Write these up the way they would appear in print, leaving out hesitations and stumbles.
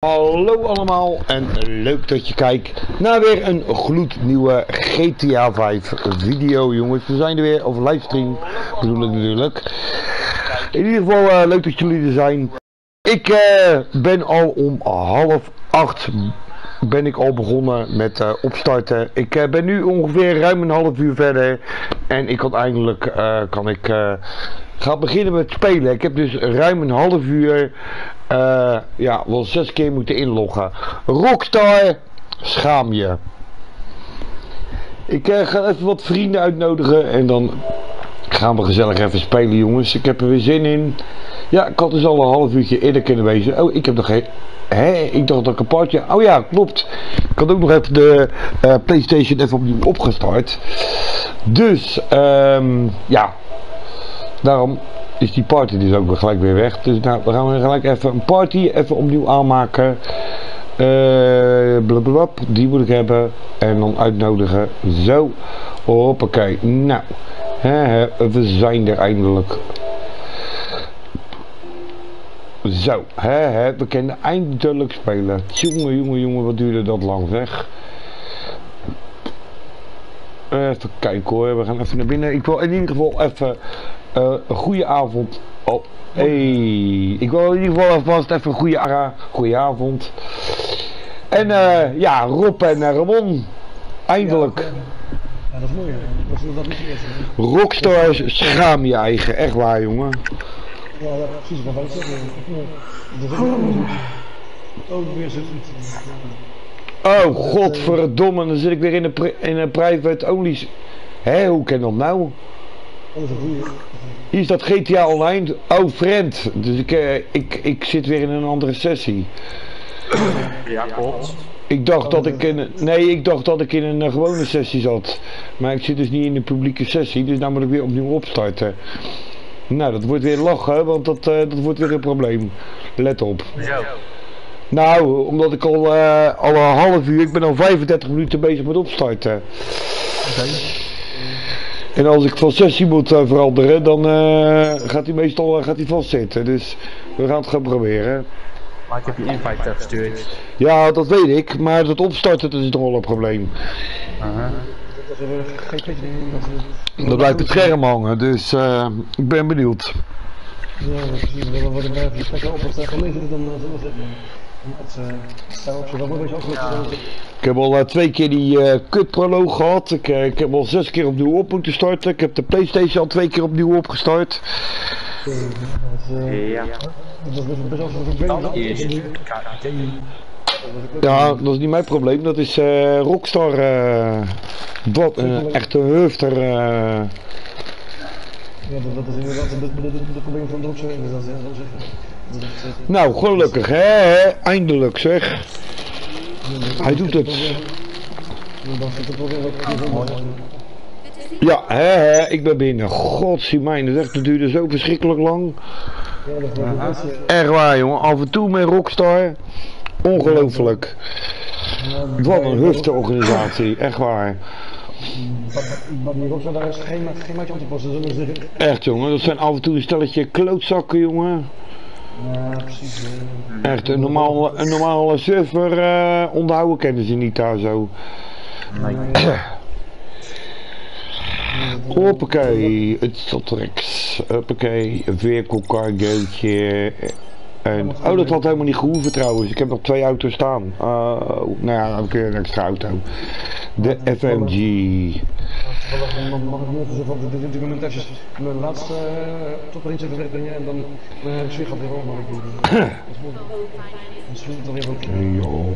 Hallo allemaal en leuk dat je kijkt naar weer een gloednieuwe GTA 5 video, jongens. We zijn er weer, of livestream bedoel ik natuurlijk. In ieder geval leuk dat jullie er zijn. Ik ben al om 7:30 ben ik al begonnen met opstarten. Ik ben nu ongeveer ruim een half uur verder en ik kan eindelijk gaan beginnen met spelen. Ik heb dus ruim een half uur ja, wel 6 keer moeten inloggen. Rockstar, schaam je. Ik ga even wat vrienden uitnodigen en dan gaan we gezellig even spelen, jongens. Ik heb er weer zin in. Ja, ik had dus al een half uurtje eerder kunnen wezen. Oh, ik heb nog geen... ik dacht dat ik een partje... Oh ja, klopt. Ik had ook nog even de PlayStation even opnieuw opgestart. Dus, ja. Daarom is die party dus ook weer gelijk weer weg. Dus nou, we gaan gelijk even een party even opnieuw aanmaken. Blablabla, die moet ik hebben. En dan uitnodigen. Zo. Hoppakee. Nou. We zijn er eindelijk. Zo. We kunnen eindelijk spelen. Jongen, wat duurde dat lang zeg. Even kijken hoor. We gaan even naar binnen. Ik wil in ieder geval even... een goede avond. Oh, hey. Ik wil in ieder geval alvast even een goede avond. En ja, Rob en Ramon. Eindelijk. Ja, dat is mooi. Dat niet eerst. Rockstars, schaam je eigen. Echt waar, jongen. Ja, precies. Wat ik zeggen. Dat is ook weer zoiets. Oh, godverdomme. Dan zit ik weer in een private only. Hoe kan dat nou? Hier is dat GTA Online. Oh, friend. Dus ik zit weer in een andere sessie. Ja, klopt. Ik dacht dat ik in een gewone sessie zat. Maar ik zit dus niet in de publieke sessie. Dus nou moet ik weer opnieuw opstarten. Nou, dat wordt weer lachen, want dat wordt weer een probleem. Let op. Zo. Nou, omdat ik al een half uur, ik ben al 35 minuten bezig met opstarten. Okay. En als ik van sessie moet veranderen, dan gaat hij meestal vastzitten. Dus we gaan het gaan proberen. Maar ik heb je invite gestuurd. Ja, dat weet ik, maar het opstarten dat is toch wel een probleem. Dan blijft het scherm hangen, dus ik ben benieuwd. Ja, precies. Dan wordt het lekker op het geleverd dan ik heb al 2 keer die kutproloog gehad. Ik heb al 6 keer opnieuw op moeten starten. Ik heb de PlayStation al 2 keer opnieuw opgestart. Ja. Ja, dat is niet mijn probleem. Dat is Rockstar. Echt een hufter. Ja, dat is inderdaad het probleem van Rockstar. Nou, gelukkig eindelijk zeg. Hij doet het. Ja, ik ben binnen. Godzijmijn, dat duurde zo verschrikkelijk lang. Echt waar, jongen. Af en toe met Rockstar. Ongelooflijk. Wat een hufte organisatie, echt waar. Maar die Rockstar, daar is geen maatje aan te passen, zullen we zeggen. Echt, jongen. Dat zijn af en toe een stelletje klootzakken, jongen. Ja, precies. Echt, een normale server onderhouden kennen ze niet daar zo. Nee. Hoppakee, het staat rechts. Hoppakee, een vehicle cargootje. En, oh, dat had helemaal niet gehoeven trouwens. Ik heb nog 2 auto's staan. Nou ja, dan heb ik weer een extra auto. De FMG. Mag ik nu even zeggen van dit natuurlijk mijn testjes. Mijn laatste tot erin zitten wegbrengen en dan heb ik weer weer op. Misschien is het alweer ook.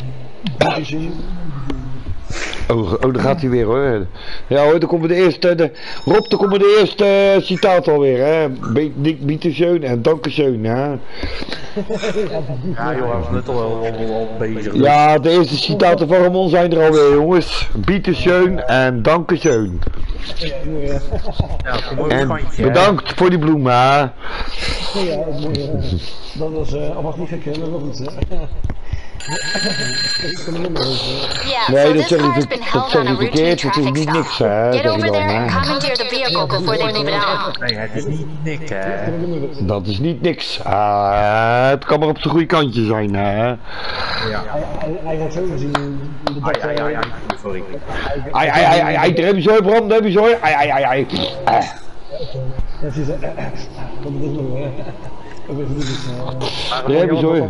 Oh, daar gaat hij weer hoor. Ja hoor, dan komen de eerste, Rob, dan komen de eerste citaat alweer, hè. Bitteschön en dankeschön, hè. Ja joh, hij was net al bezig. Ja, de eerste citaten van Ramon zijn er alweer, jongens. Bitteschön en dankeschön. Ja, kom maar En kantje, bedankt voor die bloemen, hè. Ja, dat was allemaal niet gek, hè. Dat was goed, hè. Yeah, Nee, so dat this zeg car's ik, been dat held zeg on a ik routine verkeerd. Het is traffic niet niks, stop. hè, Get zeg over ik dan, there and hè. commandeer the vehicle before they move it on. Nee, het is niet niks, hè. Dat is niet niks. Het kan maar op zijn goede kantje zijn, hè. Ja. Hij gaat zo gezien. Sorry. Ai, daar heb je zo, Bram, daar heb je zo. Ai. Ja, precies. Dat is nog, hè. Ook even doen, dus, Daar heb je zo.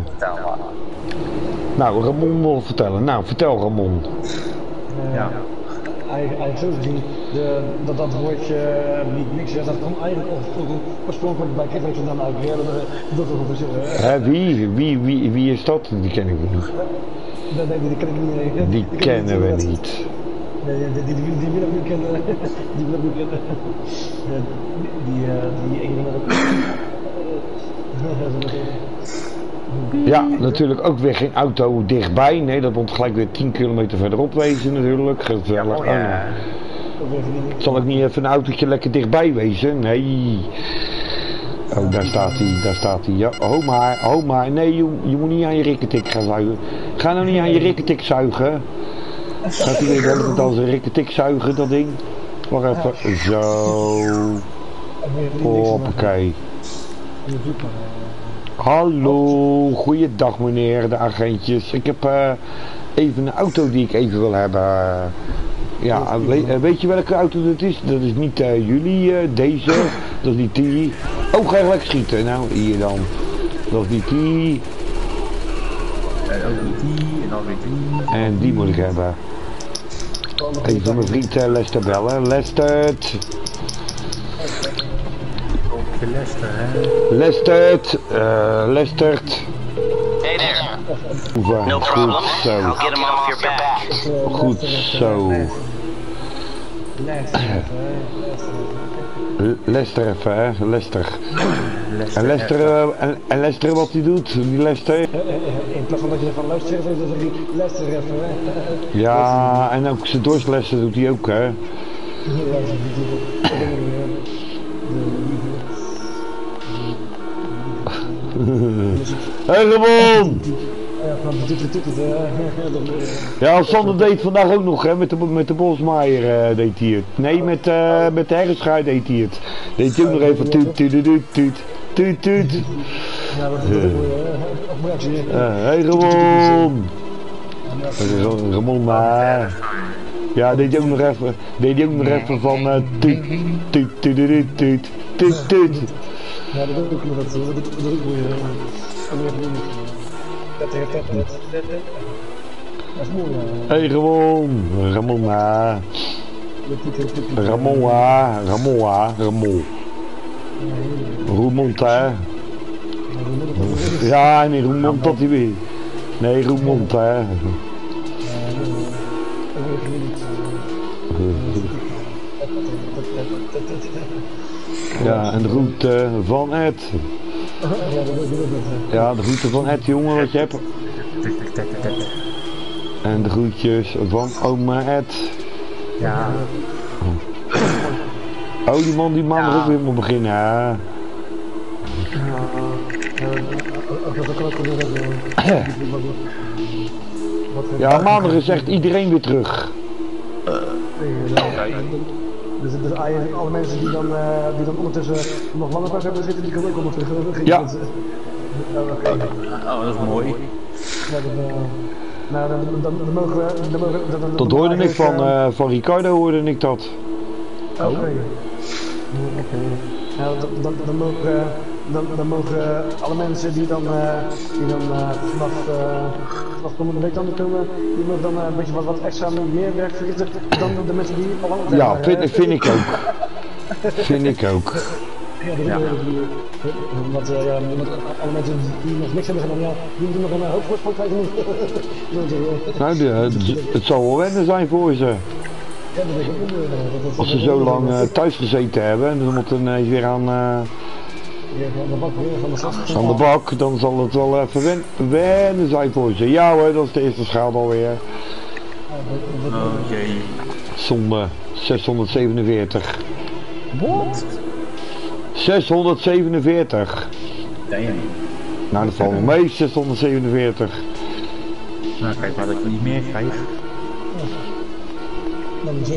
Nou, Ramon wil vertellen. Nou, vertel Ramon. Ja. Eigenlijk zo gezien, dat woordje niet niks, ja, dat komt eigenlijk oorspronkelijk bij Kevin vandaan uit. Ja, dat is wel verschil. Wie is dat? Die ken ik niet. Die ken ik niet. Die kennen we niet. Nee, die wil ik niet kennen. Die wil ik niet kennen. Die ene Ja, natuurlijk ook weer geen auto dichtbij. Nee, dat moet gelijk weer 10 kilometer verderop wezen natuurlijk. Gezellig. Oh, ja. Zal ik niet even een autootje lekker dichtbij wezen? Nee. Oh, daar staat hij. Ja, ho maar. Nee, je moet niet aan je rikketik gaan zuigen. Ga nou niet aan je rikketik zuigen. Gaat hij weer wel met als een rikketik zuigen, dat ding? Wacht even. Zo. Hoppakee. Hallo, goeiedag meneer, de agentjes. Ik heb even een auto die ik even wil hebben. Ja, weet je welke auto dat is? Dat is niet jullie, deze, dat is niet die. Oh, ga je gelijk schieten? Nou, hier dan. Dat is niet die. En ook die, en dan weer die. En die moet ik hebben. Even mijn vriend Lester bellen. Lester. Lester, hè? Lester. Hey there. No Goed problem. zo. I'll get him off your back. Goed zo. Lester even, hè? Lester. En Lester wat hij doet, die Lester. In plaats van dat je ervan luistert, dan zeg je luister even. Ja, en ook zijn dorstlessen doet hij ook, hè? Hey Ramon! Ja, Sander deed vandaag ook nog, hè, met de Bosmaier deed hij het. Nee, met de Herreschuit deed hij het. Deed hij ook nog even tuut. Hey Ramon! Ramon maar. Ja, deed hij ook nog even van tuut. Ja, dat doe ik me dat doe ik weer. Dat is mooi, ja. Hey Ramon maar. Ramon. Roermond, hè? Ja, nee, Roermond dat hij weer. Nee, Roermond, hè? Ja, en de route van Ed. Ja, de route van Ed, jongen, wat je hebt. En de groetjes van oma Ed. Ja. Oh, die man er ook weer moet beginnen, hè? Ja, maandag is echt iedereen weer terug. Dus alle mensen die dan ondertussen nog langer thuis hebben zitten, die kunnen ook allemaal terug. Ja. Oh, dat is mooi. Nou, dan mogen we... Dat hoorde ik van Ricardo, hoorde ik dat. Oké. Nou, dan mogen alle mensen die dan vanaf komende week dan komen, die mogen dan een beetje wat extra meer werk verrichten dan de mensen die al lang zijn. Ja, vind ik ook. Vind ik ook. Ja, dat is want alle mensen die nog niks hebben gedaan, ja, die moeten nog een hoop voorsprong krijgen. Nou, het zal wel wennen zijn voor ze. Ja, dat denk ik ook. Als ze zo lang thuis gezeten hebben en dan moeten ineens weer aan de bak, dan zal het wel even wennen zijn voor ze. Ja hoor, dat is de eerste schade alweer. Oké. Zonde 647. Wat? 647. Damn. Nou, dat valt wel mee, 647. Nou, kijk wat ik niet meer krijg. Dan zo.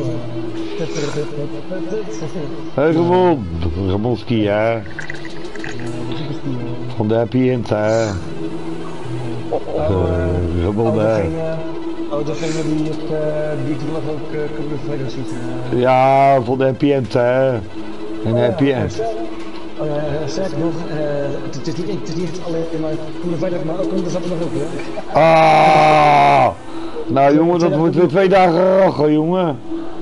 Hey Ramon, Ramonski hè. Van de Happy End hè. Ramon hè. Oh, degene die op die toevallig ook Computer Fighter ziet. Ja, van de Happy End hè. En Happy End. Oh ja, sterker nog, het is niet alleen maar Computer Fighter, maar ook er zat er nog op, hè. Ah! Nou jongen, dat wordt weer 2 dagen rachen jongen.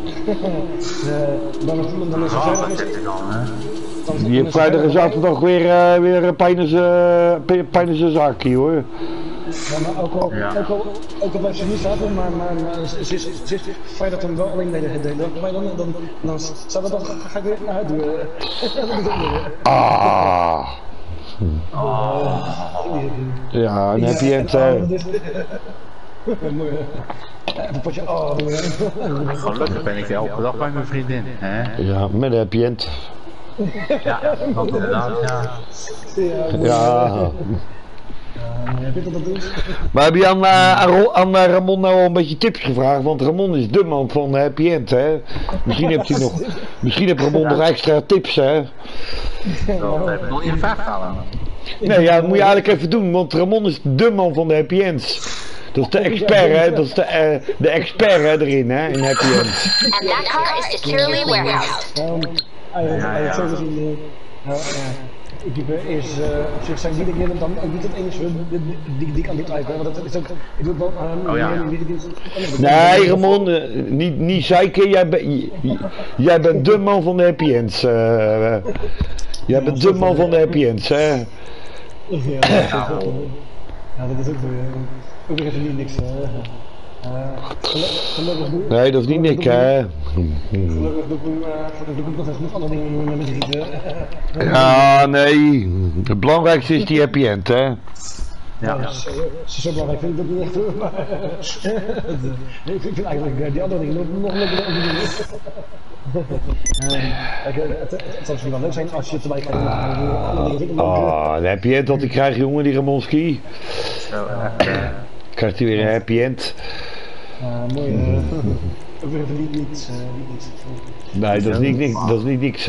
Dan is het Wat vrijdag. zit er dan, hè? Die heeft vrijdag en zaterdag weer pijn in zijn zakje hoor. Ja, maar ook al blijft ze niet zaten, maar ze is vrijdag dan wel alleen de hele dag. Maar dan staat het dan, ga ik weer naar huis doen. Ah! Ja, dan heb je het. Een potje, oh, Gelukkig ben ik elke dag bij mijn vriendin, hè? Ja, met een happy end. Ja, dat inderdaad, ja. Ja. Heb je dat doen? Maar heb je aan Ramon nou al een beetje tips gevraagd? Want Ramon is de man van de happy end, hè? Misschien heeft Ramon nog extra tips, hè? Dat heb ik nog niet gevraagd aan. Nee, ja, dat moet je eigenlijk even doen, want Ramon is de man van de happy ends. Dat is de expert, hè? Dat is de expert hè, erin, hè? In happy ends. And that car is securely warehoused. Zo gezien, is op zich zijn die dingen dan ook niet het enige die ik aan dit lijken, want dat is ook, ik doe het wel aan Nee, Ramon, niet zeiken, jij bent de man van de happy ends. Jij bent de man van de happy ends, hè? Ja, dat is ook weer even niet niks. Nee, dat is niet niks, hè? Gelukkig doe ik nog genoeg andere dingen met me schieten. Ja, nee. Het belangrijkste is die happy end, hè? Ja. Zo belangrijk vind ik dat niet echt hoor, maar ik vind eigenlijk die andere dingen nog leuker dan die dingen. Het zou misschien wel leuk zijn als je het erbij gaat doen. Ah, de happy end wat ik krijg, jongen, die Ramonski. Zo, Krijgt hij weer een happy end? Mooi, ook weer even niet. Nee, dat is niet niks. Dat is niet niks.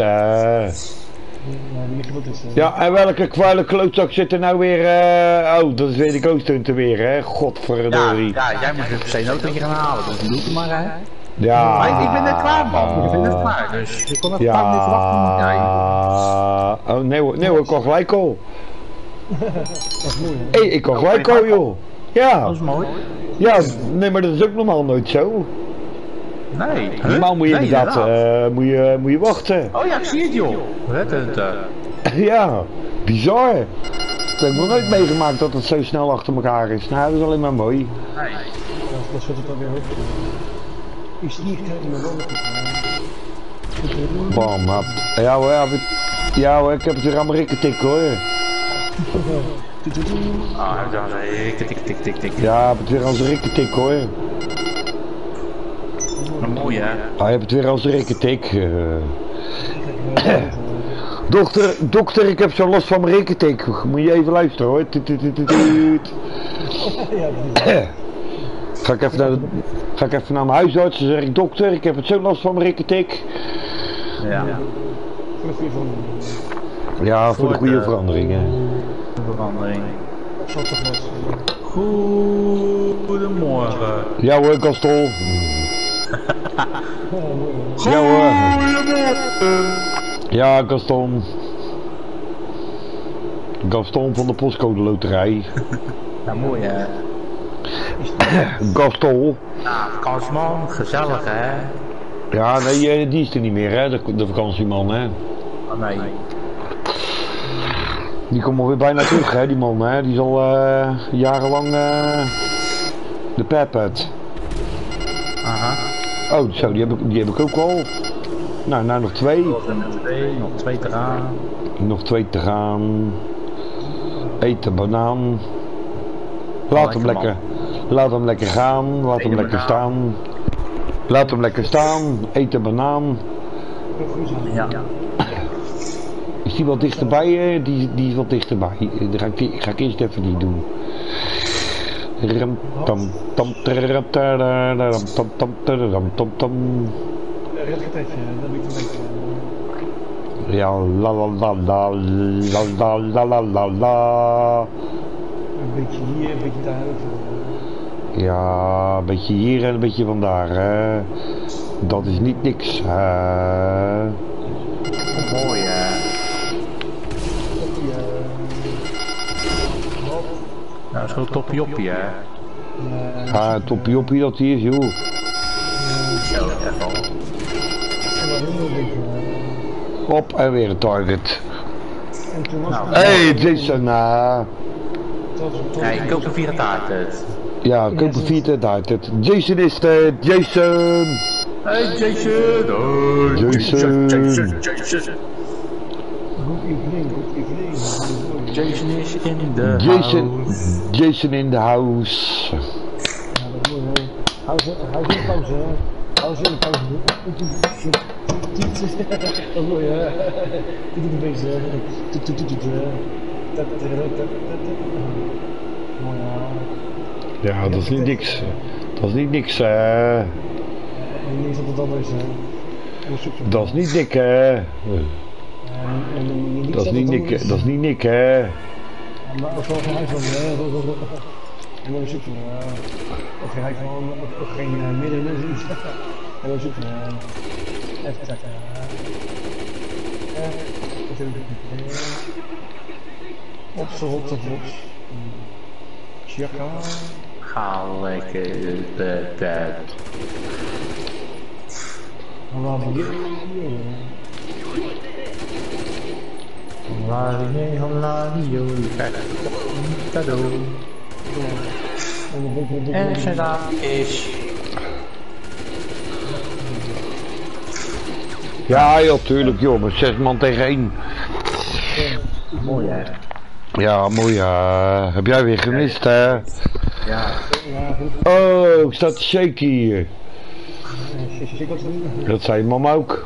Niet goed is. Ja, en welke kwale klootzak zit er nou weer? Oh, dat is weer de Ghost Hunter weer, hè? Godverdorie. ja, jij moet het per se gaan halen, dus doe het maar, hè? Ja. Maar ik ben net klaar, man. Ik ben net klaar, dus ik kon even Ja. 5 minuten wachten. Ja, Oh, nee hoor, ik kan gelijk al. Dat is mooi. Hé, ik kan gelijk al, joh. Ja. dat is mooi. Ja, nee, maar dat is ook normaal nooit zo. Nee. Normaal moet je inderdaad, moet je wachten. Oh ja, ik zie het, joh. Reddend. Ja, bizar. Dat heb ik nog nooit meegemaakt dat het zo snel achter elkaar is. Nou, dat is alleen maar mooi. Nee. Dat zit het alweer op. Is hier in mijn woning. Bam, ja hoor, ik heb het weer aan mijn rikketik hoor. Ah, ja, tik. Ja, ik heb het weer aan zijn rikketik hoor. Mooi, hè? Hij heeft het weer aan zijn rikketik. Dokter, ik heb zo last van mijn rikketik. Moet je even luisteren hoor. Ga ik even naar mijn huisarts en zeg ik, dokter, ik heb het zo last van mijn rikketik. Ja. Ja, voor de goede verandering hè. Verandering. Goedemorgen. Ja hoor, Gaston. Ja hoor. Ja, Gaston. Gaston van de postcode loterij. Ja, mooi, hè? Gaston. Ja, Kasman, gezellig, hè? Ja, nee, die is er niet meer hè, de vakantieman hè. Oh, nee. Die komt alweer bijna terug hè, die man hè. Die is al jarenlang de pet. Aha. Oh, zo, die heb ik ook al. Nou, nog 2. Nog 2 te gaan. Nog 2 te gaan. Eten banaan. Laat hem lekker gaan. Laat hem lekker staan. Laat hem lekker staan. Eten banaan. Ja. Is die wat dichterbij? Die is wat dichterbij. Dan ga ik eerst even die doen. Ram tam tam tam tam tam tam tam. Red getetje, dat heb ik een beetje. Ja, la la la la la la la la la la. Een beetje hier, een beetje daar. Ja, een beetje hier en een beetje vandaar, hè. Dat is niet niks, hè. Mooi, hè. Nou, zo'n toppie-oppie, hè. Ja, toppie dat hier is, joh. Zo, even al. Op en weer een target. En toen was Nou, Hey, Jason, nee, ik koop een 4 taart het. ja, koop een 4 target. Jason is het, Jason. Hey Jason! Oh, Jason. Jason. goed evening. Jason is in de Jason, house. Jason in the house. Ja, dat is mooi, hè. Hou ze in de pauze, hè. Hou ze in de pauze. Dat is mooi, hè. Dit is een beetje, mooi, ja. Ja, dat is niet niks. Dat is niet niks, En niet dat het anders is, hè. Dat is niet dik, hè. Dat is niet nik, dat is niet nik, hè. Maar ook wel geen van, hè. En dan zoeken we, of geen van, of geen meerdere mensen. En dan zoeken we, even checken. Op z'n rotte vlots. Tjaka. Ga lekker de bed. Waar ben je? Lario, kijk, cadeau. En zijn naam is... Ja, joh, tuurlijk, joh, met 6 man tegen 1. Mooi, hè? Ja, mooi, heb jij weer gemist, hè? Ja. Oh, ik sta te shaky hier. Dat zei je mama ook.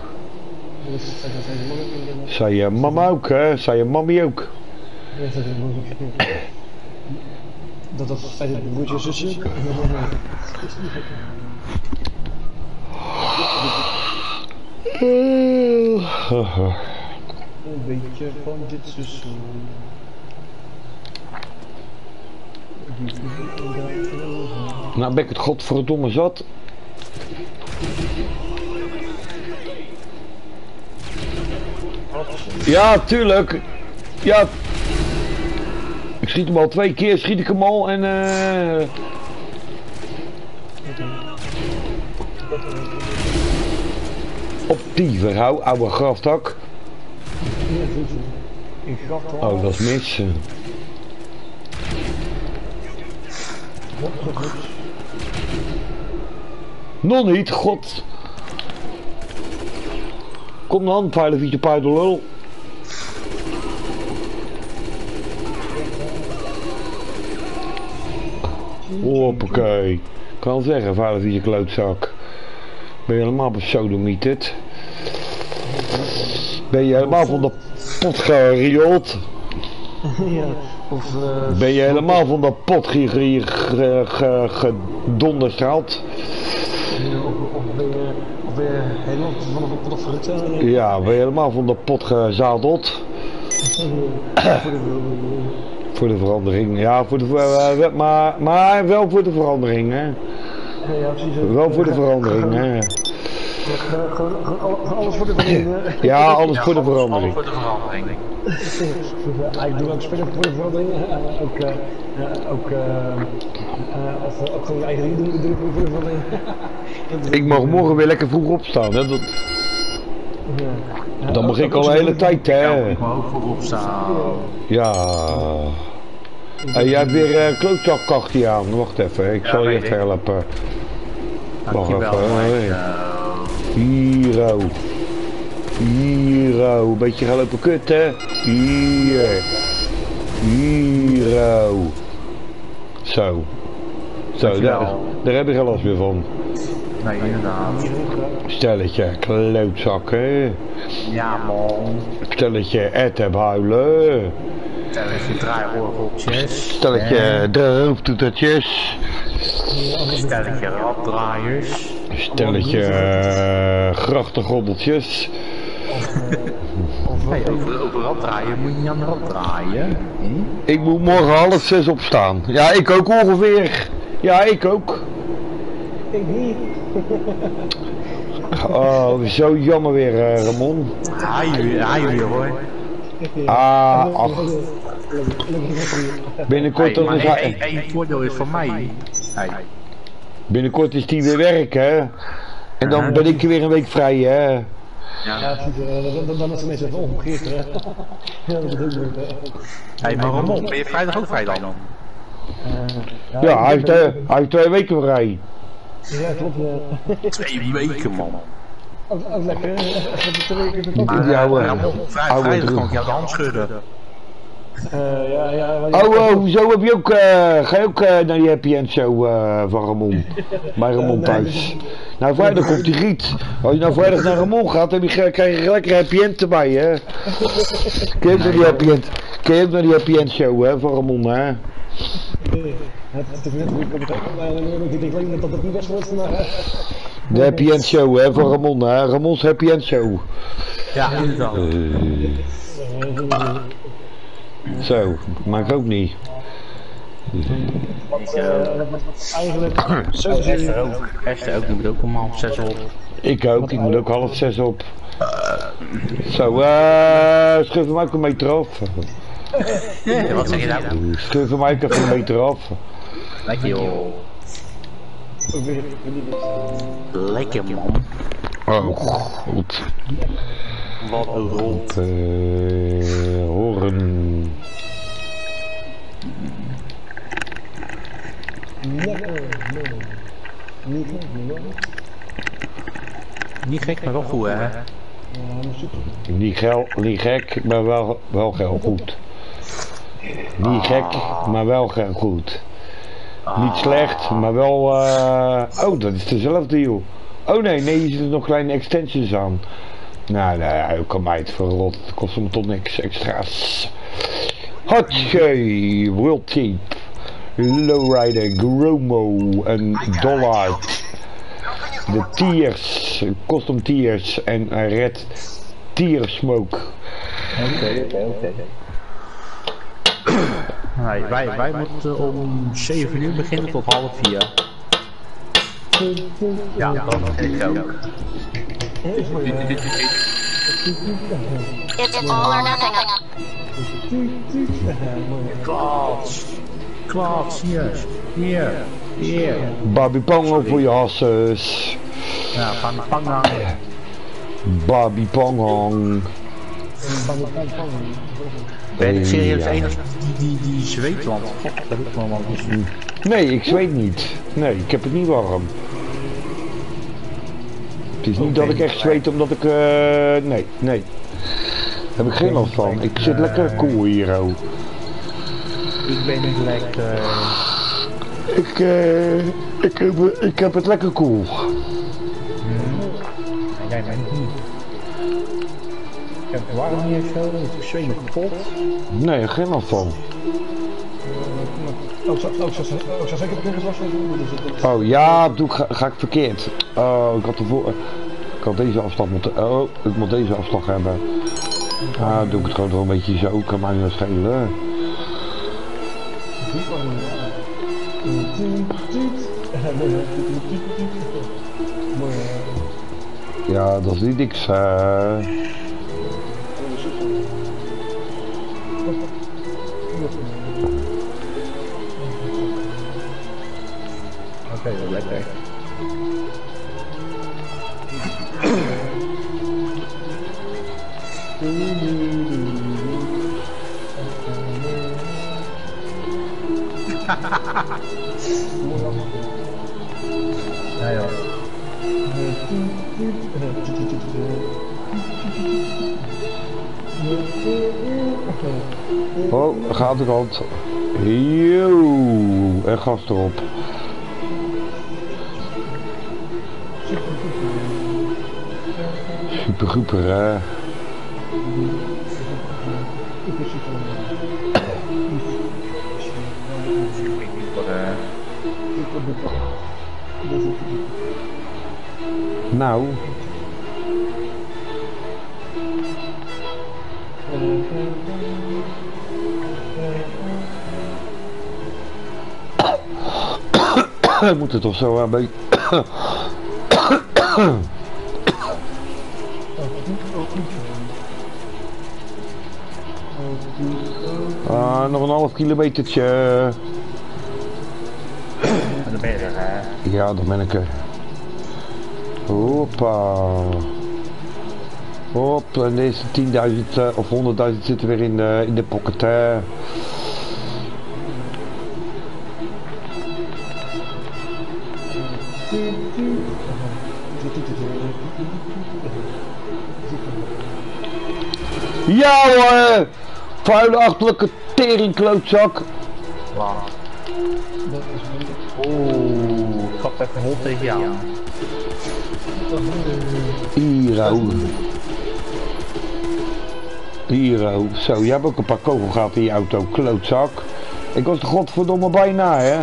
Zei je mama ook, hè? Zei je mammy ook. Dat zei het broertje zusje. Een beetje van dit seizoen. Nou ben ik het godverdomme zat. Ja, tuurlijk. Ja. Ik schiet hem al 2 keer, schiet ik hem al en op die verhou, oude graftak. Oh, dat is mis. Nog niet, god. Kom dan, vuile vietje paardenlul. Hoppakee. Ik kan zeggen, vuile vietje klootzak. Ben je helemaal besodemieterd? Ben je helemaal van de pot geriold? Ja, of Ben je helemaal van de pot gedonderd gehad? of ben je helemaal van de pot afgerukt? Ja, ben je helemaal van de pot gezadeld? Voor de verandering, ja, voor de, maar wel voor de verandering, hè? Ja, precies. Wel voor de verandering, hè? Alles voor de verandering. Ja, alles voor de verandering. Voor de verandering. Ik doe ook spelen voor de verandering. Ook gewoon eigen dingen doen voor de verandering. Ik mag morgen weer lekker vroeg opstaan, hè? Dat mag ik al de hele tijd, hè? Ik mag ook voorop staan. Ja. Jij hebt weer klootzakkachtje aan. Wacht even, ik zal je even helpen. Wacht even. Hiero. Hiero. Een beetje gaan lopen kutten. Hier. Hiero. Zo. Zo, daar heb je geen last meer van. Nee, inderdaad. Stelletje klootzak, hè? Ja, man. Stelletje Ed heb huilen. Stelletje draaiorgeltjes. Stelletje droomtoetertjes. Stelletje raddraaiers. Stelletje grachtengordeltjes. Hey, over raddraaien moet je niet aan de rad draaien. Ik moet morgen 5:30 opstaan. Ja, ik ook ongeveer. Ja, ik ook. Ik niet. Oh, zo jammer weer, Ramon. Hij weer hoor. Ah, ach. Binnenkort, Maar één voordeel is van mij. Hey. binnenkort is die weer werk, hè. En dan ben ik weer een week vrij, hè. Ja, dan is het meestal even omgekeerd, hè. Ja, dat is ook leuk, hè. Hey, maar Ramon, ben je vrijdag ook vrij dan? Ja, hij heeft 2 weken vrij. Ja, klopt. 2 weken man. Ook lekker, even 2 weken. Niet in die oude Vrijdag droom. kan ik jou de hand schudden. Oh, hoezo heb je ook, ga je ook naar die Happy End Show van Ramon? Bij Ramon thuis. Nou, vrijdag komt die Giet. Als je nou vrijdag naar Ramon gaat, krijg je lekker Happy End erbij, hè? Kun je ook naar die Happy End, kun je ook naar die Happy End Show, hè, van Ramon, hè? Het is net hoe ik op het ik denk alleen dat het niet best wordt, maar... De Happy End Show, hè, van Ramon, hè? Ramons Happy End Show. Ja, inderdaad. Zo, maakt ook niet. Eigenlijk... Esther ook, die moet ook om 5:30 op. Ik ook, ik moet ook 5:30 op. Zo, schuf hem ook een meter af. Wat zeg je nou? Schuf hem ook even een meter af. Lekker joh. Lekker man. Oh, goed. Wat een rond. Horen. Niet gek, maar wel goed hè? Niet gek, maar wel goed. Niet gek, maar wel goed. Niet slecht, maar wel... Oh, dat is dezelfde joh. Oh nee, hier zitten nog kleine extensions aan. Nou, nee, kan mij het verrot. Het kost me toch niks extra's. Hotje, World Tape, Lowrider, Gromo, een dollar. De tiers, custom tiers en red tier smoke. Oké. Nee, wij moeten om 7 uur beginnen tot 3:30. Ja, dat vind ik ook. It's all or nothing. Klaas, hier. Barbie Pongo voor je hasses. Ja, van Pangang. Barbie Ponghang. Ben ik serieus de enige die zweet, want dat doet me allemaal niet. Nee, ik zweet niet. Nee, ik heb het niet warm. Het is niet dat ik echt zweet omdat ik... nee. Daar heb ik geen last van. Ik zit lekker cool hier, oh. Ik ben niet lekker... Ik heb het lekker cool. Jij bent niet. Ik heb het warm hier zo, ik zweet me kapot. Nee, geen last van. Ook zo zeker nog eens was van Oh ja, ga ik verkeerd. Oh, ik had deze afslag moeten... Oh, ik moet deze afslag hebben. Ah, doe ik het gewoon wel een beetje zo, kan mij niet schelen. Ja, dat is niet niks. Oké, lekker. Ja joh. Oh, gaat de kant. Yo, en gas erop. Super, hè. Nou. We moeten toch zo een beetje... nog een half kilometertje. Dan ben je er, hè? Ja, dan ben ik er. Hoppa. Hop, en deze 10.000 of 100.000 zitten weer in de pocket. Ja hoor! Vuile achterlijke teringklootzak! Oeh, ik had even hol tegen jou. Hier, zo, je hebt ook een paar kogelgaten in je auto, klootzak. Ik was er godverdomme bijna, hè?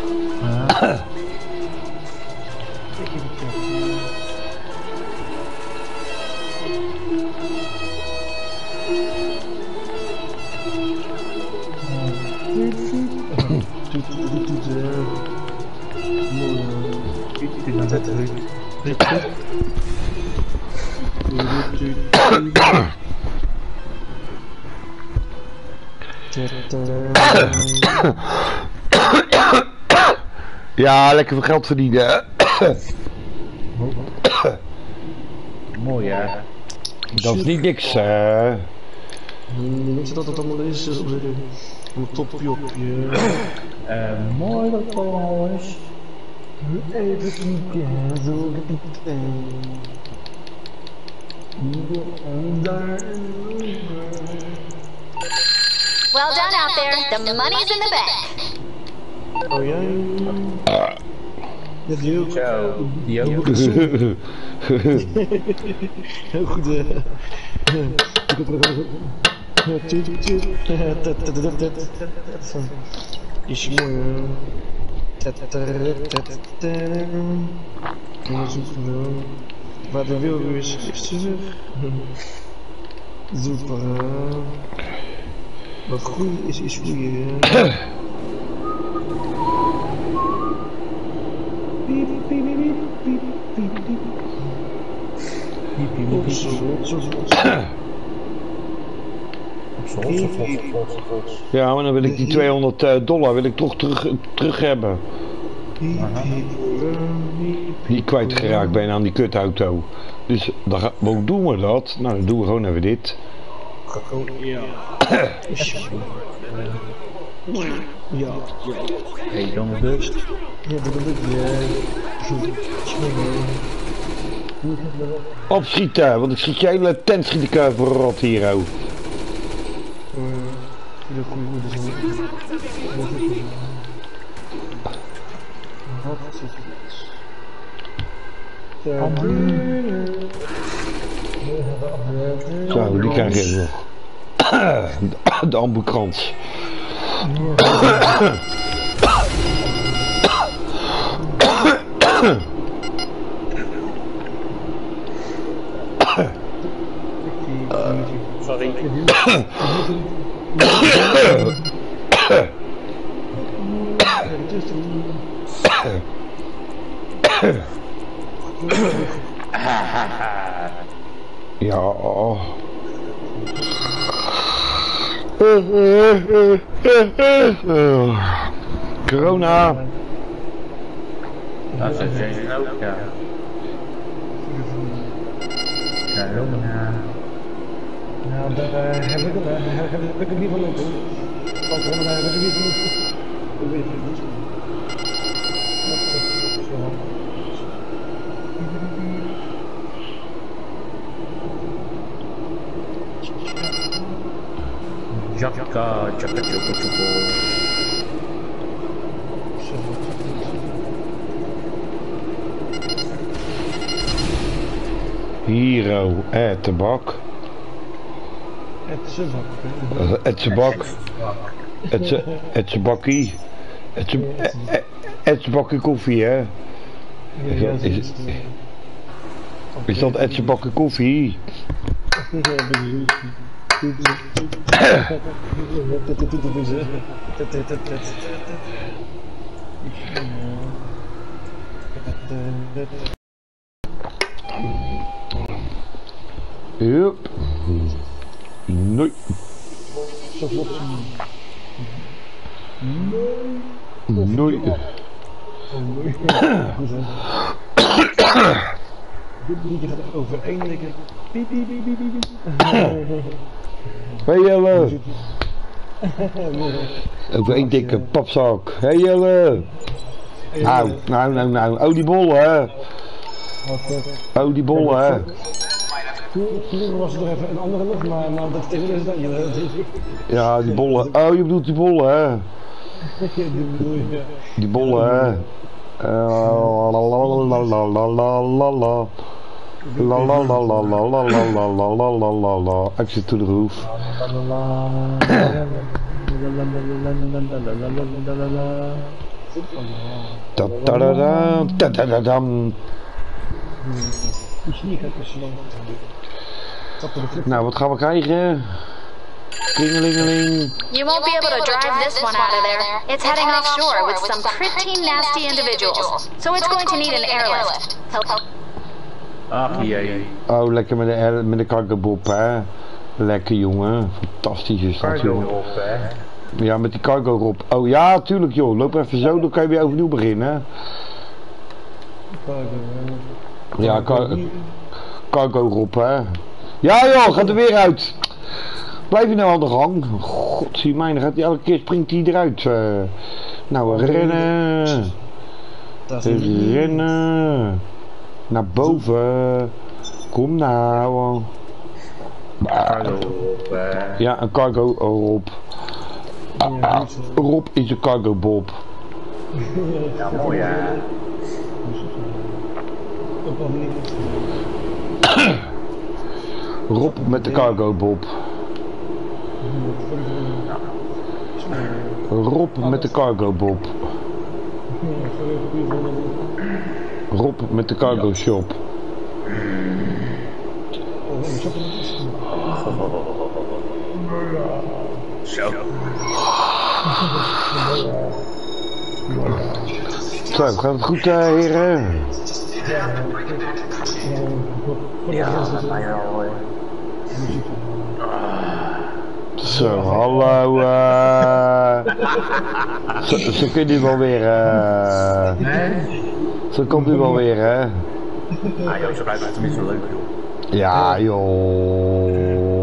Ja, lekker veel geld verdienen. Mooi hè? Dat is niet niks. Weet je dat het allemaal is? Een topje op je. Mooi dat allemaal is. Even kijken, zo Well done out there. The money's in the bank. Oh ja. Dat is heel Zo, die ook. heel goed. Is mooi. Waar de wilde is terug. Super. Wat goed is goeie. Piep, piep, piep, piep, piep, piep. Ja, maar dan wil ik die $200 wil ik toch terug hebben. Die kwijtgeraakt ben aan die kutauto. Dus dan hoe doen we dat? Nou, dan doen we gewoon even dit. Ja. Ja. Hey, dan dus. Ja, dat doe ik. Opschieten, want ik schiet je hele tent schiet ik verrot hier. Oh. Zo, die krijg je nog. De ambukrans. Sorry. Ja. Corona. Dat is het ook, ja. Corona. Nou, daar heb ik het niet van lopen. Want daar heb ik het niet van lopen. Dat weet ik niet. Jakka, jakka, choco, choco. Hero, tabak. Etsebak. Etsebakkie. Etsebakkie koffie, hè? Is dat Etsebakkie koffie? Yep. Nee. Nee. Dit liedje gaat over één dikke piep piep piep piep piep. Hey Jelle. Over één dikke papzak. Hey Jelle. Nou. Oh die bollen hè. Oh die bollen hè. Vroeger was er nog even een andere nog, maar dat is dan je. Ja die bollen. Oh je bedoelt die bollen hè. Die bollen hè. La exit to the roof. Nou, wat gaan we krijgen? Klingelingeling. You won't be able to drive this one out of there. It's heading offshore with some pretty nasty individuals. So it's going to need an airlift. Ach jee. Oh, lekker met de cargo-bob, hè. Lekker, jongen. Fantastisch is dat, jongen. Ja, met die cargo-rob. Oh, ja, tuurlijk, joh. Loop even zo, dan kan je weer overnieuw beginnen. Ja, cargo-rob, hè. Ja, joh, gaat er weer uit. Blijf je nou aan de gang? God, zie mij, dan gaat hij elke keer springt hij eruit. Nou, rennen. Rennen. Naar boven. Kom nou. Ja, een cargo Rob. Rob is een cargo Bob. Ja, mooi hè. Rob met de cargo Bob. Rob met de cargo Bob. Rob met de cargo shop. Zo. Zo, gaat het goed, heren? Ja, bijna al. Zo, hallo. Zo kun je wel weer. Zo komt u wel weer, hè? Ah joh, zo blijft het tenminste leuk, joh. Ja, joh.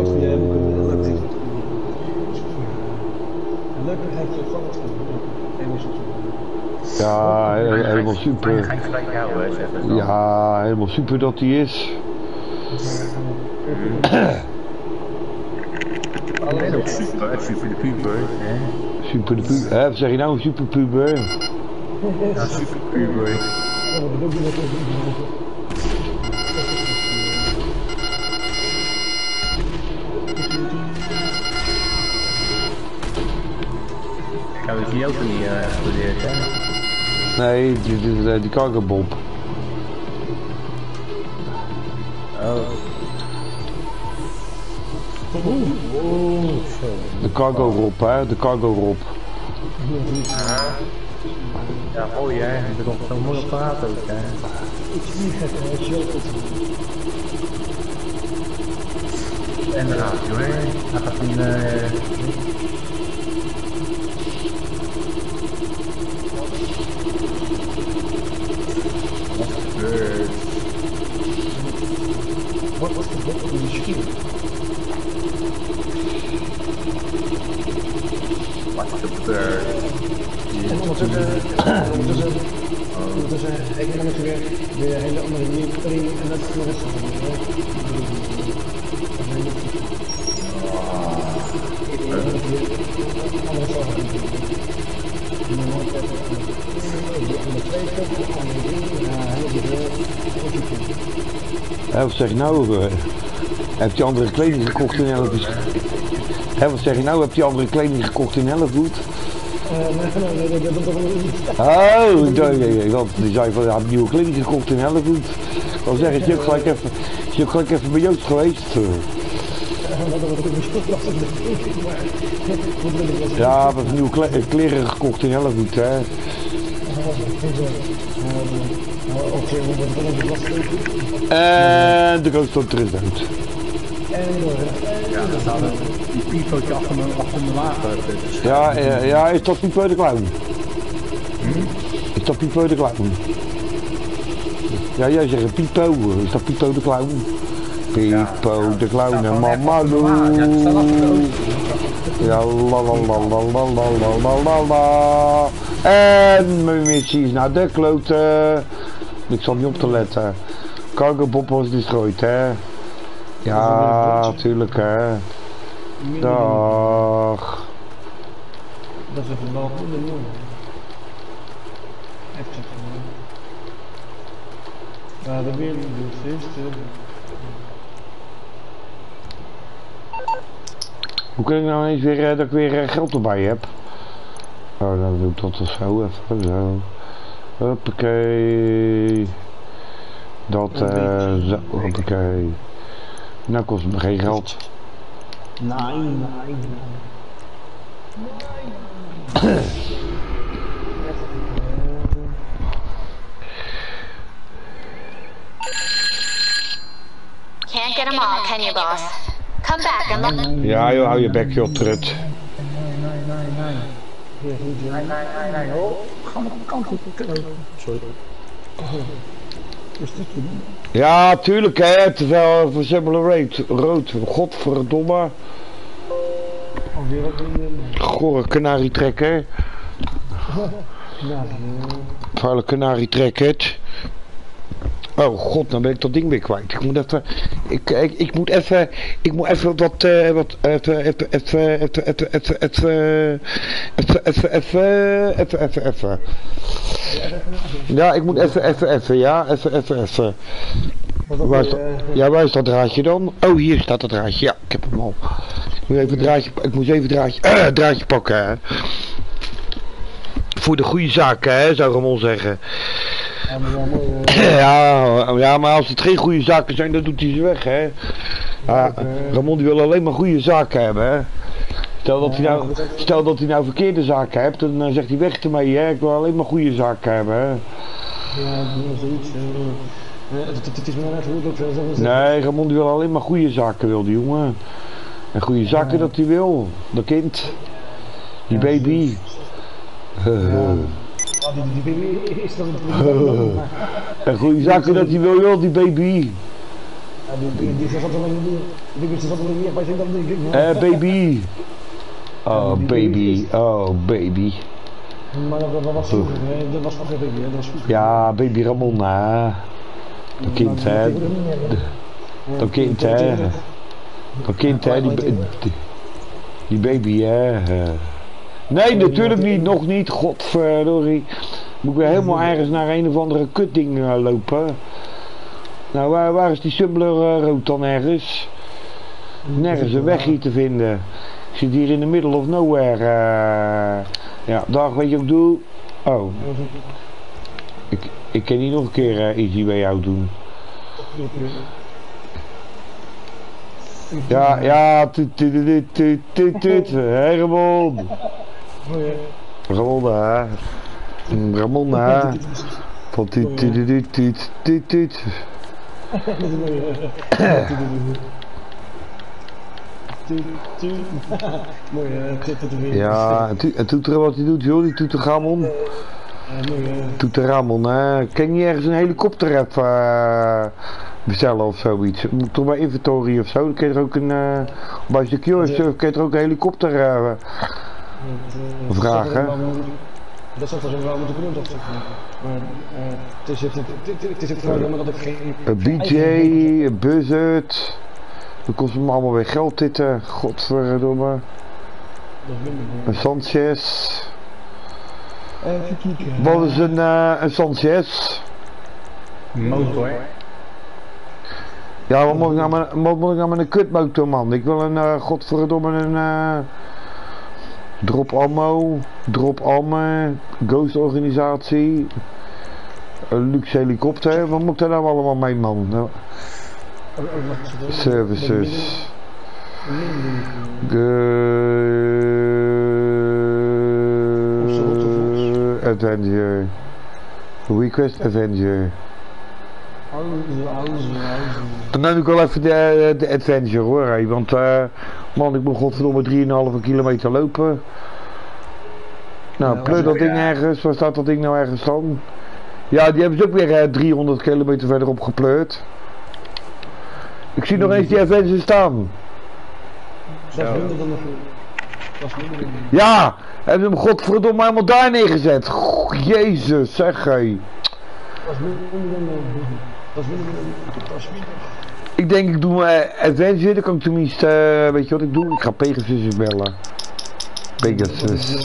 Ja, helemaal super. Ja, helemaal super dat hij is. Alleen ook super, super de puber, hè? Super de puber, hè? Wat zeg je nou, super puber? Ja, super puber. Ja, we zien ook niet explodeerd, hè? Nee, die cargo bob. Oh. De cargo Rob, hè? De cargo Rob. Ja, mooi hè, er komt zo'n mooi apparaat ook hè. En de radio hè, hij gaat een... Wat was de bot in de schier? Wat gebeurt? En ondertussen, ik ben natuurlijk weer een hele andere ring en dat is de rest van Wat zeg je nou? Heb je andere kleding gekocht in Hellevoet? Hé, wat zeg je nou? Heb je andere kleding gekocht in Hellevoet? Nee, dat nog niet. Oh, die zei van, ja, heb nieuwe kleding gekocht in Hellevoet. Dan zeg ik, je hebt gelijk even bij Joost geweest. Ja, wat nieuwe kleren gekocht in Hellevoet, hè. En de Ghostwriter is dood. Ja, dat staat die pipootje achter mijn wagen. Ja, is dat Pipo de Clown? Is dat Pipo de Clown? Ja, jij zegt Pipo, is dat Pipo de Clown? Pipo de Clown en Mama Lou. Ja, la. En mijn missie is naar de kloten. Ik zal niet op te letten. Cargo Bob was destroyed, hè? Ja, tuurlijk, hè. Dag. Dat is even wel goed, jongen. Ja, dat weer niet dus. Hoe kan ik nou eens weer dat ik weer geld erbij heb? Oh, dan doe ik dat of zo, even zo. Hoppakee. Dat, zo, hoppakee. Nou kost het me geen geld. Nee. Can't get them all, can you, boss? Come back and look. Ja joh, hou je bek joh, trut. Nee. Oh, ga maar op de kant. Sorry. Ja, tuurlijk hè, terwijl verzemmelen rood, godverdomme. Gore kanarietrekker. Vuile kanarietrekker. Oh god, nou ben ik dat ding weer kwijt. Ik moet even, ik moet even wat, Ja, ik moet even. Waar is dat draadje dan? Oh, hier staat dat draadje. Ja, ik heb hem al. Ik moet even draadje pakken, hè. Voor de goede zaken, hè, zou Ramon zeggen. Ja, maar als het geen goede zaken zijn, dan doet hij ze weg, hè. Ramon die wil alleen maar goede zaken hebben, hè. Stel dat hij nou verkeerde zaken hebt, dan zegt hij weg ermee, hè. Ik wil alleen maar goede zaken hebben, hè. Ja, zoiets. Het is maar net hoe ik ook wil zeggen. Nee, Ramon die wil alleen maar goede zaken, wil die jongen. En goede zaken dat hij wil, dat kind. Die baby. Die baby is dan een en goede zaken dat hij wil, die baby. Die zat alleen niet bij zijn dan denk ik. Baby. Oh baby. Maar dat was vroeger, dat was vroeger baby, dat was vroeger. Ja, baby Ramon, hè. Dat kind, hè. Dat kind, hè. Dat kind, hè, die baby, hè. Nee, natuurlijk niet, nog niet, godverdorie. Moet ik weer helemaal ergens naar een of andere kutding lopen. Nou, waar is die Sumbler rood dan ergens? Nergens een weg hier te vinden. Ik zit hier in the middle of nowhere. Ja, dag, weet je wat ik doe? Oh. Ik kan niet nog een keer easy bij jou doen. Ja, hé Ramon. Ramon, hè. Van tuut. Ja, en toeteren wat hij doet, joh, die toeter Ramon. Toeter Ramon, hè. Kan je niet ergens een helikopter even bestellen of zoiets? Moet toch bij inventory of zo? Dan kun je er ook bij Secure kun je er ook een helikopter vragen. Dat zou toch wel moeten kunnen, dat maar het is ook vooral jammer dat ik geen... Een BJ, een Buzzard. Dan kost me allemaal weer geld dit, godverdomme. Een Sanchez. Even kijken. Wat is een Sanchez? Motor. Ja, wat moet ik nou met een kutmotor, man? Ik wil een, godverdomme, een drop ammo, ghost organisatie, een luxe helikopter. Wat moet ik daar nou allemaal mee, man? Nou, services. Avenger. Request Avenger. Dan neem ik wel even de Adventure hoor, hey, want man, ik moet godverdomme 3,5 kilometer lopen. Nou, pleur dat ding ergens, waar staat dat ding nou ergens dan? Ja, die hebben ze ook weer 300 kilometer verderop gepleurd. Ik zie nog eens die Adventure staan. Ja, hebben ze hem godverdomme helemaal daar neergezet. Goh, Jezus, zeg hé. Ik denk ik doe Adventure, dan kan ik tenminste, weet je wat ik doe? Ik ga Pegasus bellen. Pegasus.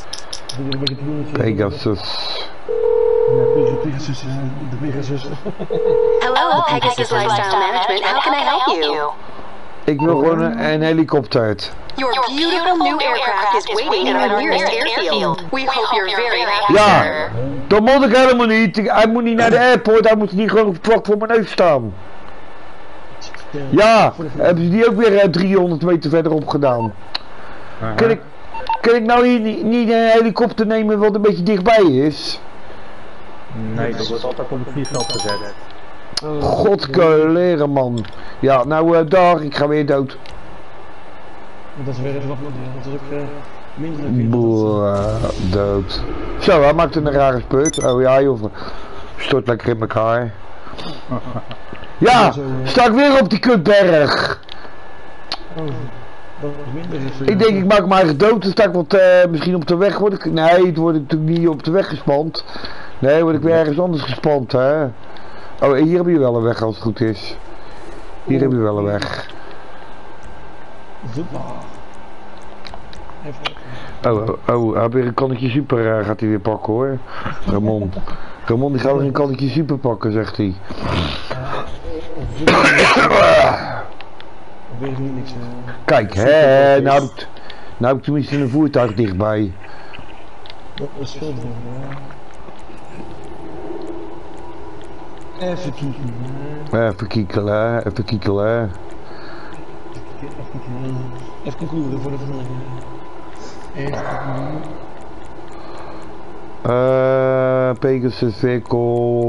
Hello, Pegasus Lifestyle Management. How can I help you? Ik wil gewoon een helikopter uit. Your beautiful new aircraft is waiting at our nearest airfield. We hope you're very happy. Ja, dat moet ik helemaal niet. Hij moet niet naar de airport, hij moet niet gewoon vlak voor mijn neus staan. Ja, hebben ze die ook weer 300 meter verderop gedaan. Kan ik nou hier niet een helikopter nemen wat een beetje dichtbij is? Nee, dat wordt altijd op het vliegveld gezet. Godkeleren, man. Ja, nou dag, ik ga weer dood. Dat is weer even wat, dat is ook minder. Boah, dood. Zo, hij maakt een rare speut. Oh ja, joh. Stort lekker in elkaar. Ja, sta ik weer op die kutberg. Ik denk, ik maak mijn eigen dood. Dan sta ik wat, misschien op de weg. Nee, het wordt natuurlijk niet op de weg gespand. Nee, word ik weer ergens anders gespand, hè. Oh, hier heb je wel een weg als het goed is. Hier heb je wel een weg. Oh, hij weer een kannetje super gaat hij weer pakken hoor. Ramon die gaat weer een kannetje super pakken, zegt hij. Kijk, hè, nou heb ik tenminste een voertuig dichtbij. Even kiekelen. Even kiekelen. Even concluderen voor de volgende. Pegasus vehicle.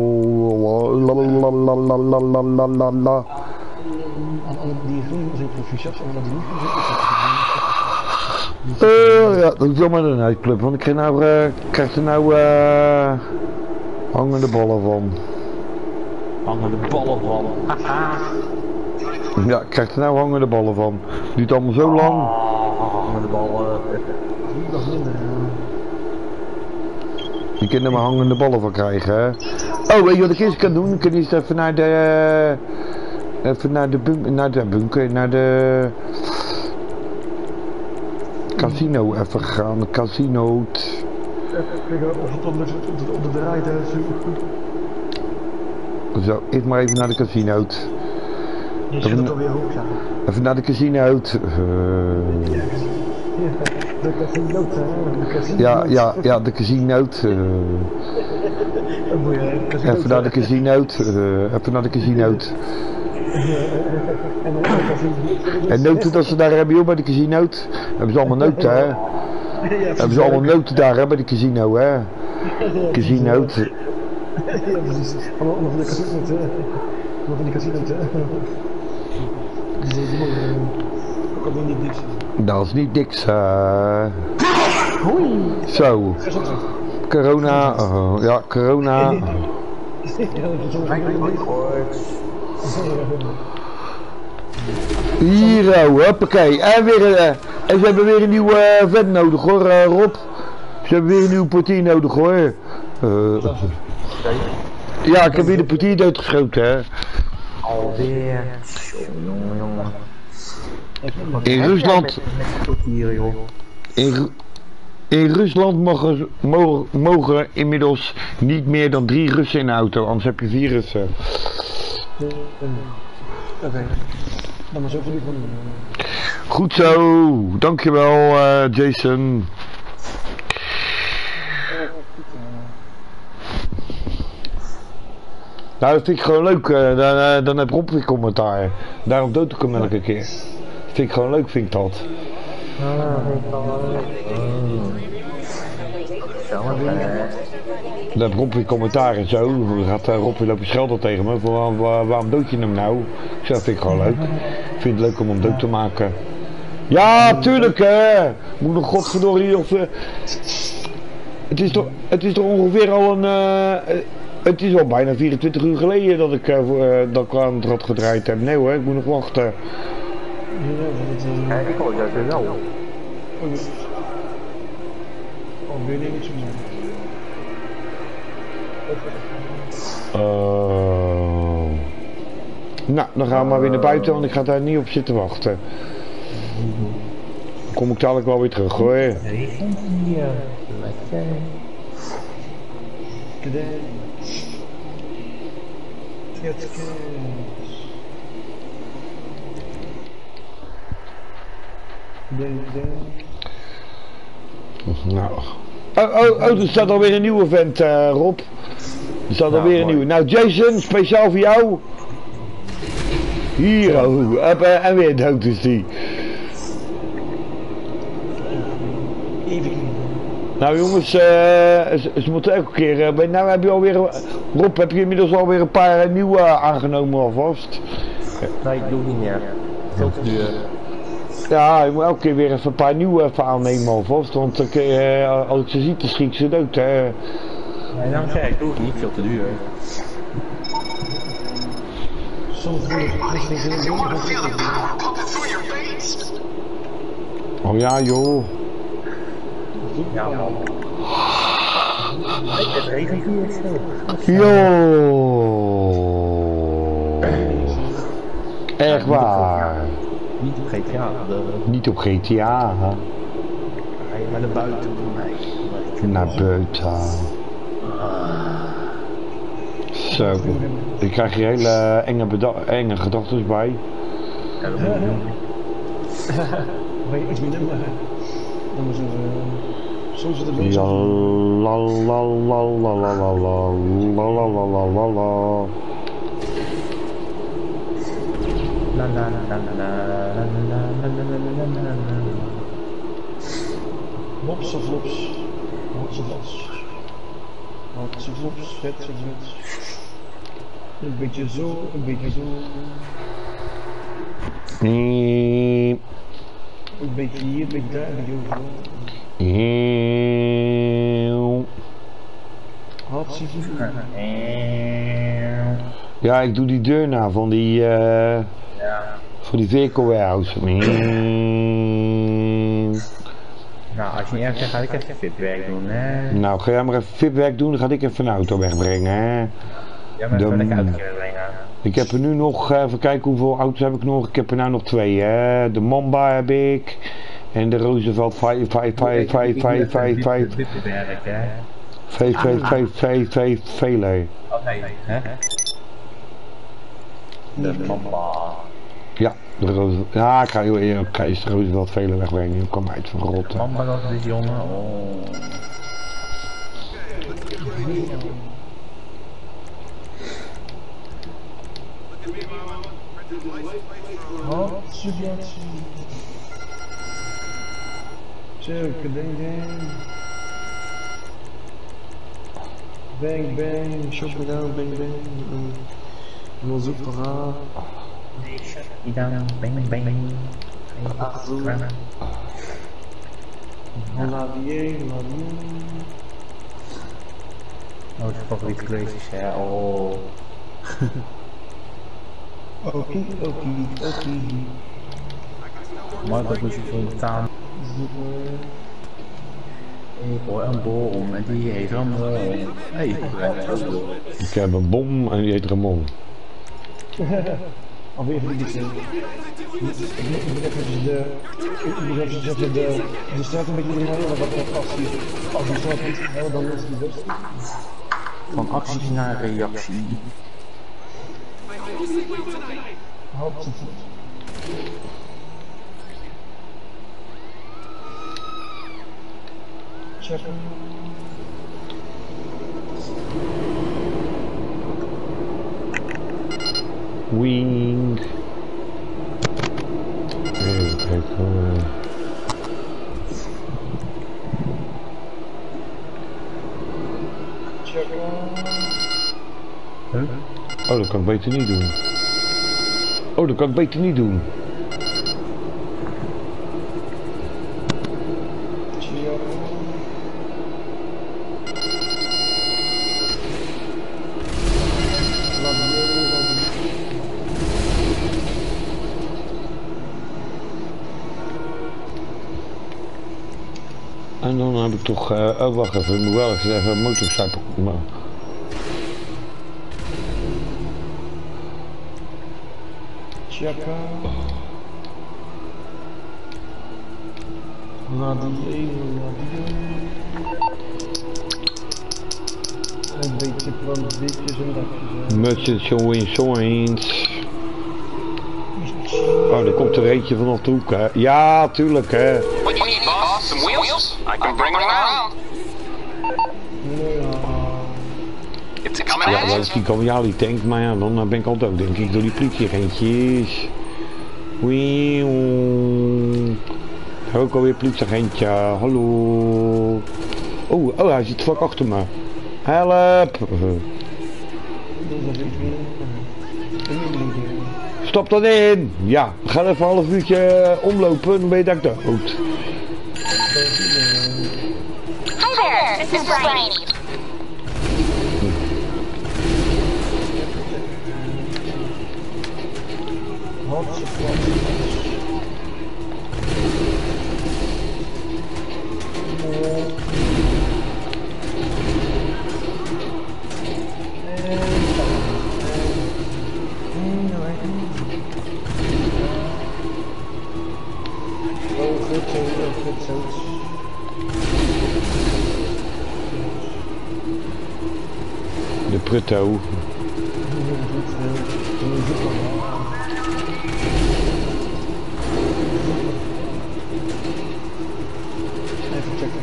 Lalalala. Die groen is ook proficiat, maar dat niet. Ja, dat is allemaal een uitclub, want ik krijg er nou hangende ballen van. Hangende ballen van. Ja, ik krijg er nou hangende ballen van. Duurt allemaal zo lang. Hangende ballen. Je kunt er maar hangende ballen van krijgen, hè. Oh, weet je wat ik eerst kan doen? Ik kan eerst even naar de... naar de casino even gaan. De casino. Kijken of het op de draait is. Zo, eerst maar even naar de casino. Je zit het alweer hoog, ja. Even naar de casino. De casino, Ja, de casino. Even naar de casino. Even naar de casino. En noten dat ze daar hebben, joh, bij de casino. Hebben ze allemaal noten, hè? Hebben ze allemaal noten daar, hè, bij de casino, hè? Casino. Ja, precies. Allemaal van de casino, hè? Allemaal van die casino, hè? Ook al niet niks. Dat is niet niks, Zo. Corona, ja, corona. Hier, hoppakee. En ze hebben weer een nieuwe vent nodig, hoor, Rob. Ze hebben weer een nieuwe portier nodig, hoor. Ja, ik heb weer de portier doodgeschoten, hè. Alweer. Jongen. In Rusland... In Rusland mogen inmiddels niet meer dan 3 Russen in de auto, anders heb je 4 Russen. Oké. Dan was ook voor die van. Goed zo, dankjewel Jason. Nou, dat vind ik gewoon leuk. Dan heb Rob weer commentaar. Daarom dood ik hem elke keer. Dat vind ik gewoon leuk, vind ik dat. Dan heb Rob weer commentaar en zo. Dan gaat Rob weer lopen schelden tegen me. Waarom dood je hem nou? Ik zeg, dat vind ik gewoon leuk. Ik vind het leuk om hem dood te maken. Ja, tuurlijk hè. Moet nog godverdorie of... Het is toch ongeveer al een... het is al bijna 24 uur geleden dat ik aan het rad gedraaid heb. Nee hoor, ik moet nog wachten. Ja, ik hoor dat wel. Alweer niks meer. Nou, dan gaan we maar weer naar buiten, want ik ga daar niet op zitten wachten. Dan kom ik dadelijk wel weer terug hoor. Regent hier. Lekker. Nou. Oh, er staat alweer een nieuwe vent, Rob. Er staat alweer een nieuwe. Nou, Jason, speciaal voor jou. Hier, en weer dood is die. Nou jongens, ze moeten elke keer, nou heb je alweer, Rob, heb je inmiddels alweer een paar nieuwe aangenomen alvast? Nee, ik doe niet meer. Veel te duur. Ja, je moet elke keer weer even een paar nieuwe even aannemen alvast, want als ik ze zie, dan schiet ik ze dood, hè. Nee, dan zeg ik doe het niet, veel te duur. Soms wil ik Oh ja joh. Ja man. Het regent hier zo. Yo. Echt waar. Niet op GTA. Niet op GTA. Ga je maar naar buiten? Nee. Naar buiten. Zo. Ik krijg hier hele enge gedachten bij. Ja, dat moet je doen. Waar je iets minder maar. Dan moeten we... Soms het een beetje... Ja, la la la la la la la la la la la la la. La la la la la la la la la la la. Mops of lops? Mops of lops? Mops of lops? Vet of vet? Een beetje zo, een beetje zo. Een beetje hier, een beetje daar, een beetje overal. Hartstikke. Ja, ik doe die deur na van die voor die vehicle warehouse. Nou, als je niet erg zegt, ga ik even fitwerk doen, hè? Nou, ga jij maar even fitwerk doen, dan ga ik even een auto wegbrengen, hè? Ja, maar even lekker uitkeren brengen. Ik heb er nu nog, even kijken hoeveel auto's heb ik nog. Ik heb er nou nog 2, hè? De Mamba heb ik. En de Roosevelt 55555. Vele. Hè? De Mamba. Ja, de Roosevelt. Ja, ik ga heel eerlijk prijs de Roosevelt vele wegbrengen. Ik kwam uit van rotten. Mamba dat is jongen. Oh. Zo, kadang dang. Bang bang, shop me down, bang bang. En dan zoek verhaal. Bang bang bang. Azul. Lavier. Oh, het favoriete kleurtjes, ja. Oh. Oké. Maar dat moet je voor staan. Ik hoor een bom en die heet Ramon. Hey, ik heb een bom en die heet Ramon. Alweer even iets. Ik moet even de straat een beetje erin halen, wat als die straat niet halen, dan is die best. Van actie naar reactie. Check. Wing. Even kijken. Check. Huh? Oh, dat kan ik beter niet doen. Oh, dat kan ik beter niet doen. En dan heb ik toch, oh wacht even, ik moet wel even een motorcycle. Checken. Navigeren. Een beetje ditjes en datjes. Merchant showing signs. Oh, er komt er eentje vanaf de hoek, hè? Ja, tuurlijk, hè. What do you need, boss? Some wheels? I can bring them around. It's coming Ja, at dat you. is die Gamiali tank, maar ja, dan ben ik al dood, denk ik, door die politieagentjes. Wieuw. Ook alweer politieagentje, hallo. Oh, hij zit vlak achter me. Help! Stop dan in! Ja, we gaan even een half uurtje omlopen, dan ben je daar dood. Hi there, this is Bryony. De prutto. Even checken.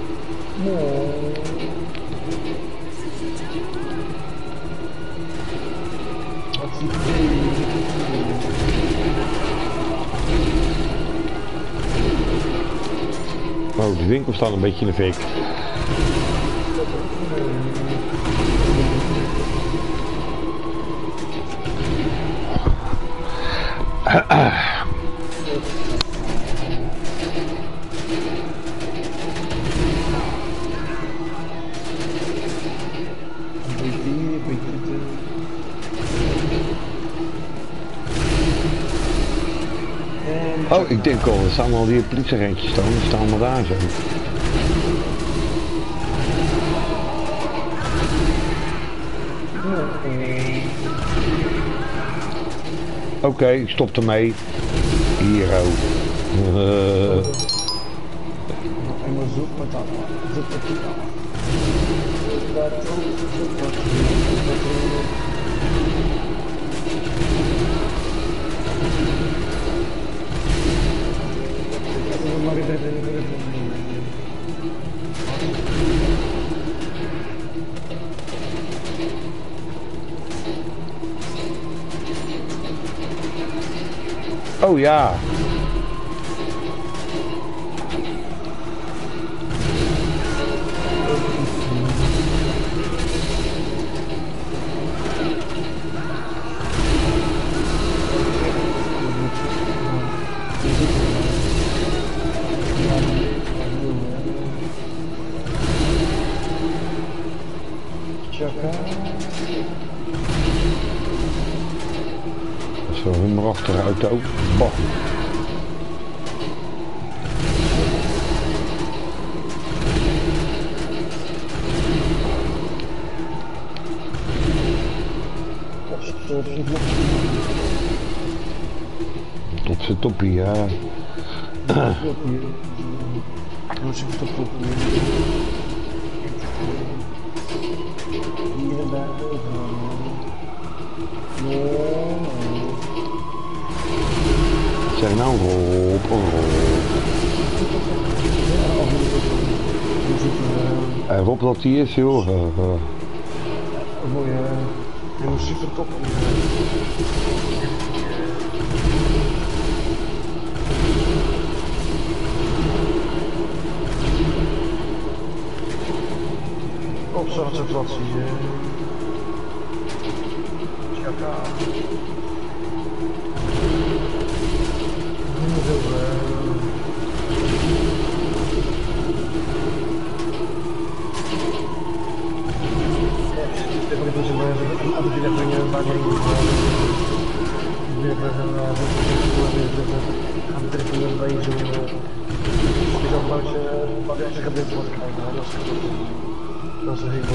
Oh, de winkel staat een beetje in de fik. Oh, ik denk al, er staan al die politieagentjes staan, die staan allemaal daar zo. Oké, ik stop ermee. Hier ook. En we zoeken met dat. Zoek het niet aan. Oh ja. Zo, helemaal achter de auto. Bam. Op zijn toppie, ja. Moet ik toch op hier en daar. Zeg nou Rob, Rob dat die is joh. Mooie, helemaal super top. Observatie. Chaka. Dat is een heel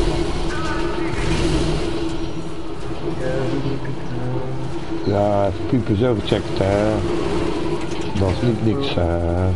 ja, even piepen zo gecheckt hè. Dat is niet niks hè.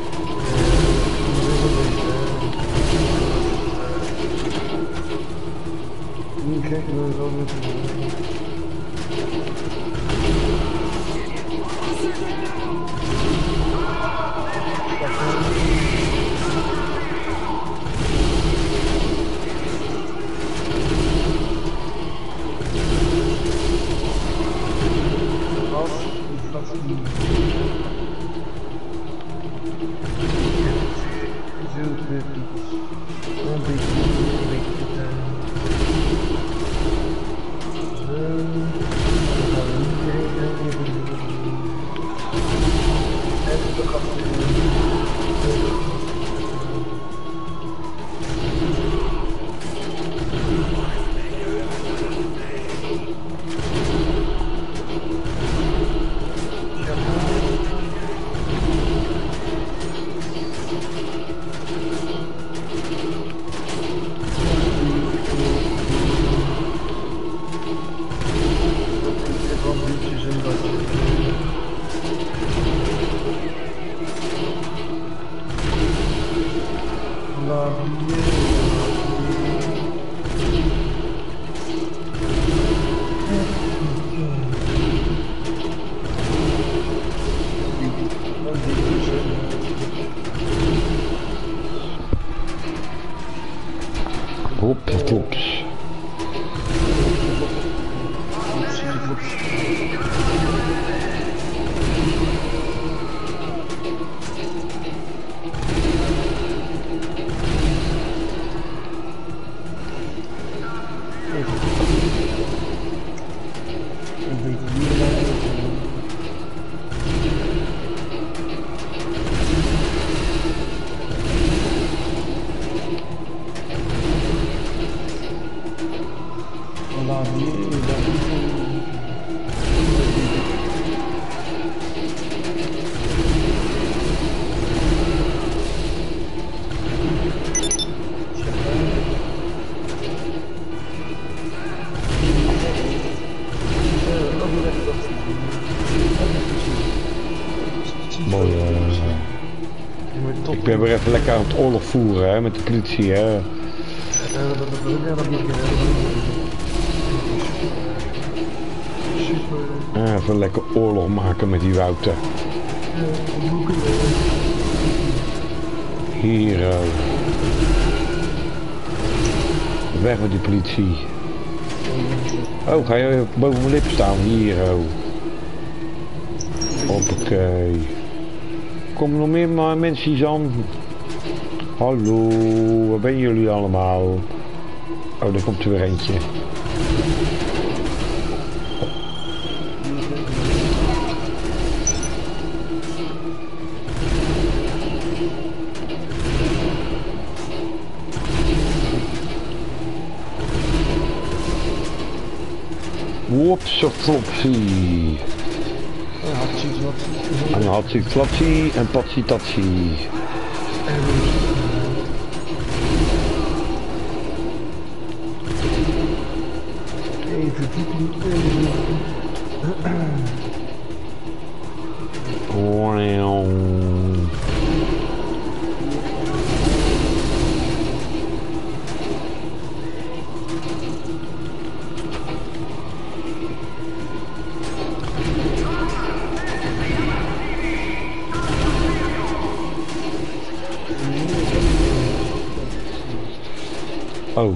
Klops. Ik ben weer even lekker aan het oorlog voeren hè, met de politie hè. Even lekker oorlog maken met die Wouter. Hier. Weg met die politie. Oh, ga je boven mijn lip staan? Hier. Hoppakee. Komen nog meer mensen aan? Hallo, waar ben jullie allemaal? Oh, daar komt er weer eentje. Wopsoflopsie. En hatsie-klapsie en patsie-tatsie. Even typen. Oh,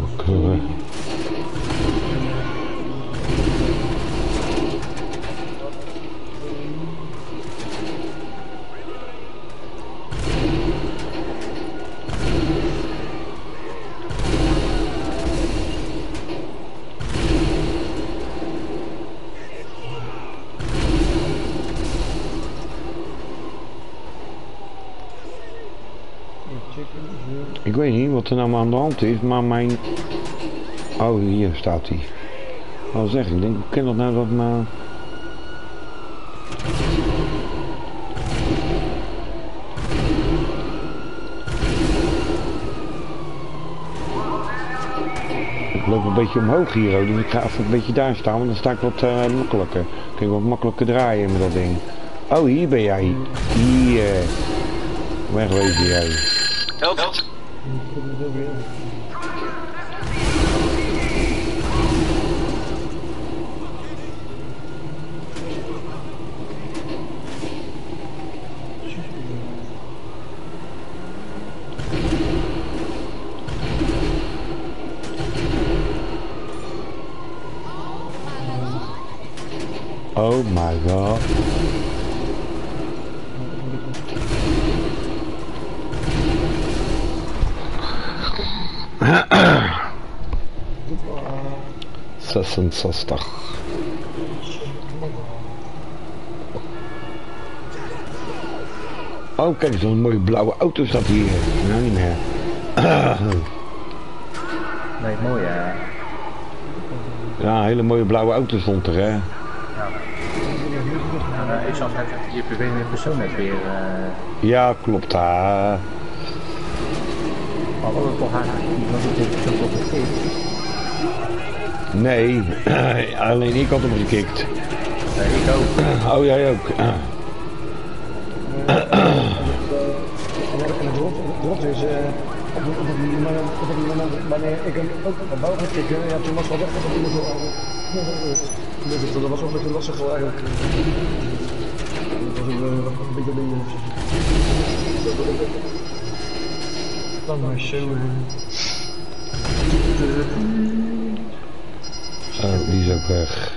ik weet niet wat er nou aan de hand is, maar mijn... Oh, hier staat hij. Wat zeg ik? Denk, ik ken dat nou dat maar... Ik loop een beetje omhoog hier, dus ik ga even een beetje daar staan, want dan sta ik wat makkelijker. Kun je wat makkelijker draaien met dat ding. Oh, hier ben jij. Hier. Wegwezen jij. Help. Oh my god. ...66. Oh, kijk, zo'n mooie blauwe auto staat hier. Nou, niet meer. Nee, mooi hè. Ja, een hele mooie blauwe auto stond er, hè. Ik zag net je vervelende persoon net weer. Ja, klopt, Maar was het toch haar was het persoon toch gekikt? Nee, alleen ik had hem gekikt. Nee, ik ook. Oh, jij ook. En het rot is, op het moment wanneer ik hem ook naar boven ga kicken, ja, toen was het al weg dat iemand zo dat was ook een beetje lastig eigenlijk. Dat was een beetje ding. Dan maar zo. Oh, die is ook weg.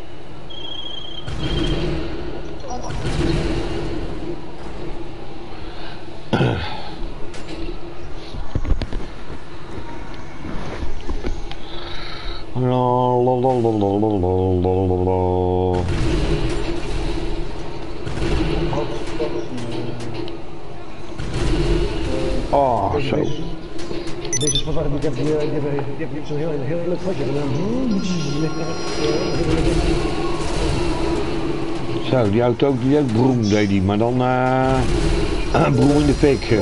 Oh, zo. Deze spot die heb zo'n heel leuk vatje gedaan. Zo, die auto die ook broem deed die, maar dan broem in de fik.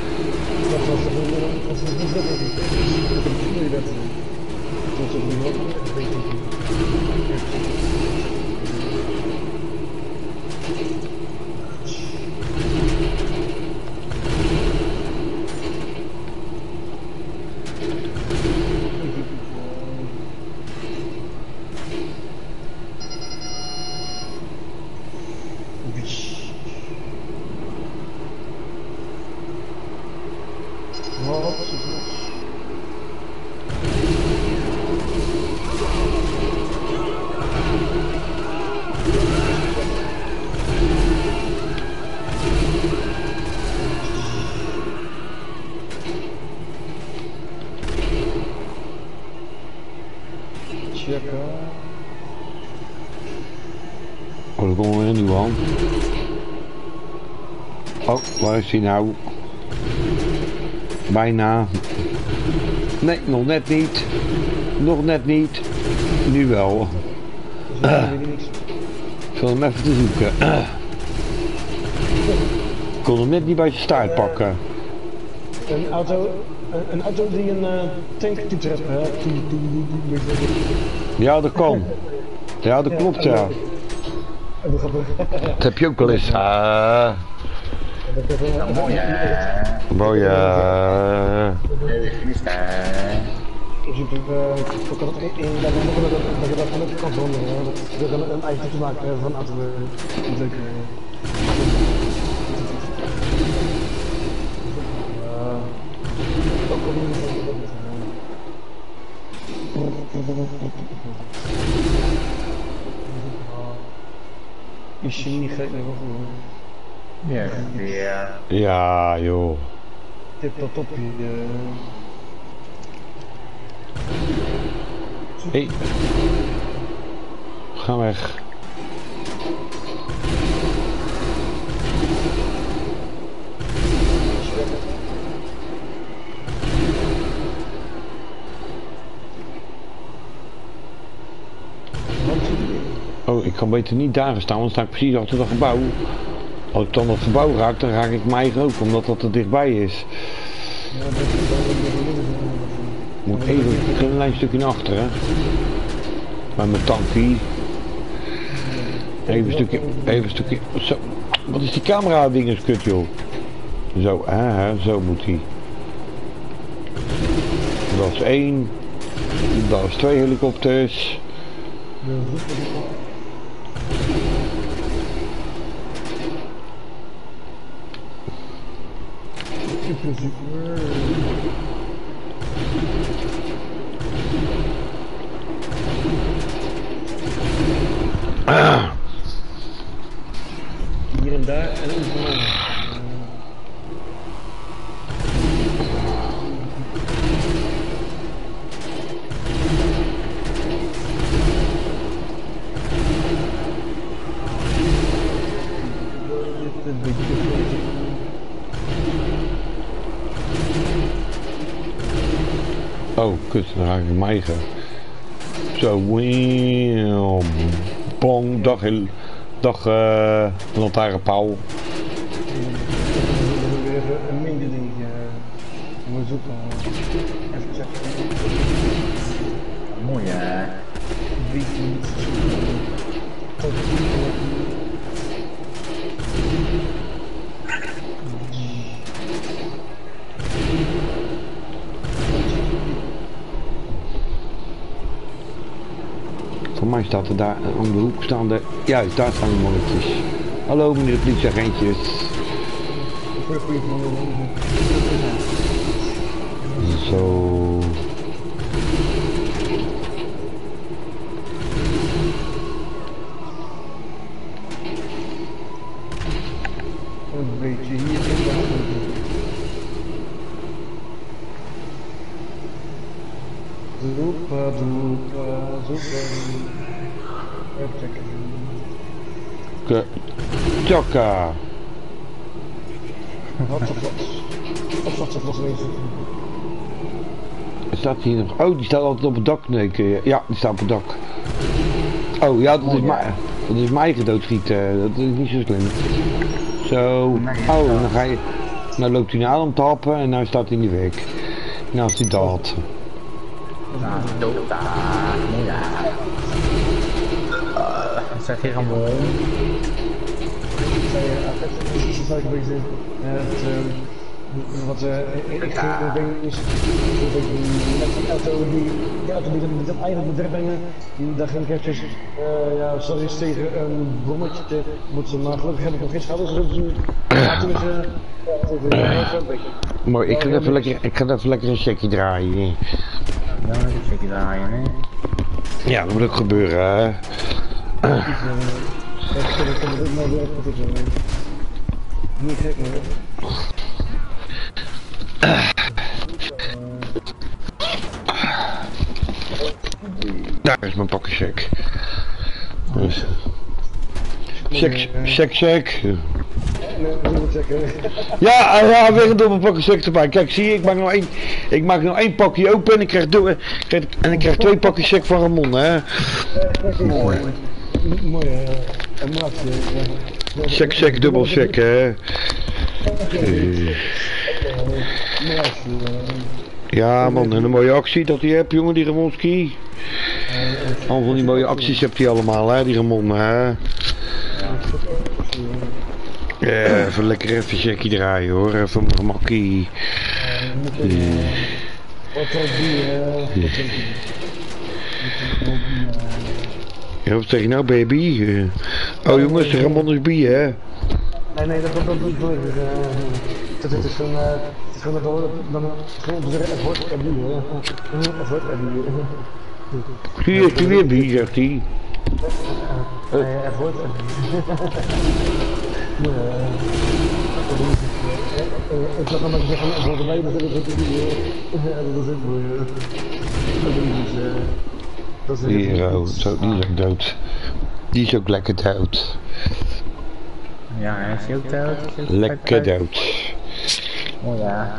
Oh, er komt weer een nieuwe aan. Oh, waar is hij nou? Bijna. Nee, nog net niet. Nog net niet. Nu wel. Ik zal hem even te zoeken. Ik kon hem net niet bij zijn staart pakken. Een auto die een tanktoeter heeft. Ja, dat kan. Ja, dat klopt, ja. Dat heb je ook wel eens. Mooi hè. Mooi, Ik zie dat dat je dat van de kant van een eigen te maken van auto. Leuk. Is je niet gek meer of Ja. Ja. Ja, joh. tip dat op je. Hey. Ga weg. Oh, ik kan beter niet daar staan, want dan sta ik precies achter dat gebouw. Als ik dan dat gebouw raak, dan raak ik mij ook, omdat dat er dichtbij is. Moet even een klein stukje naar achteren. Met mijn tankie. Even een stukje. Zo. Wat is die camera dinges kut joh. Zo, zo moet hij. Dat is 1. Dat is 2 helikopters. Hier en daar en overal. Oh, kut, dan raak ik mij eigen. Zo, bong, dag lantaarnpaal. Weer een minder dingetje. Moet zoeken. Even checken. Mooi hè. Voor mij staat er daar aan de hoek staan de... Juist, daar staan de mannetjes. Hallo meneer de politieagentjes. Zo. Een beetje hier in de hand. Doepa, doepa, zoepa. Even checken. Tjokka. Wat nog eens. Staat hier nog? Oh, die staat altijd op het dak. Nee, ja, die staat op het dak. Oh ja, dat is mijn eigen doodschieten. Dat is niet zo slim. Zo. Oh, dan ga je... Nou loopt hij naar om te happen en nou staat hij in de weg. Nou is hij dat. Zeg je gewoon. Wat ik denk is met die auto die dat eigenlijk moet wegbrengen, daar ging ik eventjes, ja, sorry, tegen een bommetje te moeten, maar gelukkig heb ik nog geen schouders, dus toen is Mooi, ik ga even lekker een checkje draaien. Ja, een checkje draaien, hè? Ja, dat moet ook gebeuren, hè. Niet gek meer. Daar is mijn pakkencheck. Dus. Check. Ja, weer een domme pakkencheck erbij. Kijk, zie je, ik maak nog één pakje open en ik krijg 2 pakjes check van Ramon, hè. Mooi. Mooi, Check, dubbel check, hè. Ja man, en een mooie actie dat hij hebt, jongen, die Ramonski. Al van die mooie acties hebt hij allemaal, hè, die Ramon, hè. Even lekker even checkie draaien, hoor, even een gemakkie. Ja, wat zeg je nou, baby? Oh jongens, Ramon is bij, hè. Nee, dat niet voor. Het is gewoon het wordt er nu, hè. Het wordt er nu. Hier is hij weer bij, zegt hij. Het wordt... Ik zag hem zeggen, volgens mij dat is het Hier, oh, zo, die is ook dood. Die is ook lekker dood. Ja, hij is heel dood. Lekker dood. Oh ja.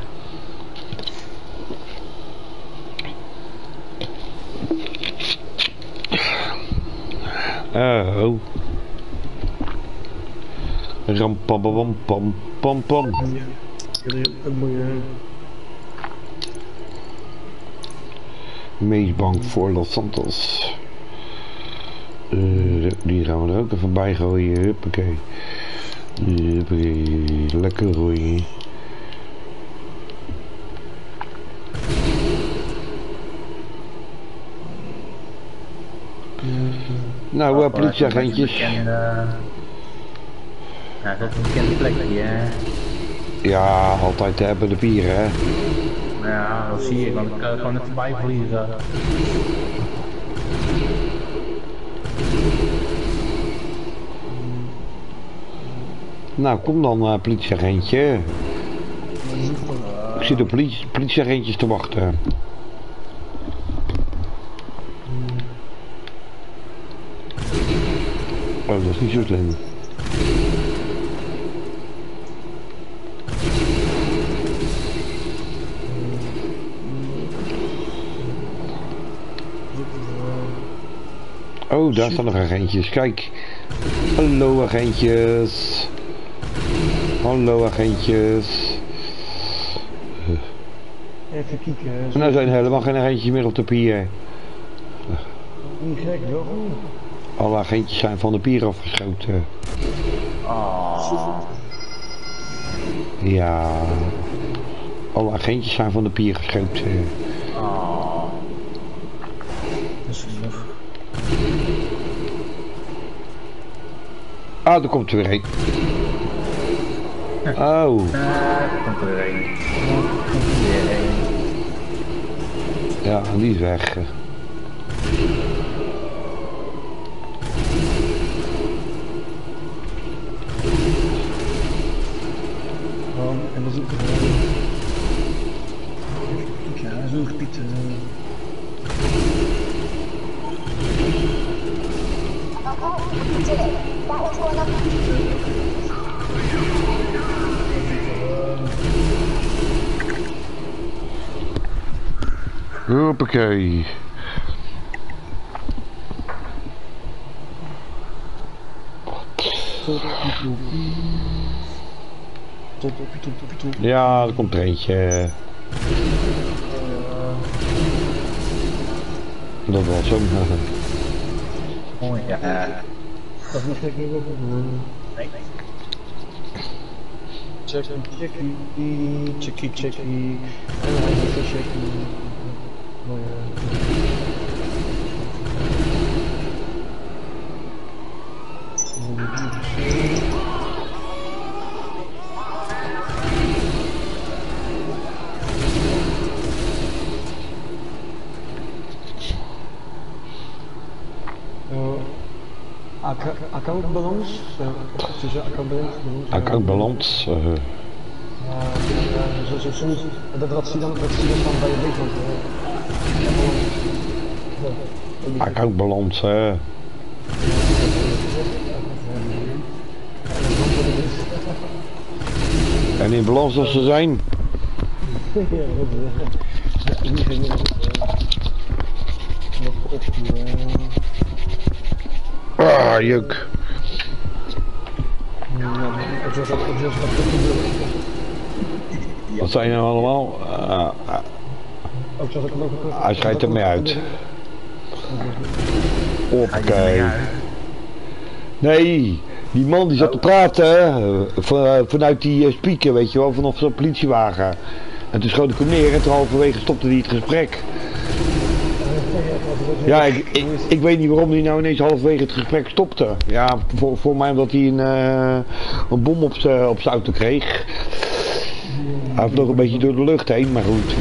Oh. Ram pam pam pam pam pam. Meest bang voor Los Santos. Die gaan we er ook even bij gooien. Huppakee. Huppakee. Lekker gooien. Nou, politieagentjes. Ja, dat is een bekende plekje, hè. Ja, altijd hebben de pieren, hè. Ja, dat zie ik, want ik kan gewoon even voorbij vliegen. Nou, kom dan, politieagentje. Ik zie de politieagentjes te wachten. Oh, dat is niet zo slim. Oh, daar staan nog agentjes. Kijk. Hallo agentjes. Hallo agentjes. Even kijken. Nou zijn helemaal geen agentjes meer op de pier. Niet gek, wel. Alle agentjes zijn van de pier afgeschoten. Oh. Ja. Alle agentjes zijn van de pier geschoten. Oh. Dat is lief. Ah, er komt er weer een. Oh. Er komt er weer een. Ja, die is weg. En dan zoek ik ja, zo'n gebied. Hoppakee. Ja, er komt er eentje. Dat was hem. Oh ja. Dat is niet gek meer op. Nee. Checkie, checkie. En hij is een checkie. Oh ja. Accountbalans? Tussen Accountbalans. Ja, soms, dat zie je dan bij je weg. Accountbalans, hè. En in balans als ze zijn. Ah, juk. Wat zijn nou allemaal? Hij schijnt er mee uit. Oké. Nee, die man die zat te praten vanuit die speaker, weet je wel, vanaf zo'n politiewagen. En toen schoot ik hem neer en toen halverwege stopte hij het gesprek. Ja, ik weet niet waarom hij nou ineens halverwege het gesprek stopte. Ja, voor mij omdat hij een bom op zijn auto kreeg. Hij vloog een beetje door de lucht heen, maar goed.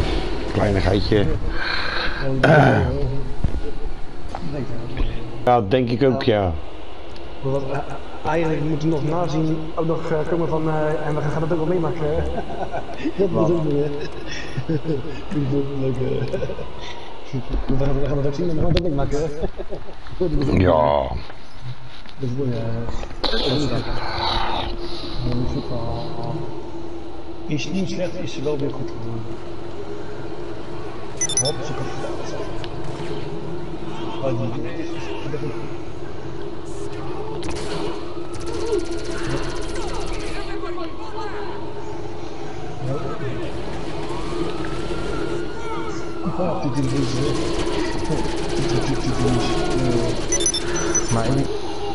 Ja, denk ik ook, ja. Want, eigenlijk moeten we nog nazien, ook nog komen van, en we gaan het ook wel meemaken. Dat is ook weer. Vind ik ook leuk. We gaan het ook zien en we gaan het ook meemaken. Ja. Dat is mooi, is niet slecht, is ze wel weer goed geworden. Hop, ze kan Maar ik...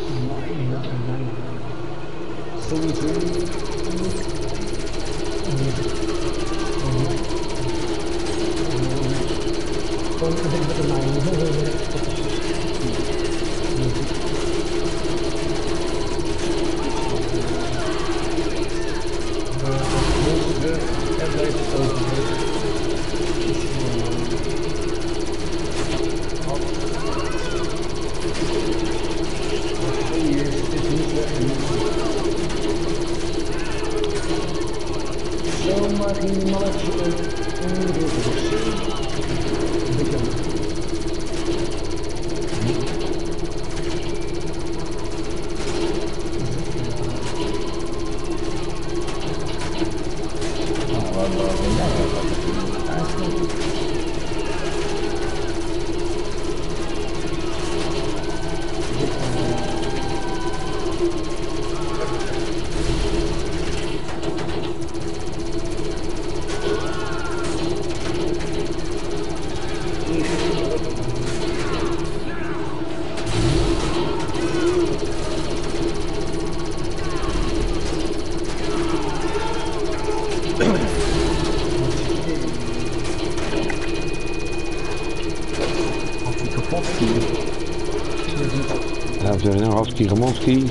Ja, we zijn nou Husky Ramonski.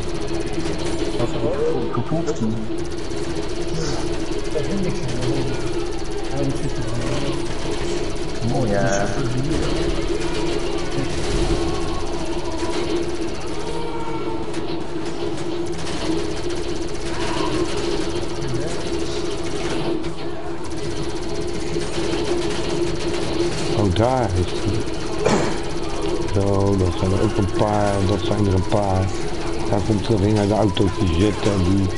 Kapot. Mooi, ja. Oh, daar is hij. Zo, dat zijn er ook een paar, dat zijn er een paar. Daar komt er een naar de autootje zitten en die...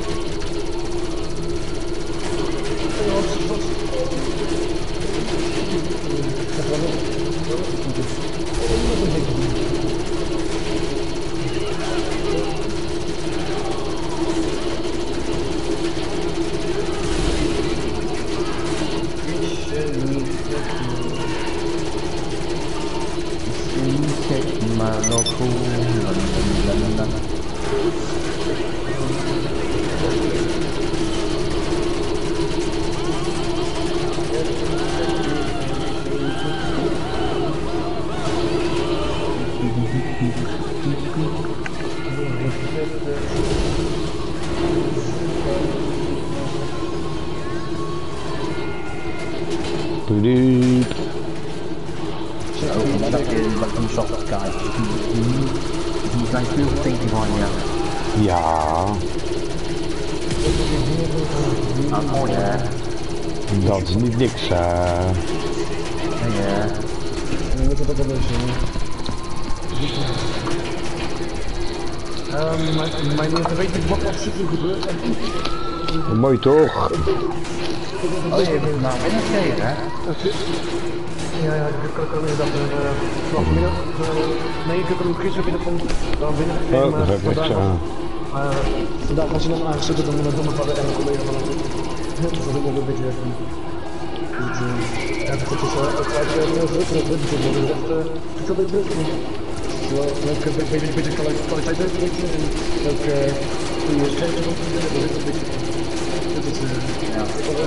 Een soft kaart. Die zijn veel tegen van ja. Ja. Ah, mooi hè. Dat is niet niks. Ja. En moet het ook wel eens zien. Mijn eerste weet ik wat echt super gebeurt. Mooi toch? Oh, je bent maar binnen tegen hè? Ja, ik kan inderdaad vanmiddag. Nee, ik heb hem gisteren binnenkomt. Dan binnen. Oh, dat is ook niks aan. Vandaag was hij nog aangezet dan mijn vader en een collega van hem. Dat was ook wel een beetje. Ja, het is ook uit heel druk en het wordt echt veel druk. Ook een beetje kwaliteit heeft en ook goede scherpte op. Dat is ja.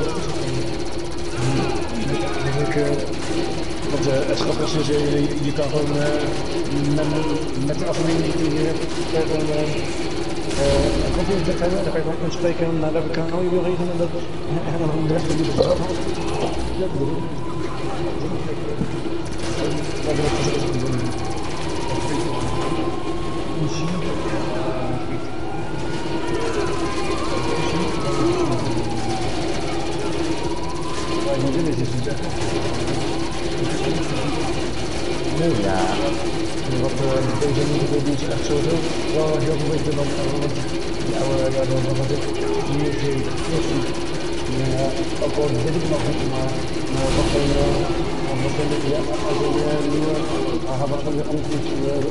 Want het grappige is, je kan gewoon met de afdeling die je hebt, gewoon een computer hebben, dan kan je gewoon spreken naar welke kanaal je wil regelen en dan de rest van die zelf houdt. Ja, dat bedoel ik. die zin is het echt. Nee, ja. Wat deze nieuwe die is echt sowieso wel heel veel beter dan die oude, ja, dan wat ik hier zie. Ook al weet ik nog niet, maar wat een, ja, als een nieuwe, wat een anders is,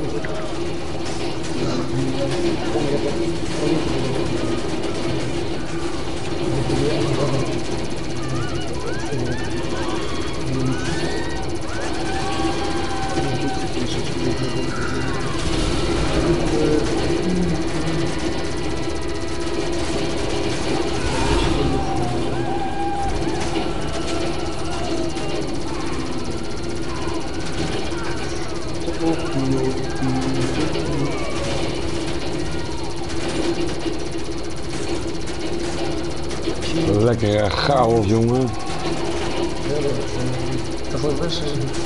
Lekker chaos, jongen. Dat wordt best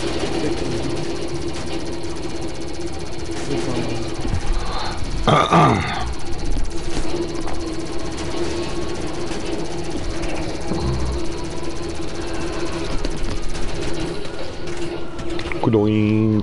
Koedoink.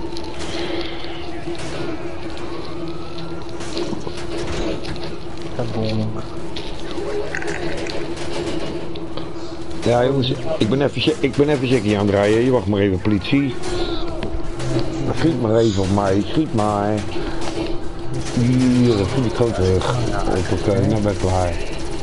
Ja jongens, ik ben even checkie aan het draaien. Je wacht maar even, politie. Schiet maar even op mij, schiet maar. Hier, dat vind ik gewoon terug. Oké, nou ben ik klaar.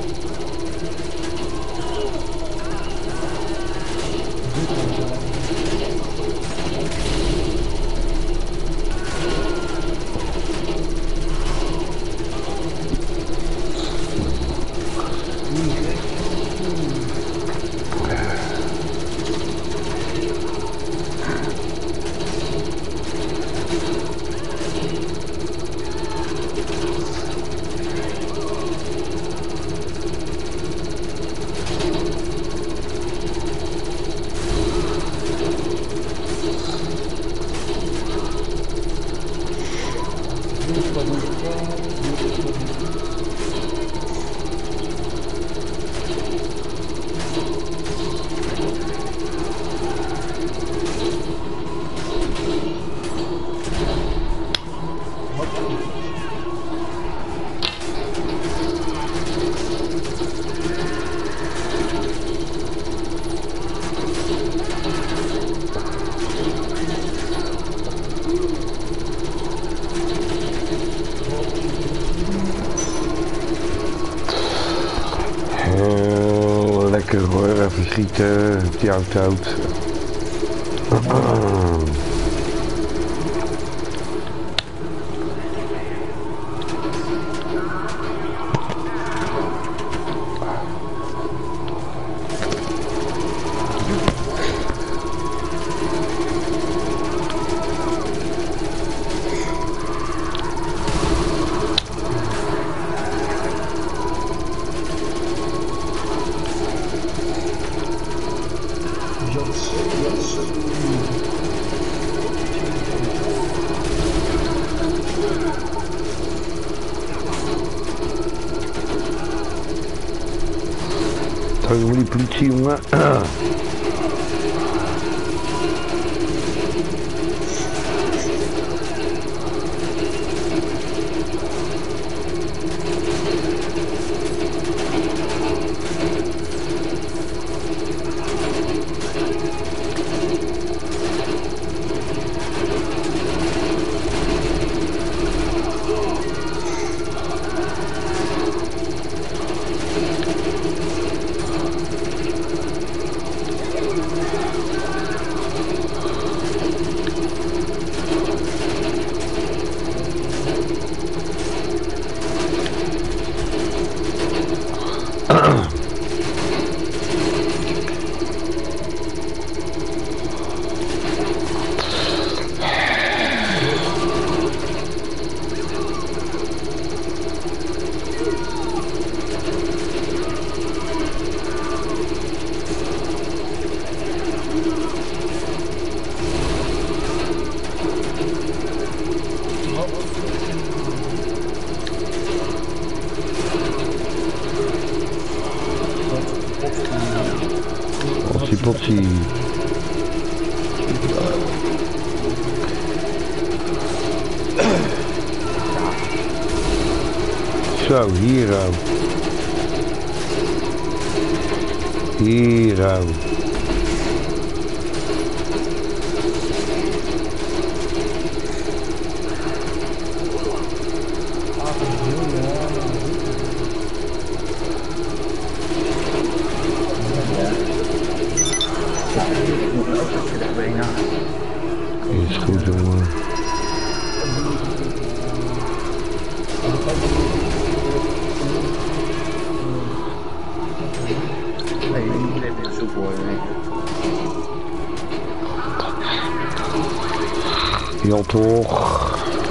Lekker hoor, even schieten, die auto. Jongen, die politie, jongen. Potsie, potsie. Zo, hier ook. Hier ook. Is goed, jongen. Nee, je moet even gezocht worden. Ja, toch.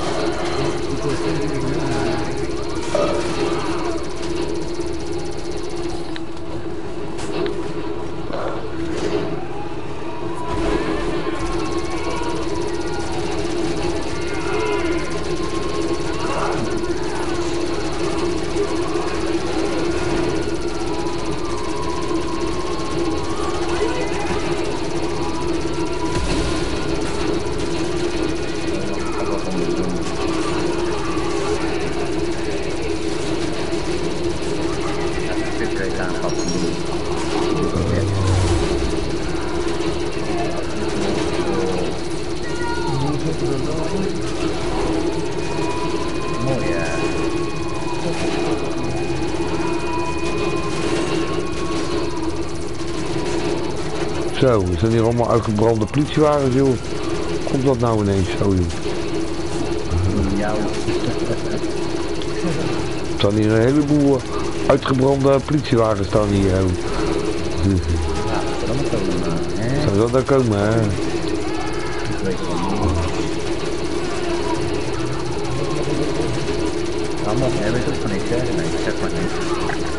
Mooi, ja. Zo, er zijn hier allemaal uitgebrande politiewagens, joh. Komt dat nou ineens zo, joh? Jou. Er staan hier een heleboel uitgebrande politiewagens staan hier, joh. Ja, dat moet komen, hè? Zou dat nou komen, hè? Ik weet het niet. Allemaal, jij weet ook van niks, hè? Nee, ik zeg maar niet.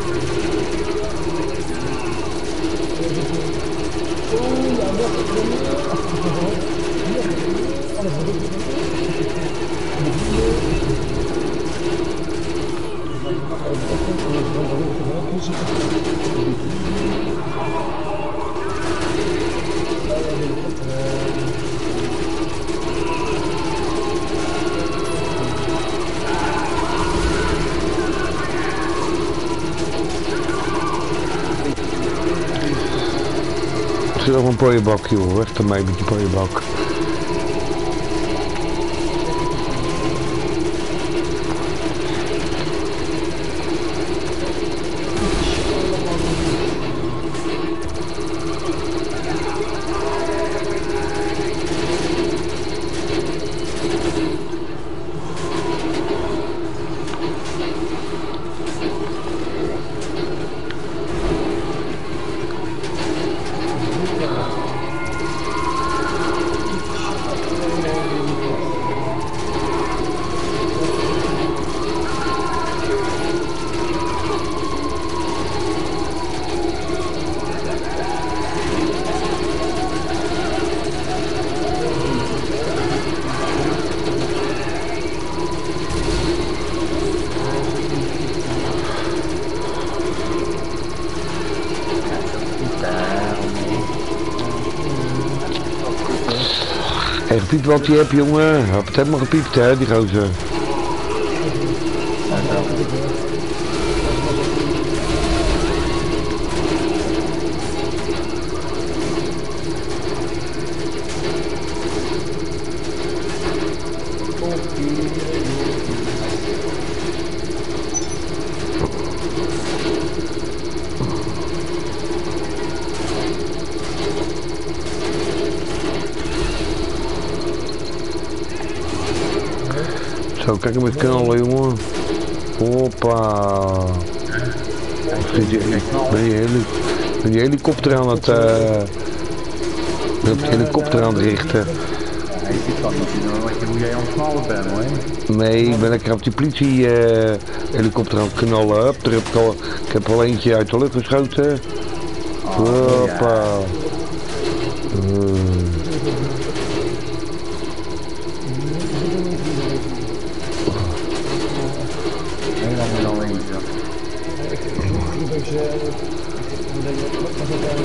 Er zit nog een pooienbak, joh. Weg ermee met die pooienbak. Hey, gepiept wat je hebt, jongen. Hij heeft het helemaal gepiept, hè, die gozer. Zo, kijk hem met knallen, jongen. Hoppa. Ben je helikopter aan het... met de helikopter aan het richten. Ja, je ziet dan niet hoe jij aan het knallen bent, hoor. Nee, ik ben lekker op die politie helikopter aan het knallen. Hup, ik heb al eentje uit de lucht geschoten. Hoppa.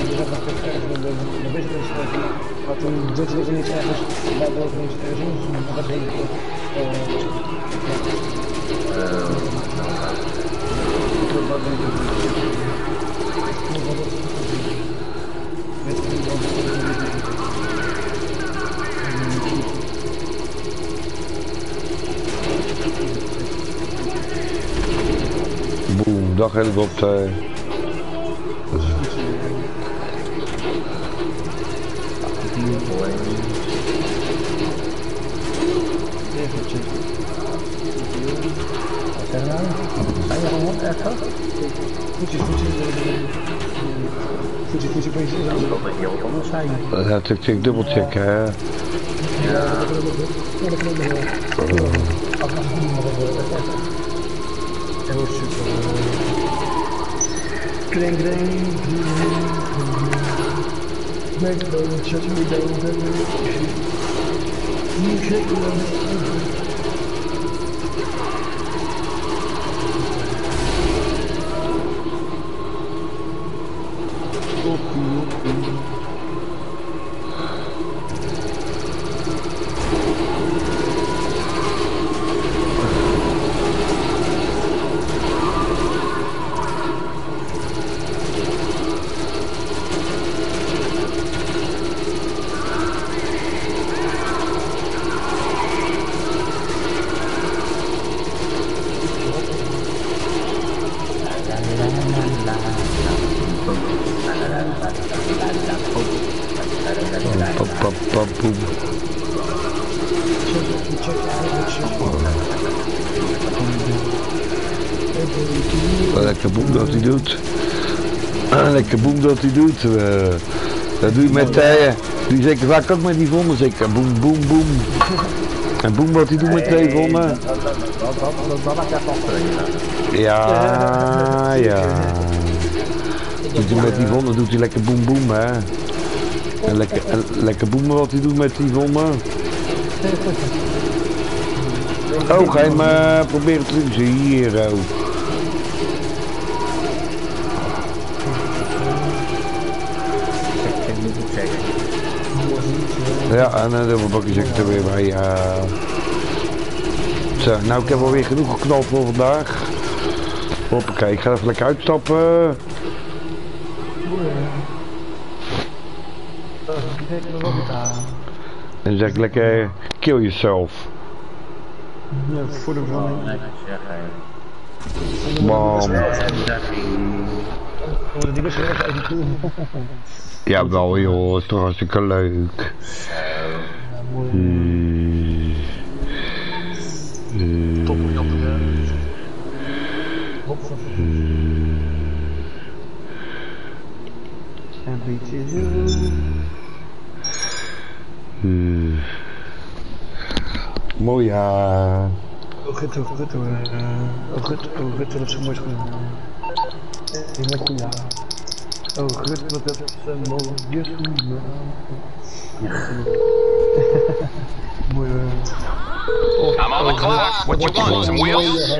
de business, maar toen deed hij ineens ergens, bij de ineens ergens in, maar dat heet Boom, dag helikopter. Ja, tik dubbelcheck, hè. Kring, kring, Lekker boem dat hij doet. Lekker boem dat hij doet. Dat doe je met doe je zeker vaak ook met die vonden. Zeker boem boem boem. En boem wat hij doet met twee vonden. Dat maakt echt afspringen. Ja. Doet hij met die vonden doet hij lekker boem boem, hè. En lekker boemen wat hij doet met die vonden. Oh, ga je hem proberen te doen? Hier, oh. Ja, en dan pak ik er weer bij. Zo, nou ik heb alweer genoeg geknald voor vandaag. Hoppakee, ik ga even lekker uitstappen. En dan zeg ik lekker, kill yourself. Ja, voor de verandering. Bam. Die was er even toe. Ja wel joh, is toch hartstikke leuk. Een beetje Mooi ja. Oh gut, dat is zo mooi gedaan. Ja. Oh gut, wat dat is een mooie schoenen. Mooi I'm on the clock. What you want? Some wheels?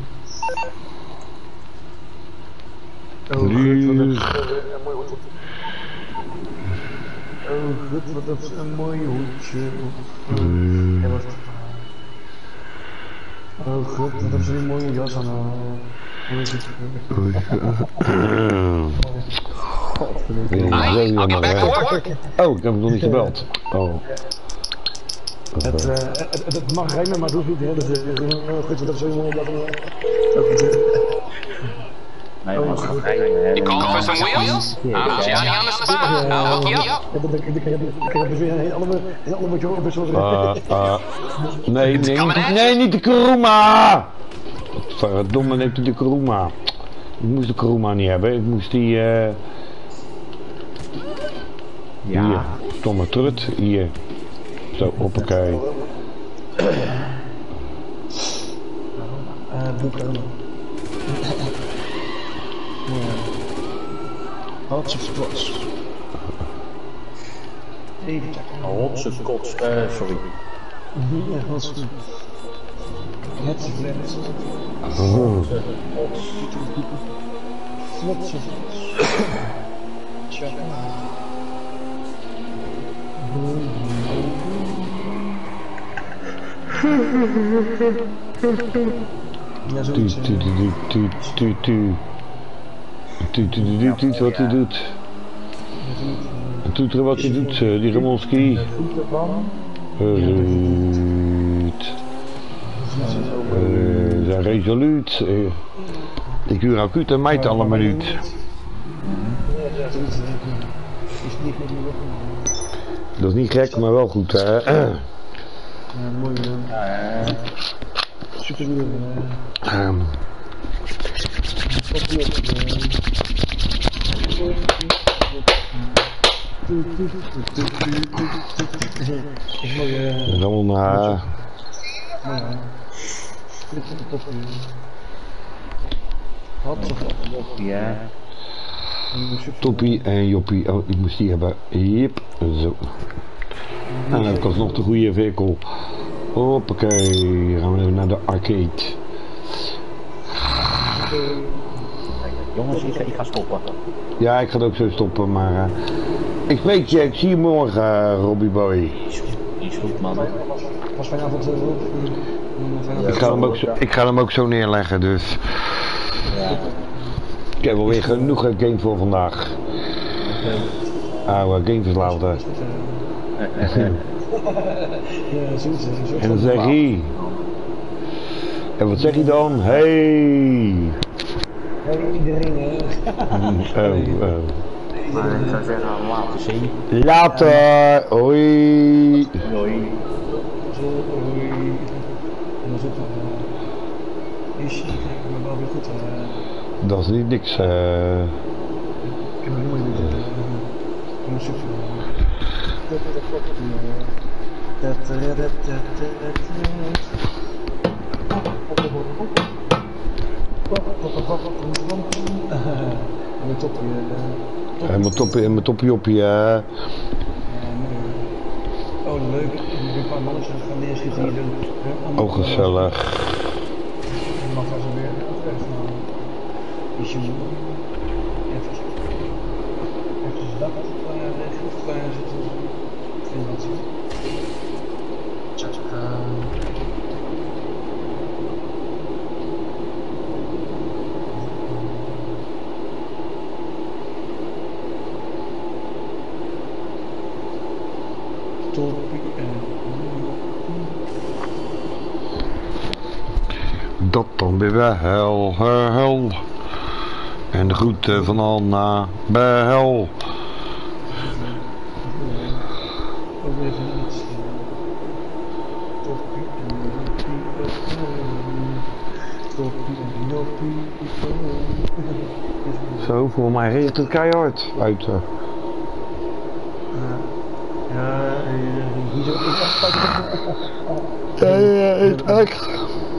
Oh gut, wat dat is een mooi hoedje. Oh gut, wat dat is een mooie jas aan. I'll get back to work. Oh, ik heb hem nog niet gebeld. Oh. Het mag rijmen, maar het hoeft niet, hè. Dus goed, dat is zo mooi. You calling for some wheels? I'm Johnny on the spot. I'll hook you up. Ik heb dus weer een alle beetje op Nee, niet de Kuruma! Verdomme, neemt hij de Kuruma. Ik moest de Kuruma niet hebben, ik moest die hier, stomme trut, hier. Zo, hoppakee. Boeken. Hotse spots. Even checken. Hotse kots, sorry. Ja, hotse. Het is Ja, zoiets. Wat hij doet. Het doet er wat hij doet, die Ramonski. Zijn resoluut. Ik uur acuut en mijt alle minuut. Dat is niet gek, maar wel goed. Mooi. Super duur. Dan Ja. Toppie en Joppie. Oh, ik moest die hebben. Jep, zo. En dat was nog de goede vehicle. Hoppakee, gaan we even naar de arcade. Jongens, ik ga stoppen. Ja, ik ga het ook zo stoppen, maar ik spreek je, ik zie je morgen, Robbie Boy. Is goed, man. Was vanavond Ik ga hem ook zo neerleggen, dus. Ja. Ik heb alweer genoeg game voor vandaag. Oude gameverslaafde. En dan zeg hij. En wat zeg je dan? Hey! Hey iedereen, hè? Maar ik zou zeggen, later zien. Later! Hoi! Hoi. En dan zit er... Is maar wel weer goed. Dat is niet niks. Ik heb nog nooit weer... Een super... Mijn toppie op je. Oh leuk, ik heb een paar mannen gaan neerschieten hier doen. Oh gezellig. Ik mag wel zo weer even is je even dat klein zitten. Ik vind dat zo. Dat dan weer wel, hel. En de groeten van Anna, behel. Zo, voor mij regent het keihard buiten. Ja, echt.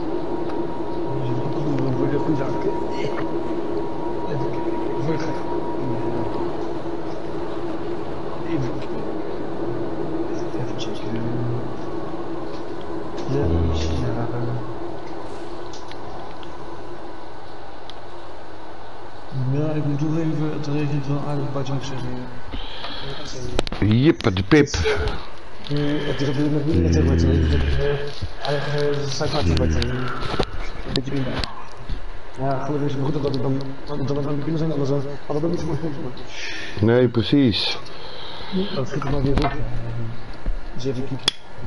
Ja, ik moet toch even, het regent wel aardig buiten, moet ik zeggen. Jippe de pip. Het is op dit moment niet met het staat maar buiten. Een beetje minder. Ja, gelukkig is het goed dat ik dan kunnen zijn, anders had het ook niet zo mooi gemaakt. Nee, precies. Dat schiet er maar weer op. Dus even kijken.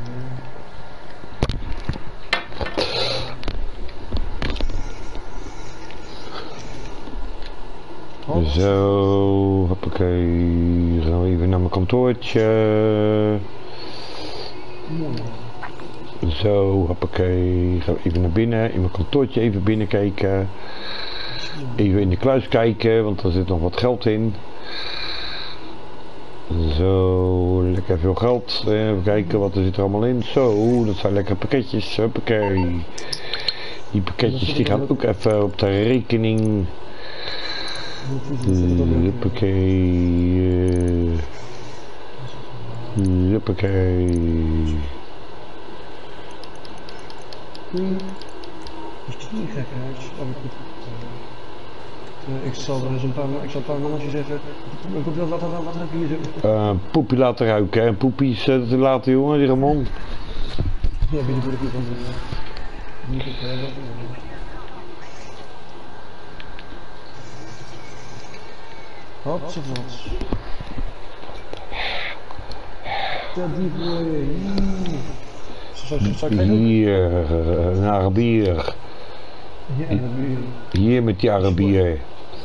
Zo, hoppakee, gaan we even naar mijn kantoortje. Zo, hoppakee, gaan we even naar binnen, in mijn kantoortje even binnenkijken. Even in de kluis kijken, want er zit nog wat geld in. Zo, lekker veel geld. Even kijken wat er zit er allemaal in. Zo, dat zijn lekkere pakketjes, hoppakee. Die pakketjes die gaan ook even op de rekening. Huppakee. Huppakee. Is het niet gek, hè? Ik zal er eens een paar mannetjes even. Wat heb je hier zo? Poepie laten ruiken, hè. Poepie te laten, jongen, die Ramon. Ja, ben je natuurlijk niet van niet op Hopsa wat. Hier, een Arabier. Hier met die Arabier.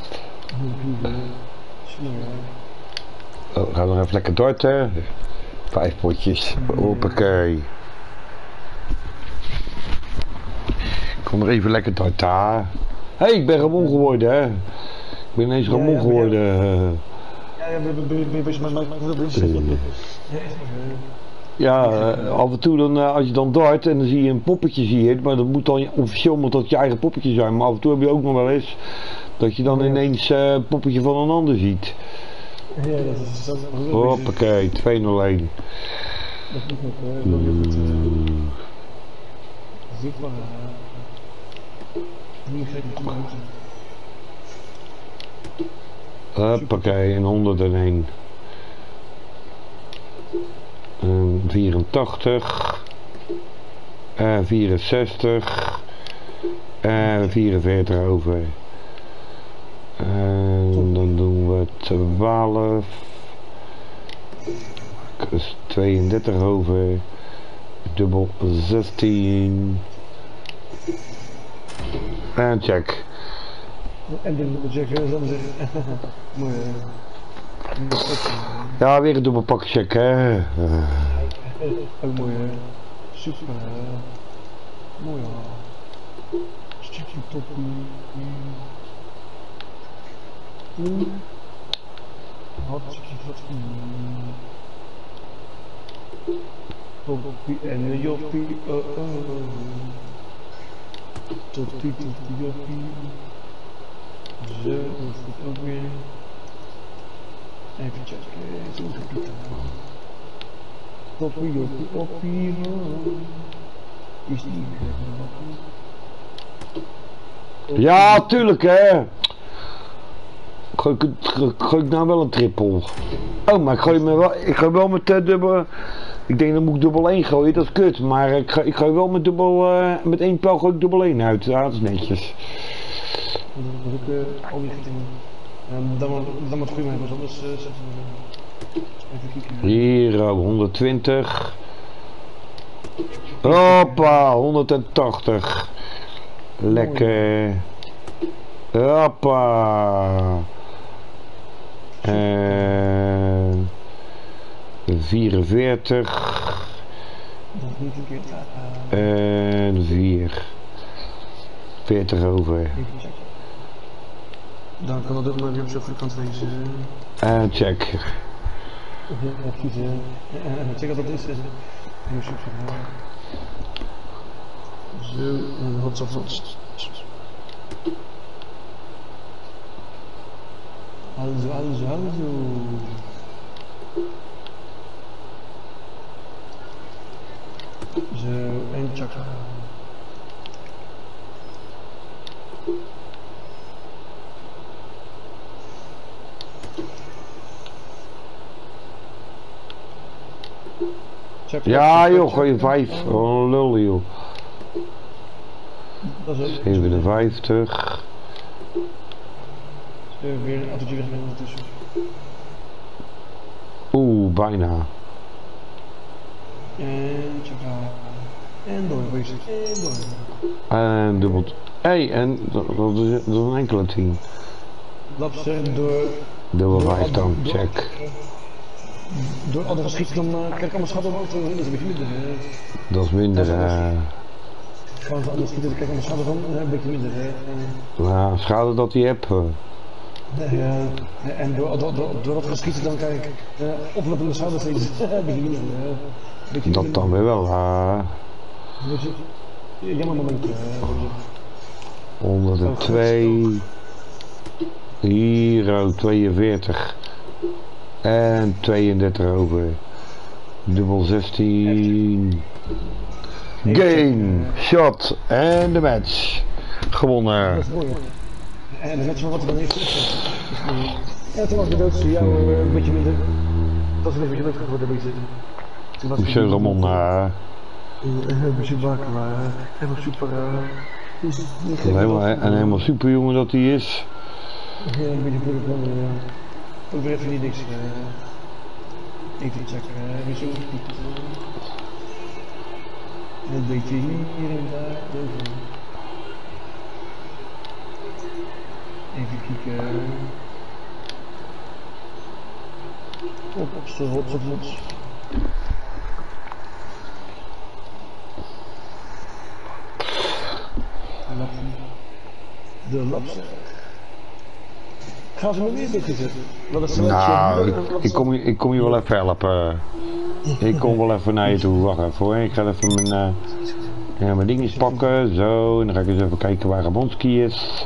Oh, gaan we nog even lekker darten. 5 potjes. Hoppakee. Kom er even lekker darten. Hé, ik ben Ramon geworden, hè. Ik ben ineens Ramon geworden. Ja, af en toe dan, als je dan dart en dan zie je een poppetje hier, maar dat moet dan officieel moet dat je eigen poppetje zijn, maar af en toe heb je ook nog wel eens dat je dan ineens een poppetje van een ander ziet. Ja, dat is hoppakee, 2-0-1. Dat is nog niet gek. Hoppakee, en 101. 84. 64. 44 over. En dan doen we 12. Dus 32 over. Dubbel 16. En check. En de check is dan zeggen. Mooi. Ja, weer een dubbel pakcheck, hè. Ook mooi, hè. Super, mooi, hoor. Stukje toppie. Hartstikke toppie. Toppie en een joppie, Toppie, joppie. Zo, dat goed ook weer. Even checken, zo goed. Toppie, joppie, oppie, is die Ja, tuurlijk, hè. Gooi ik nou wel een triple? Oh, maar ik gooi wel met dubbel. Ik denk dan moet ik dubbel 1 gooien, dat is kut. Maar ik gooi wel met dubbel, met 1 pijl gooi ik dubbel 1 uit. Ja, dat is netjes. Dat is ook al niet goed in. Dan moet het goed mee, want anders zetten we even kijken. Hier, 120. Hoppa, 180. Lekker. Hoppa. 44. Dat is niet een keer En 4. 40 over. Dan kan dat ook maar weer op zo'n vierkant wezen. En check. Ja, kiezen. Check wat dat is. Zo, en wat zo vast. Also. Zo, en chakra. Ja joh, gooi je 5. Oh lul joh. 57. Weer een autootje weg met ondertussen. Oeh, bijna. En chakra. En door, wees het. En door. En dubbel. Hey, en dat is een enkele 10. Lapsen door. Dubbel 5 dan, check. Door andere geschieten dan krijg ik allemaal schade op auto, dat is een beetje minder. Dat is minder. Gewoon van anders schieten, dan krijg ik allemaal schade van, een beetje minder. Nou, schade dat hij hebt. Ja, en door wat geschieten dan krijg ik oplopende schade steeds een beetje minder. Dat dan weer wel. Jammer momentje. 102. Hier, 42. En 32 over. Dubbel 16. Game, shot en de match. Gewonnen. Dat is mooi. En de rest van wat er dan heeft. Ja, toen was de dood voor jou een beetje minder. Dat is een beetje leuk geworden, een beetje. Hoezo Ramon? Een beetje wakker, maar helemaal super. Helemaal super jongen dat hij is. Ja, een beetje moeilijk man. Probeer even niet niks. Even checken. Weer zo. Een beetje hier en daar. Even kijken. Op de rots of rots. De lapsen. Gaan ze me weer zitten zetten? Nou, ik kom je wel even helpen. Ik kom wel even naar je toe. Wacht even hoor. Ik ga even mijn dingetjes pakken. Zo. En dan ga ik eens even kijken waar Ramonski is.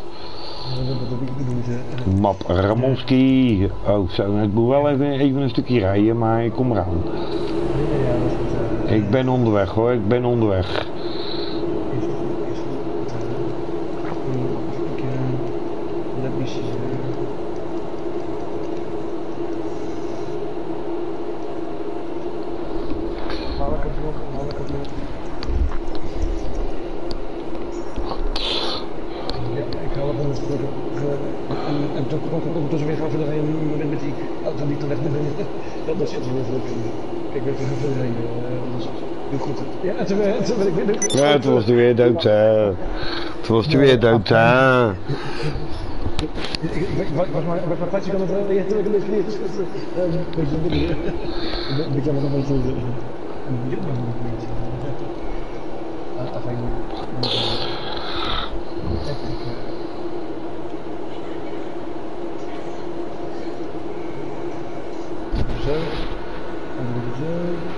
Map Ramonski. Oh zo. Ik moet wel even een stukje rijden. Maar ik kom eraan. Ik ben onderweg hoor. Ik ben onderweg. En toen kwam ik ondertussen weer gaan verder met die auto die te weg ben. Dat zit er weer voor. Ik weet er veel heen. Dat is goed. Ja, en toen ben ik weer dood. Ja, toen was hij weer dood. Toen was hij weer dood. Was mijn plaatje kan het wel. Ja, toen heb ik een beetje neer. Een beetje allemaal een beetje. Een beetje. Zo. En dan zo.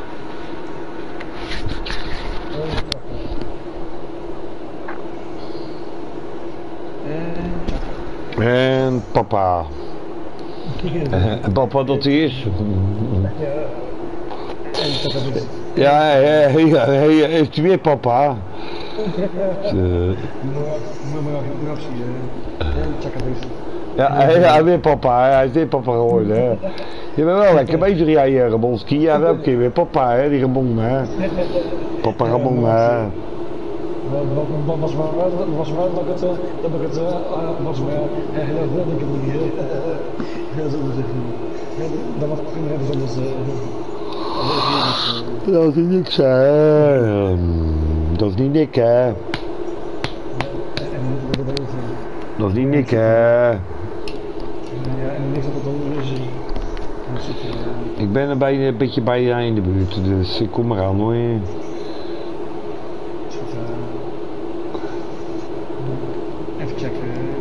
En papa. En papa dat hij is. Ja, heeft hij weer papa? Ja, weer papa, hij is weer papa geworden. Hè. Je bent wel lekker bezig, jij Ramonski. Ja, elke keer weer papa, hè, die Ramon, hè. Papa Ramon, hè. Dat was maar dat ik het was maar dat ik het niet dat was ergens anders dat is niet niks hè. Dat is niet niks hè. Dat is niet niks hè. Ja, en niks dat het onder is. Ik ben er een beetje bij in de buurt, dus ik kom eraan hoor. Even checken.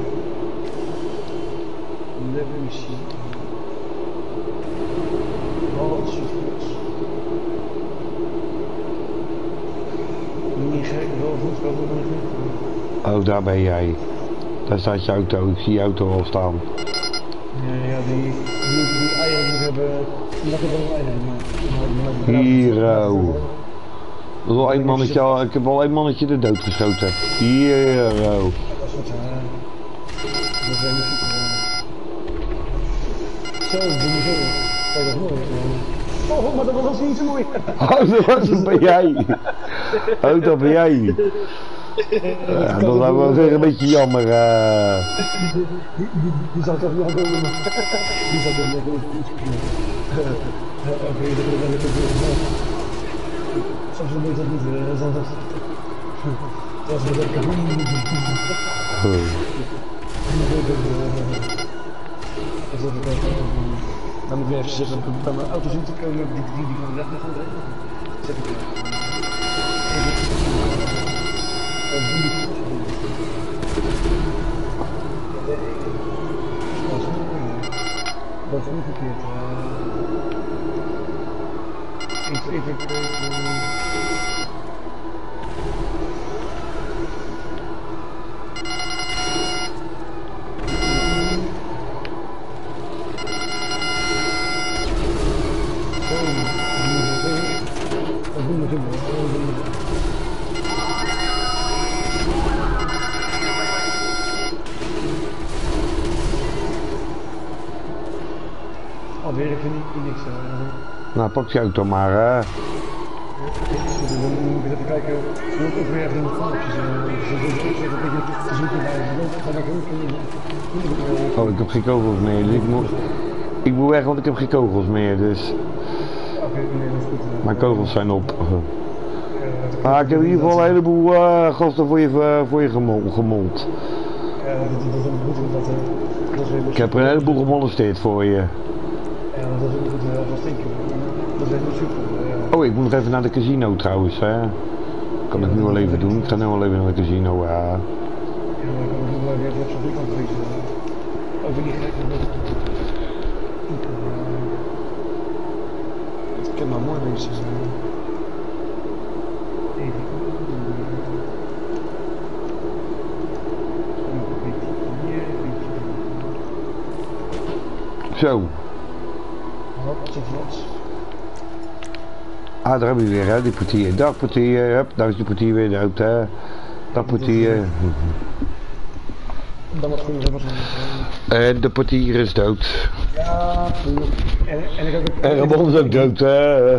Let me see. Wat is het? Niet gek, wel goed, wel goed. Oh, daar ben jij. Daar staat je auto, ik zie je auto al staan. Ja, die eieren moet hebben. Lekker wel een eieren, maar. Hier, dat is wel één mannetje, ik heb wel één mannetje de dood geschoten. Hier, Dat is wat, dat is wel niet zo, doe je zo. Kijk, dat is mooi. Oh, maar dat was niet zo mooi. Oh, dat ben jij. Oh, dat ben jij. Ja, dat is wel weer een beetje jammer. Die zal toch niet aan komen. Die zal toch niet aan komen. Oké, dat ben ik het. Soms moet dat niet. Dat is wel dan moet ik even zitten bij mijn auto zien te komen die van de weg gaan rijden. Zet ik dat is niet verkeerd. Even niks. Nou, pak je auto maar, hè. Dan moet ik even kijken hoe ik ook weer even in de foutjes Oh, ik heb geen kogels meer, dus ik moet weg, want ik heb geen kogels meer, dus... Oké, nee, dat is goed. Mijn kogels zijn op. Maar ik heb in ieder geval een heleboel gasten voor je gemold. Ja, dat is weer Ik heb er een heleboel gemolesteerd voor je. Ja, dat is ook goed, dat denk ik. Dat is echt niet super. Oh, ik moet nog even naar de casino trouwens, hè. Kan ik nu wel even doen. Ik ga nu wel even naar de casino, ja. Ja, maar ik kan ook nog wel weer op zo'n vliegtuig vliegen. Ook weer niet gek. Het kan maar mooi wezen. Zo. Ah, daar hebben we weer, hè, die portier. Dag portier, hup, daar is die portier weer dood, hè. Dag portier. Dat was goed, dat was En de portier is dood. ja, en ik ook... En Ramon is ook dood, hè.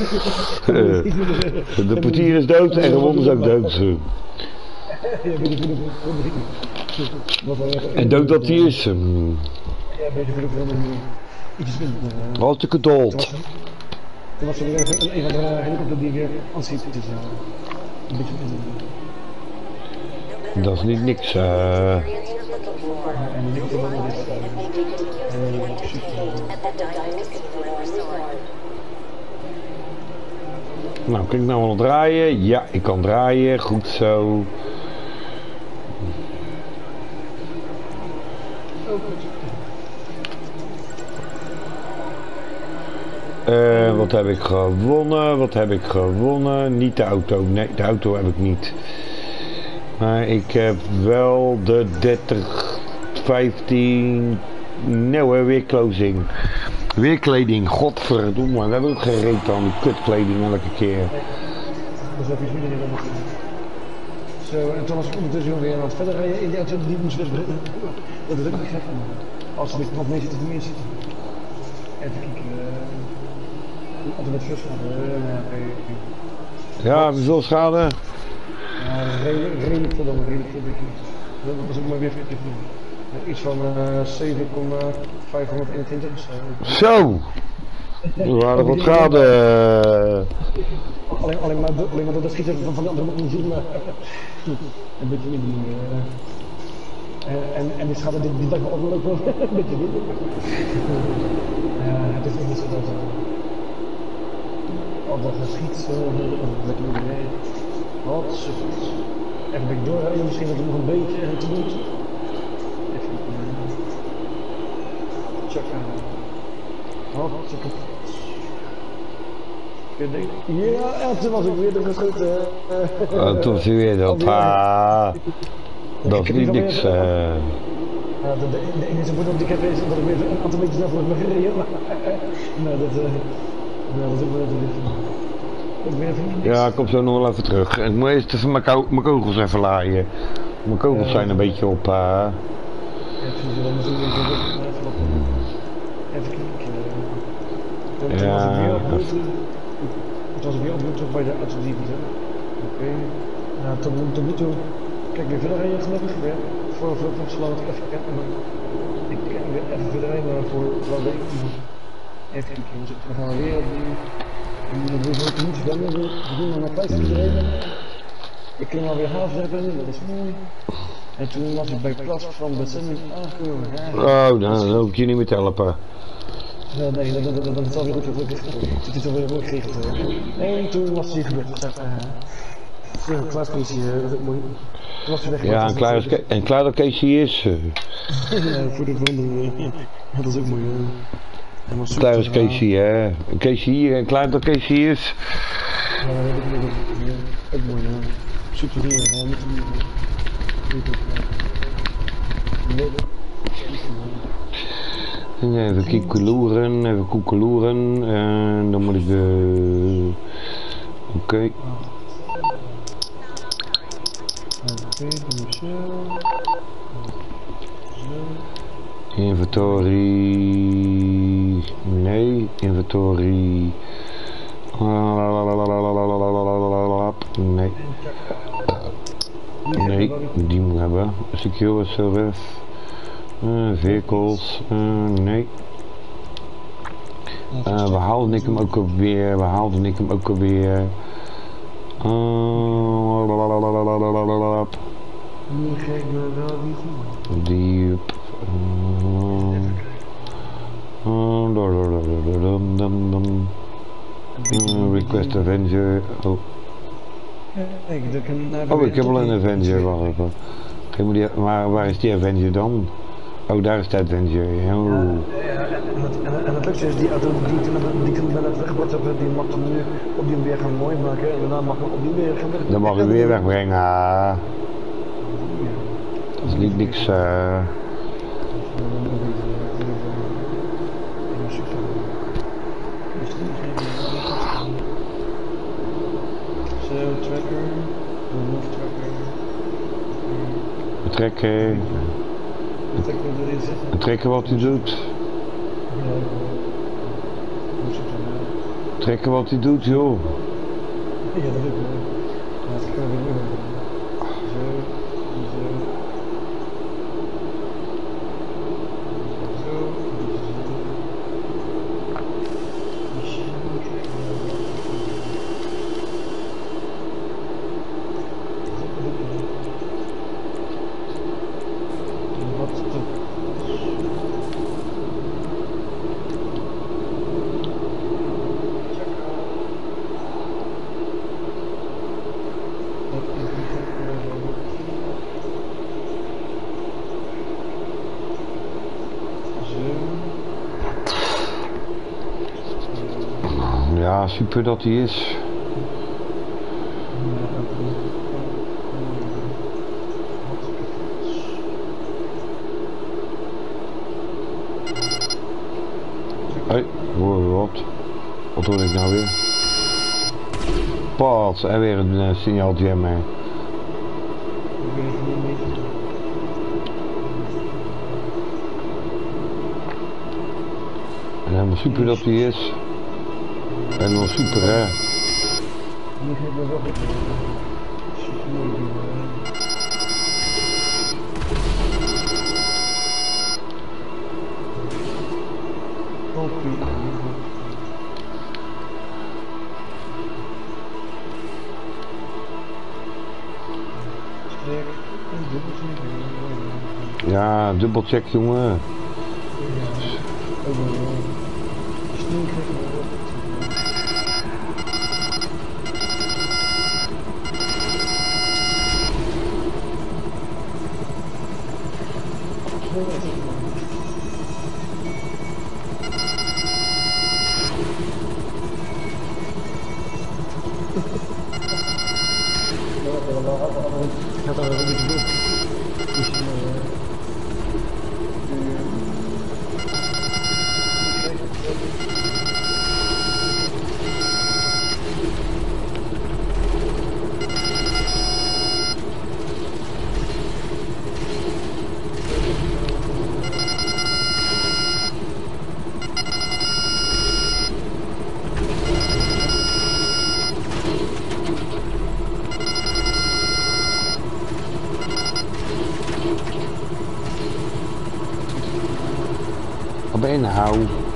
De portier is dood en Ramon is ook dood. En dood dat hij is. Ja, beetje veel iets minder. Hartstikke dood. Toen was er weer een van de helikopter die weer aanschiet. Dus een beetje minder. Dat is niet niks. En die helikopter wel nog Nou, kan ik nou wel draaien? Ja, ik kan draaien. Goed zo. Wat heb ik gewonnen? Wat heb ik gewonnen? Niet de auto. Nee, de auto heb ik niet. Maar ik heb wel de 30, 15... Nee, weer closing. Weer kleding. Godverdomme. We hebben ook geen reet aan die kutkleding elke keer. Dus heb je het niet meer. Zo, en toen was ik ondertussen weer wat verder rijden in die auto die moest wegbrengen. Dat is ook niet gek. Als er wat mee zit of meer zit. Even kijken. Altijd met schade. Ja, hoeveel schade? Ja, redelijk veel dan, redelijk veel. Dat was ook maar weer iets van 7,521. Zo! We waren wat schade. Alleen maar door dat schieten van de andere moet zien. Een beetje minder. En die schade die dag ook wel een beetje minder. Het is echt niet zo dat... dat geschiet, lekker mee. Wat super. Even een beetje doorrijden, misschien dat er nog een beetje te doen is. Even checken. Wat super. Ja, toen was ik weer de geschoten. Toen was hij weer dat. Dat is niet niks. De enige voordeel die ik heb is dat ik weer een aantal meters naar voren ben gereden. Nou, dat is ook wel ja, ik kom zo nog wel even terug. Ik moet eerst even mijn kogels even laaien. Mijn kogels zijn een beetje op. Even kijken. Ja. Het was weer opnieuw bij de autodieven. Oké. Nou, tot nu toe. Kijk, weer verder rijden gelukkig. Voor Sloot even kijken. Ik kan weer even verder rijden voor wel week. Even kijken. Dan gaan we weer opnieuw. En dan doen we niet zwemmen. We doen nog maar 50 gereden. Ik klim alweer half binnen, dat is mooi. En toen was ik bij Plas van bestemming aangekomen. Oh, nou, dan hoef ik je niet meer te helpen. Nee, dat is alweer goed gelukkig. Het is alweer goed geregeld. En toen was hij gebeurd. Een klaaskeesje, dat is ook mooi. Ja, en klaar dat Keesje is. Ja, voor de volgende. Dat is ook mooi. Klaar is Keesje, hè. Een Keesje hier en klaar dat Keesje is. Ja, dat is ook mooi. Super hier, Even koekeloeren, en dan moet ik de... Oké. Inventory. Inventory. Nee. Inventory. Nee. Nee, die moet hebben. Secure service. Vehicles. Nee. We haalden ik hem ook alweer. Die geeft me wel niet goed. Die. Request Avenger. Oh. Ik heb al een Avenger. Wacht even. Maar waar is die Avenger dan? Oh, daar is de Avenger. Oh. En het lukste is, die auto die ik net weggebracht heb, die mag dan nu op die weer gaan mooi maken en daarna mag ik op die weer gaan weg. Dan mag ik weer wegbrengen. Dat is niet niks. Trekken. Trekken wat hij doet. Trekken wat hij doet, joh. Ja, dat lukt wel. Dat kan weer doen. Zo, zo. Ja, super dat hij is. Hé, wat hoor ik nou weer? Pas, en weer een signaal jammer. En helemaal super dat hij is. En wel super, hè? Ja, dubbelcheck, jongen. Wat ben je nou?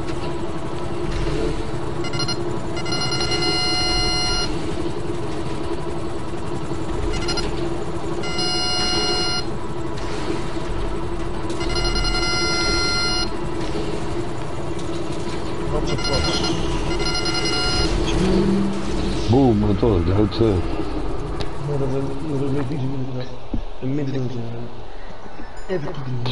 Boom, dat was het dood. Ja, dat weet ik niet. Een middeling. Even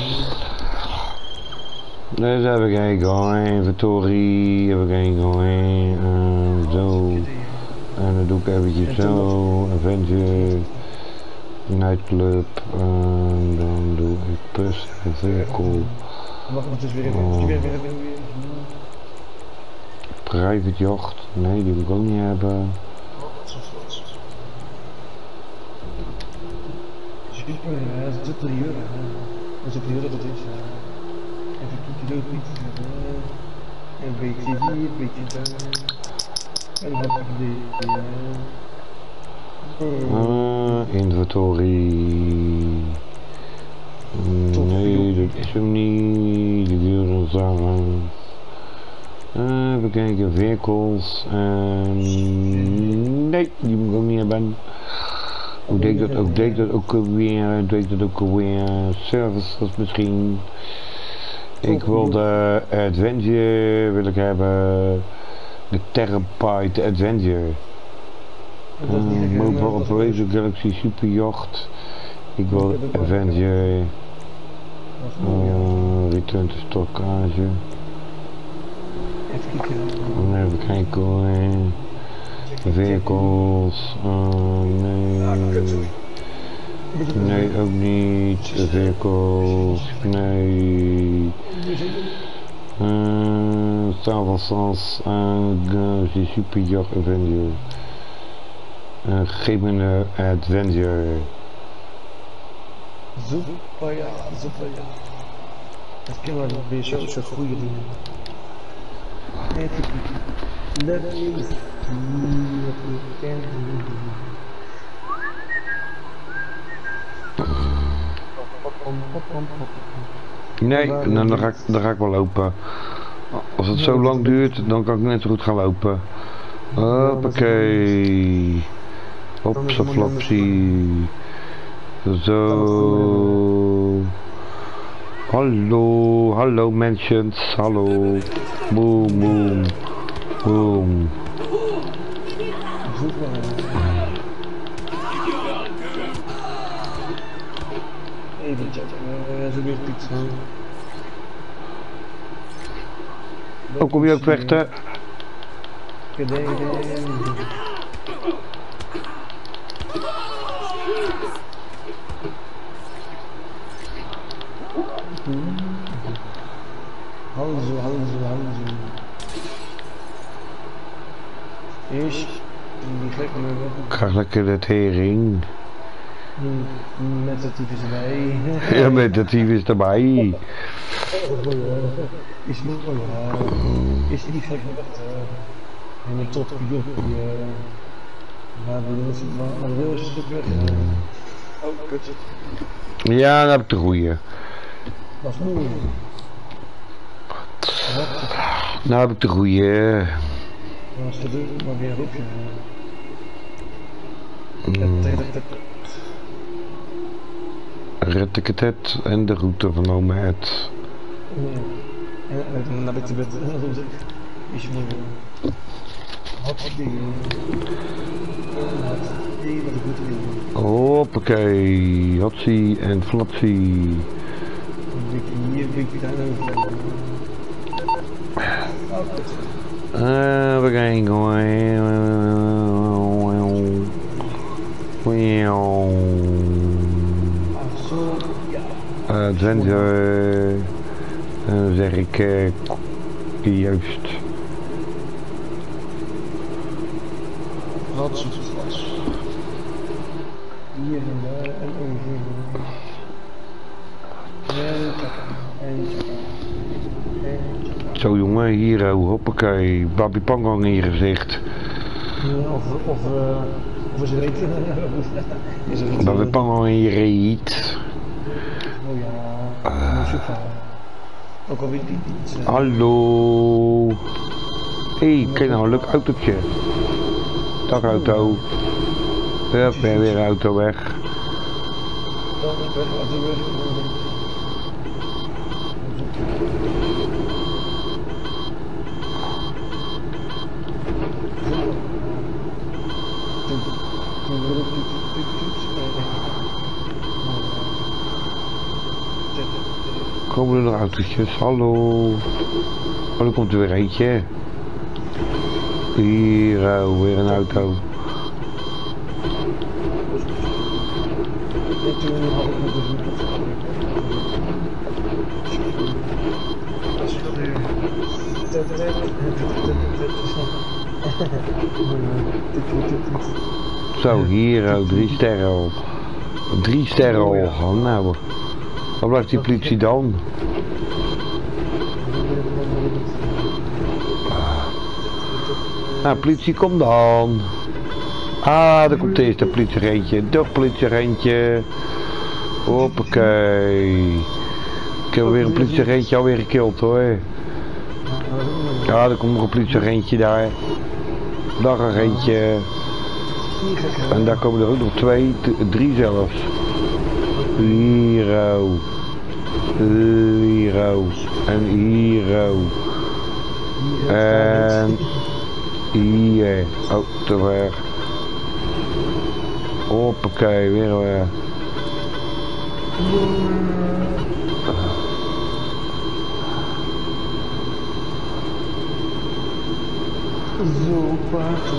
Dus even kijken, inventory, even kijken, zo. En dan doe ik eventjes zo, Avenger, Nightclub, en dan doe ik bus en vehicle. Wacht, het is weer Private yacht, nee die wil ik ook niet hebben. Dat is de prieur. Dat is de prieur dat het is. Even kijken, doe ik niet. Een beetje hier, een beetje daar. En dan heb ik die... Inventory. Nee, dat is hem niet. Die duren samen. Even kijken, vehicles. Nee, die moet ik ook niet hebben. Hoe deed dat ook? Deed dat ook weer? Deed dat ook weer? Services misschien. Ik wil de Adventure wil ik hebben. De Terabyte Adventure. Mobile Operation Galaxy Superjacht. Ik wil Avenger. Return to stockage. Even kijken hoor. Vehicles. Nee. Nee, ook niet. Vehicles. Nee. Savasas. Galaxy Superjacht Avenger. Geef me een Adventure. Super ja. Dat kan wel weer zo'n goede dingen. Let me see what we can do. Nee, nou, dan ga ik wel lopen. Als het zo lang duurt, dan kan ik net zo goed gaan lopen. Hoppakee. Hopsa flopsie. Zo. Hallo mentions, hallo. Boom, boom, boom. Even checken, zo weer pizza. Oh, kom je ook vechten? Hanzo. Eerst die gek me Ik ga lekker de tering. met de tyfus erbij. Ja, met de tyfus erbij. Is niet is niet gek met en een tot die maar de wil is een stuk weg. Oh, kut. Ja, dan heb ik de goeie. Dat is mooi. Nou heb ik de goeie. Dat is de deur, maar weer op je. Red ik het en de route van Nomad. En dan heb ik de bed. Is mooi. Wat dingen. Wat goed doen. Hoppakee. Hotsie en flapsie. Hier, ik daar We gaan Adventure. En dan zeg ik juist. Wat zoet was. Hier en daar en over. Zo jongen, hier hoppakee, Babi Pangang in je gezicht. Of ze weten. Babi Pangang in je reet. Oh ja, ook alweer die iets. Hallo. Hé, kijk nou, een leuk autootje. Dag auto. Hup, weer een auto weg. Komen er nog autootjes? Hallo. Oh, er komt er weer eentje. Hier, weer een auto. Zo, hier, 3 sterren al. 3 sterren al. Nou, waar blijft die politie dan? Nou, politie, kom dan. Ah, daar komt eerst een politieagentje. Dag politieagentje. Hoppakee. Ik heb weer een politieagentje alweer gekild hoor. Ja, er komt nog een politieagentje daar. Dag agentje. En daar komen er ook nog 2, 3 zelfs. Hiero. Hiero. En hiero. En hier. Oh, te ver. Hoppakee, weer. Zo paard.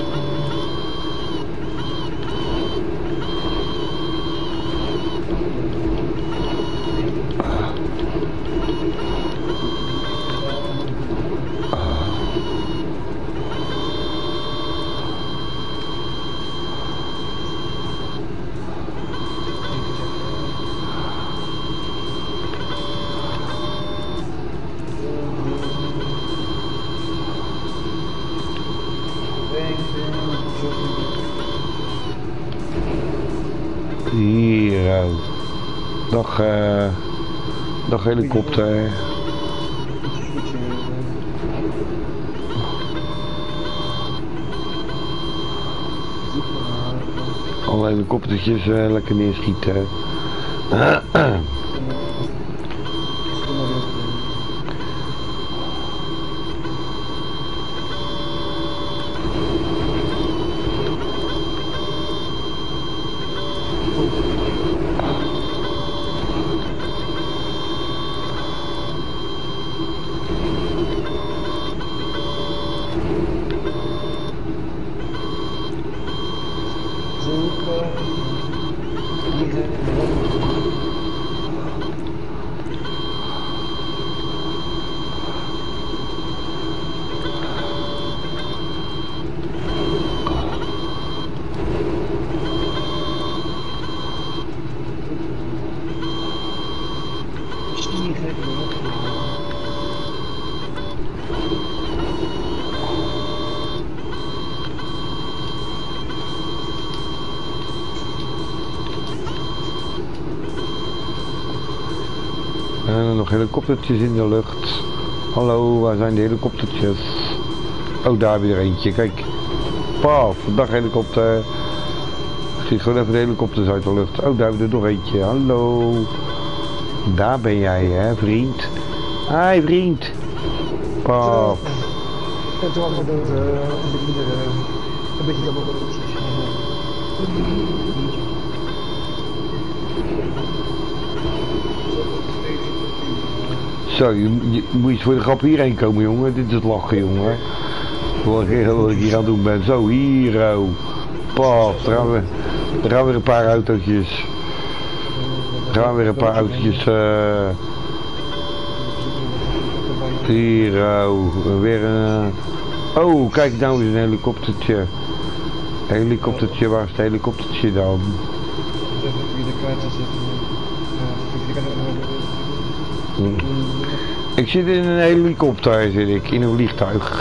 Hier. Dag helikopter. Alle helikoptertjes lekker neerschieten. En nog helikoptertjes in de lucht. Hallo, waar zijn de helikoptertjes? Oh, daar heb je er eentje. Kijk. Paf, dag helikopter. Schiet gewoon even de helikopters uit de lucht. Oh, daar heb je er nog eentje. Hallo. Daar ben jij, hè, vriend. Hi, vriend. Paf. En toen hadden we een beetje jammer. Zo, je moet eens voor de grap hierheen komen, jongen. Dit is het lachen, jongen. Wat ik hier aan het doen ben. Zo, hier, oh. Paf, er gaan weer een paar autootjes. Er gaan weer een paar autootjes. Hier, oh. Weer een... Oh, kijk nou eens een helikoptertje. Helikoptertje, waar is het helikoptertje dan? Ik zit in een helikopter, zit ik, in een vliegtuig.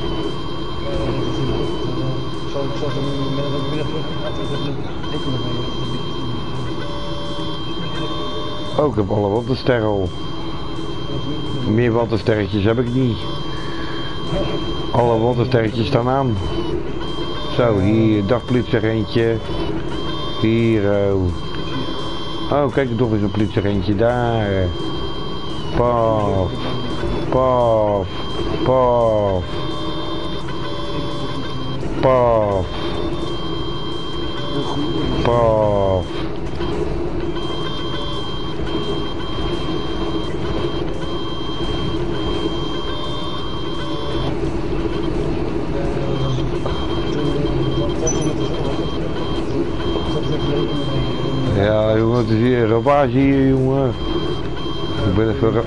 Oh, ik heb alle wattensterren al. Meer wattensterretjes heb ik niet. Alle wattensterretjes staan aan. Zo, hier, dag politieagentje. Hier, oh, kijk toch eens een politieagentje daar. Paf, paf, paf, paf, paf. Ja, jongen, het is hier een ravage hier, jongen. Ik ben even...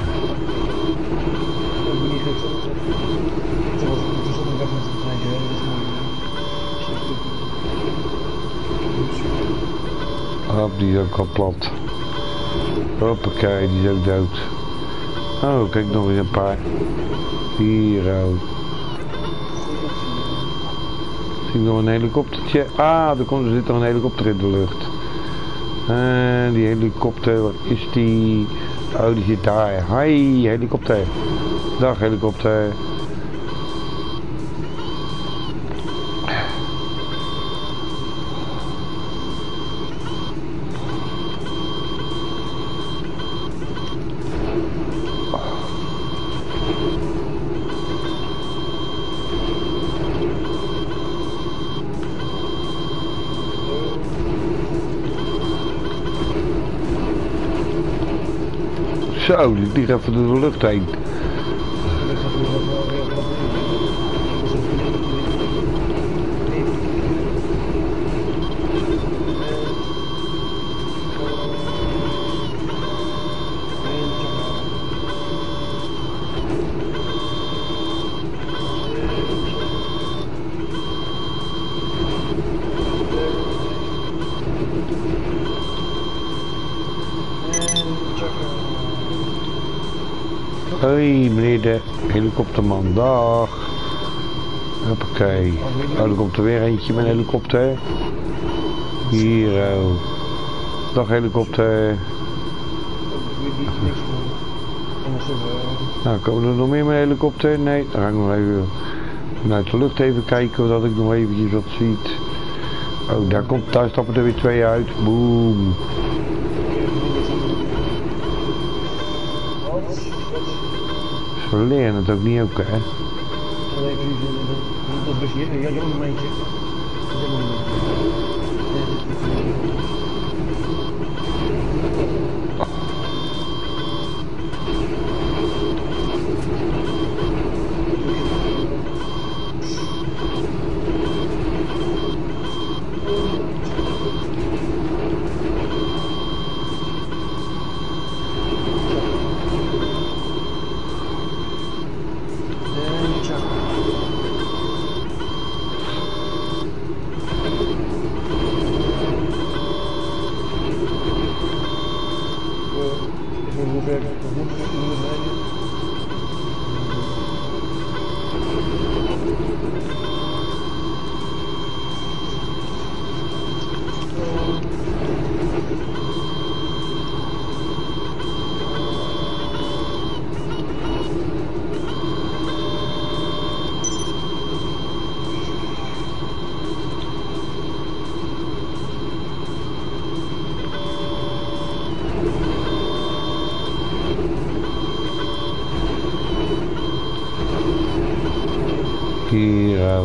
Hop, die is ook al plat. Hoppakee, die is ook dood. Oh, kijk nog eens een paar. Hier, oh. Zie ik nog een helikoptertje. Ah, er zit nog een helikopter in de lucht. Die helikopter, waar is die? Oh, die zit daar. Hi, helikopter. Dag, helikopter. Zo, die vliegt even door de lucht heen. Hoi meneer de helikopterman, dag. Hoppakee. Oh, er komt er weer eentje met een helikopter. Hier, oh. Dag helikopter. Nou, komen er nog meer met een helikopter? Nee, dan ga ik nog even vanuit de lucht even kijken, zodat ik nog eventjes wat ziet. Oh, daar stappen er weer 2 uit. Boom. Ze leren het ook niet ook, hè? Hier,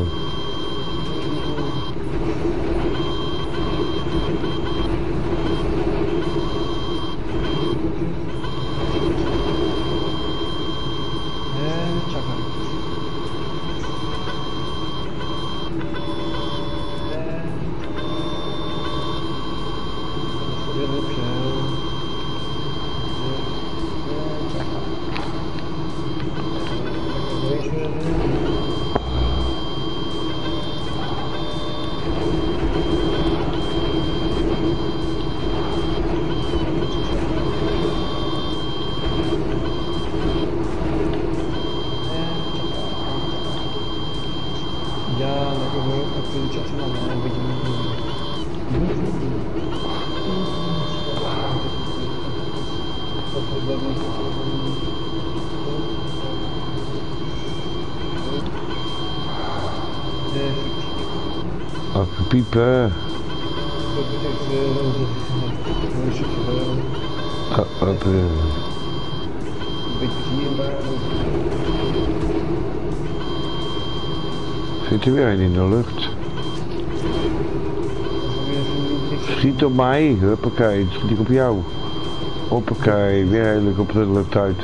even piepen. Zit er weer een in de lucht. Schiet op mij, huppakee, schiet ik op jou. Hoppakee, weer heerlijk op de lucht uit.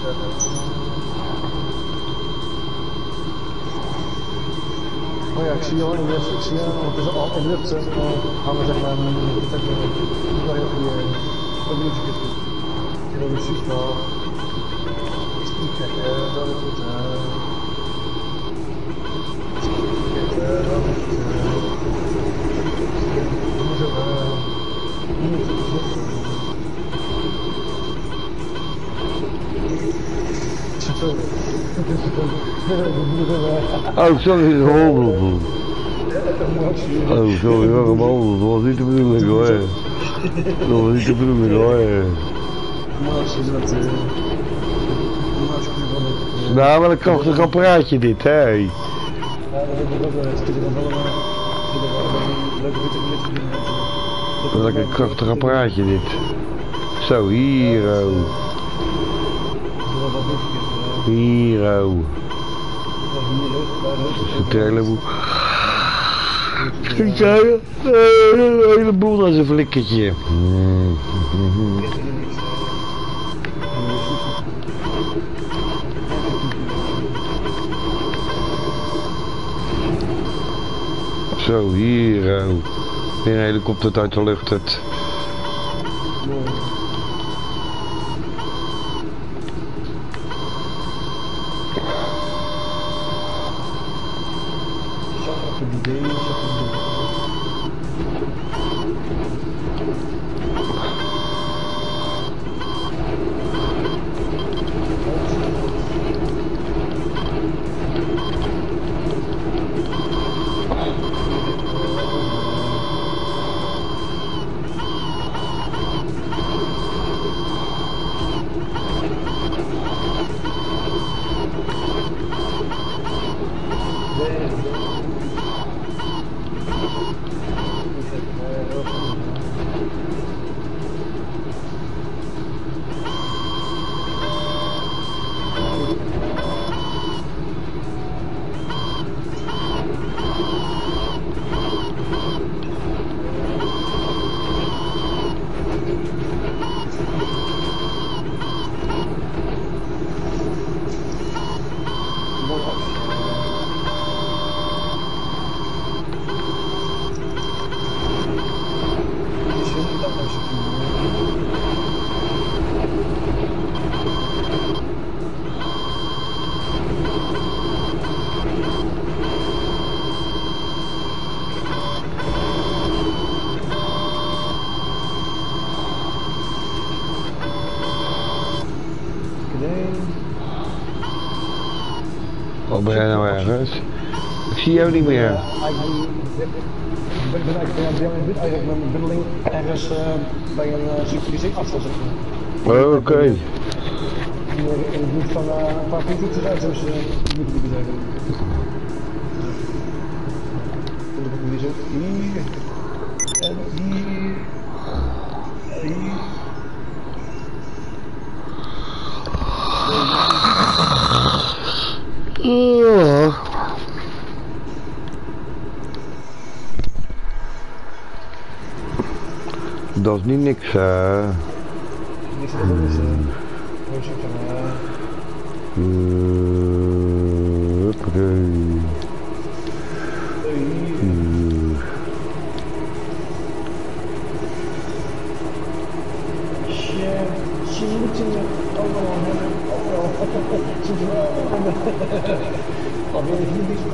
Oh ja, ik zie jou in de ik zie jou, want het is al in de lucht hangen zeg maar, dat is wel heel goede muziek. Heel muziek wel. Is niet gek, dat is goed. Oh, sorry, gehoord. Oh, sorry, dat was niet de bedoeling hoor. Dat was niet de bedoeling hoor. Nou, wel een krachtig apparaatje dit, hè. Ja, dat is ook wel natuurlijk wel een leuke video. Welk een krachtig apparaatje dit. Zo, hier. Hier. Dat is een trailerboel. Ik zei een heleboel als een flikkertje. Zo, hier. Weer een helikopter uit de lucht. Het. Wat ben jij nou ergens? Ik zie jou niet meer. Ik ben eigenlijk met mijn bundeling ergens bij een synchronisatieafval zeg maar. Oh, oké. In de buurt van een paar fietsers uit, dus moet ik zeggen. Hier zo, hier en hier. Hier. Dat is niet niks, Niks aan doen is, hoe is het dan? Hoppakee. Ze moeten allemaal hebben. Ze moeten allemaal hebben. Wat wil ik niet doen?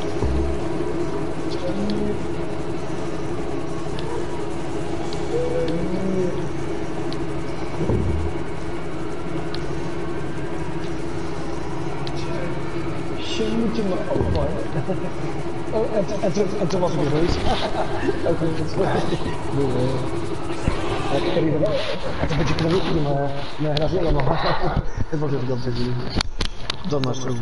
Ze moeten me allemaal hebben. Oh, en toen was ik weer geweest. Ook weer ik heb hier wel echt een beetje knallen, maar nee, dat is helemaal het was even dat zeggen. Dan maar zo.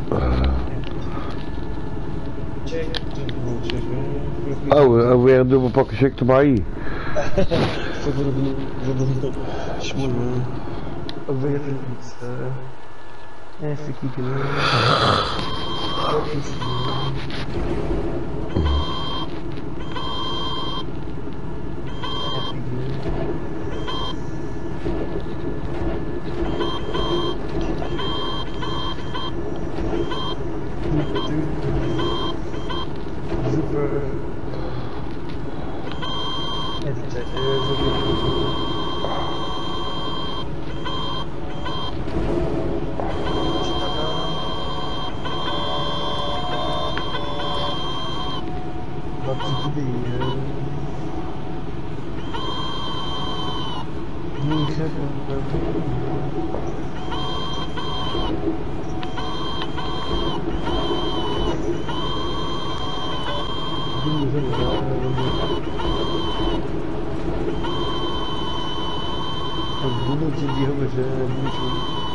Oh, weer een dubbel pakje check erbij. Voor de smoel. Weer iets. Even kijken. moet je die jongens niet doen.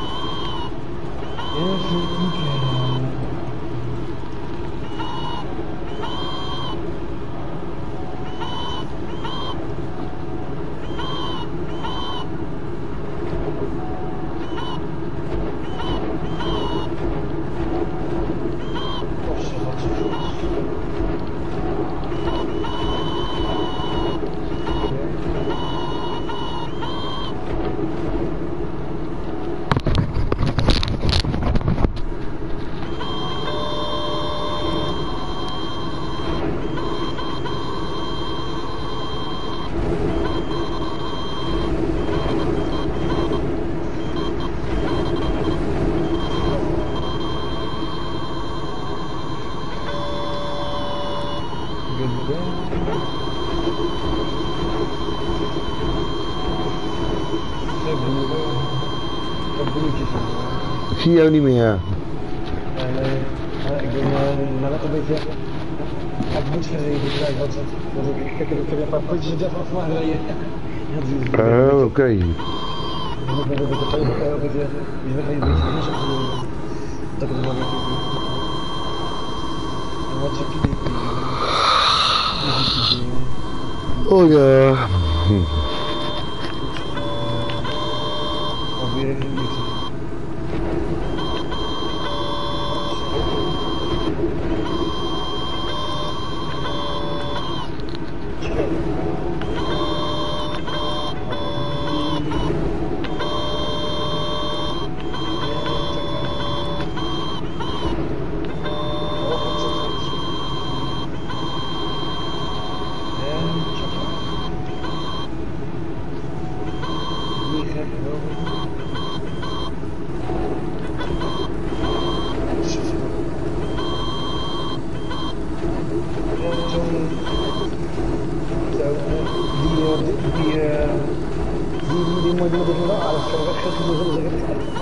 Ik zie jou niet meer. Ik ben net een beetje uit moed gereden, want ik heb een paar puntjes in af maar rijden. Oh, oké. Ik ben een beetje een beetje dat ik het nog en wat zeg je Oh ja. Alweer even niet. Die moet je met wel aardig zo weg, dat zullen zeggen.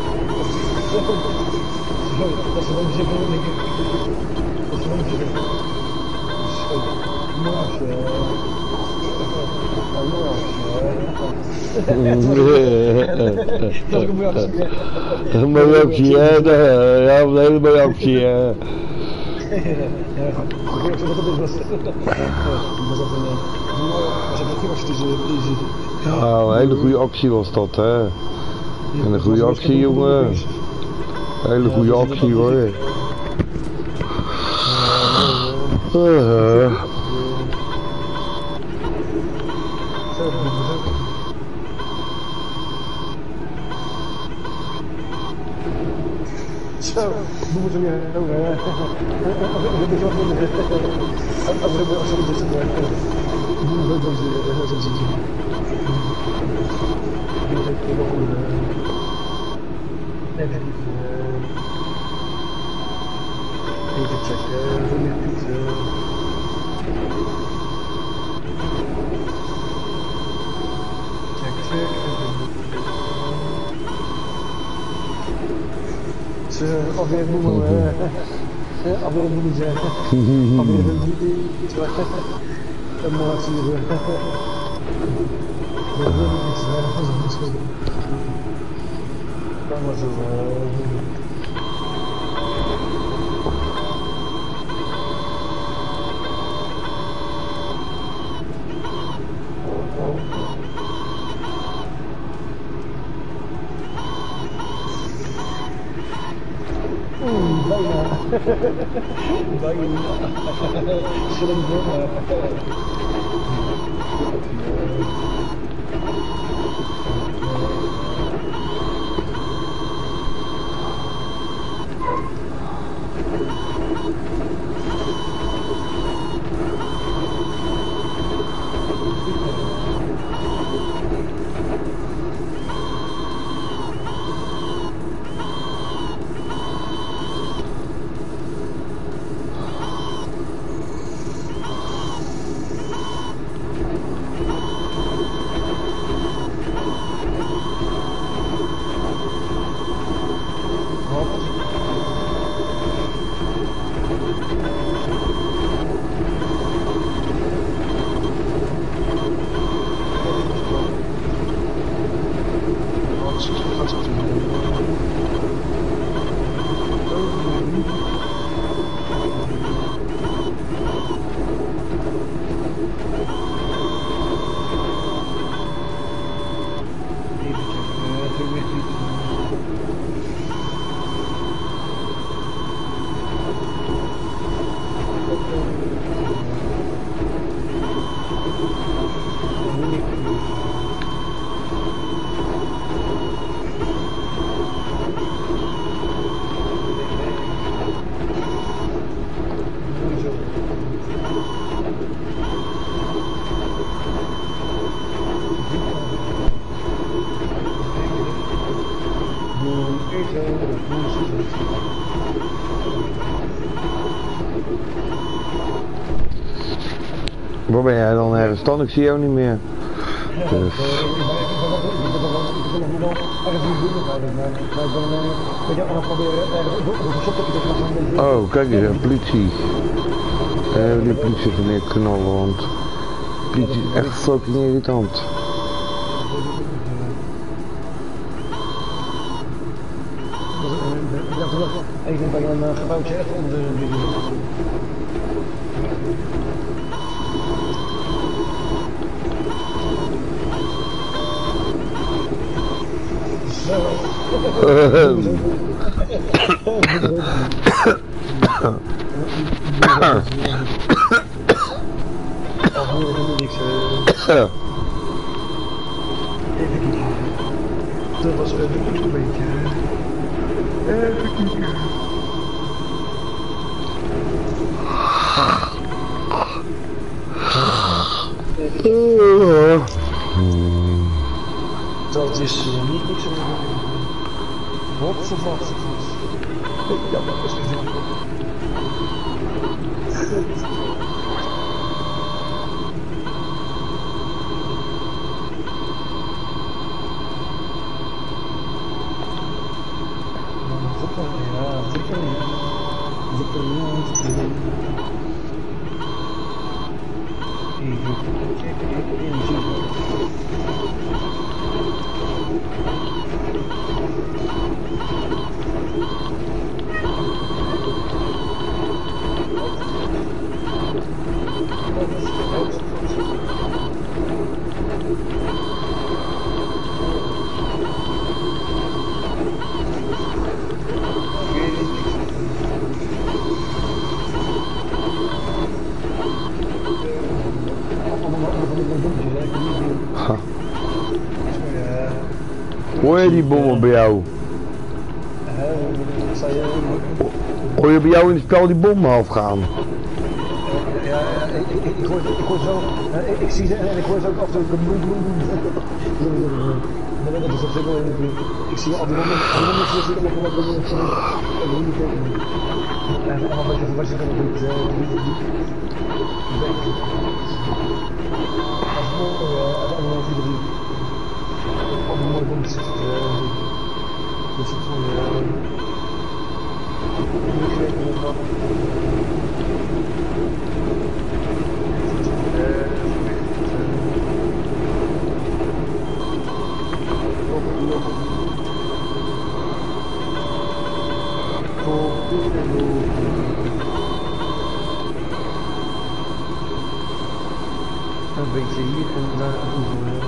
Dat is gewoon zeker niet. Dat is gewoon zeker. Dat is een mooie actie. Een mooie actie, hè? Ja, een hele mooie actie, hè? Ja, goed, dat het was. Ja, een hele goede actie was dat, hè? En een goede actie, jongen. Een hele goede actie, hoor. Zo, we moeten weer over. Dat is wat minder. Als we dit zitten. Even checken, voor je pizza. Check. Alweer een boemer. Alweer een boemer zeggen. Alweer een boemer. Een mooi actie. Dat wil ik niet zeggen, dat was een goed schuld. Dat was een bijna. Schilling voor Waar ben jij dan ergens dan? Ik zie jou niet meer. Dus. Oh, kijk eens, een politie. Die politie even neer knallen, want politie is echt fucking irritant. Even bij een gebouwtje echt onder de dat was een beetje. Dat is niet niks aan de hand. Wat verwacht ik was. Ja, dat is gezien. Hoor je die bommen bij jou? Hoor je bij jou in het spel die bommen afgaan? Ja, ik hoor zo, ik zie ze en ik hoor ze ook af en toe bloem. Dat is op zich wel in de buurt. Ik zie al die bommen zitten nog wat bommen en allemaal wat je kan doen. Dat is mooi, op een mooi boom zit dit zit gewoon een beetje hier en daar over.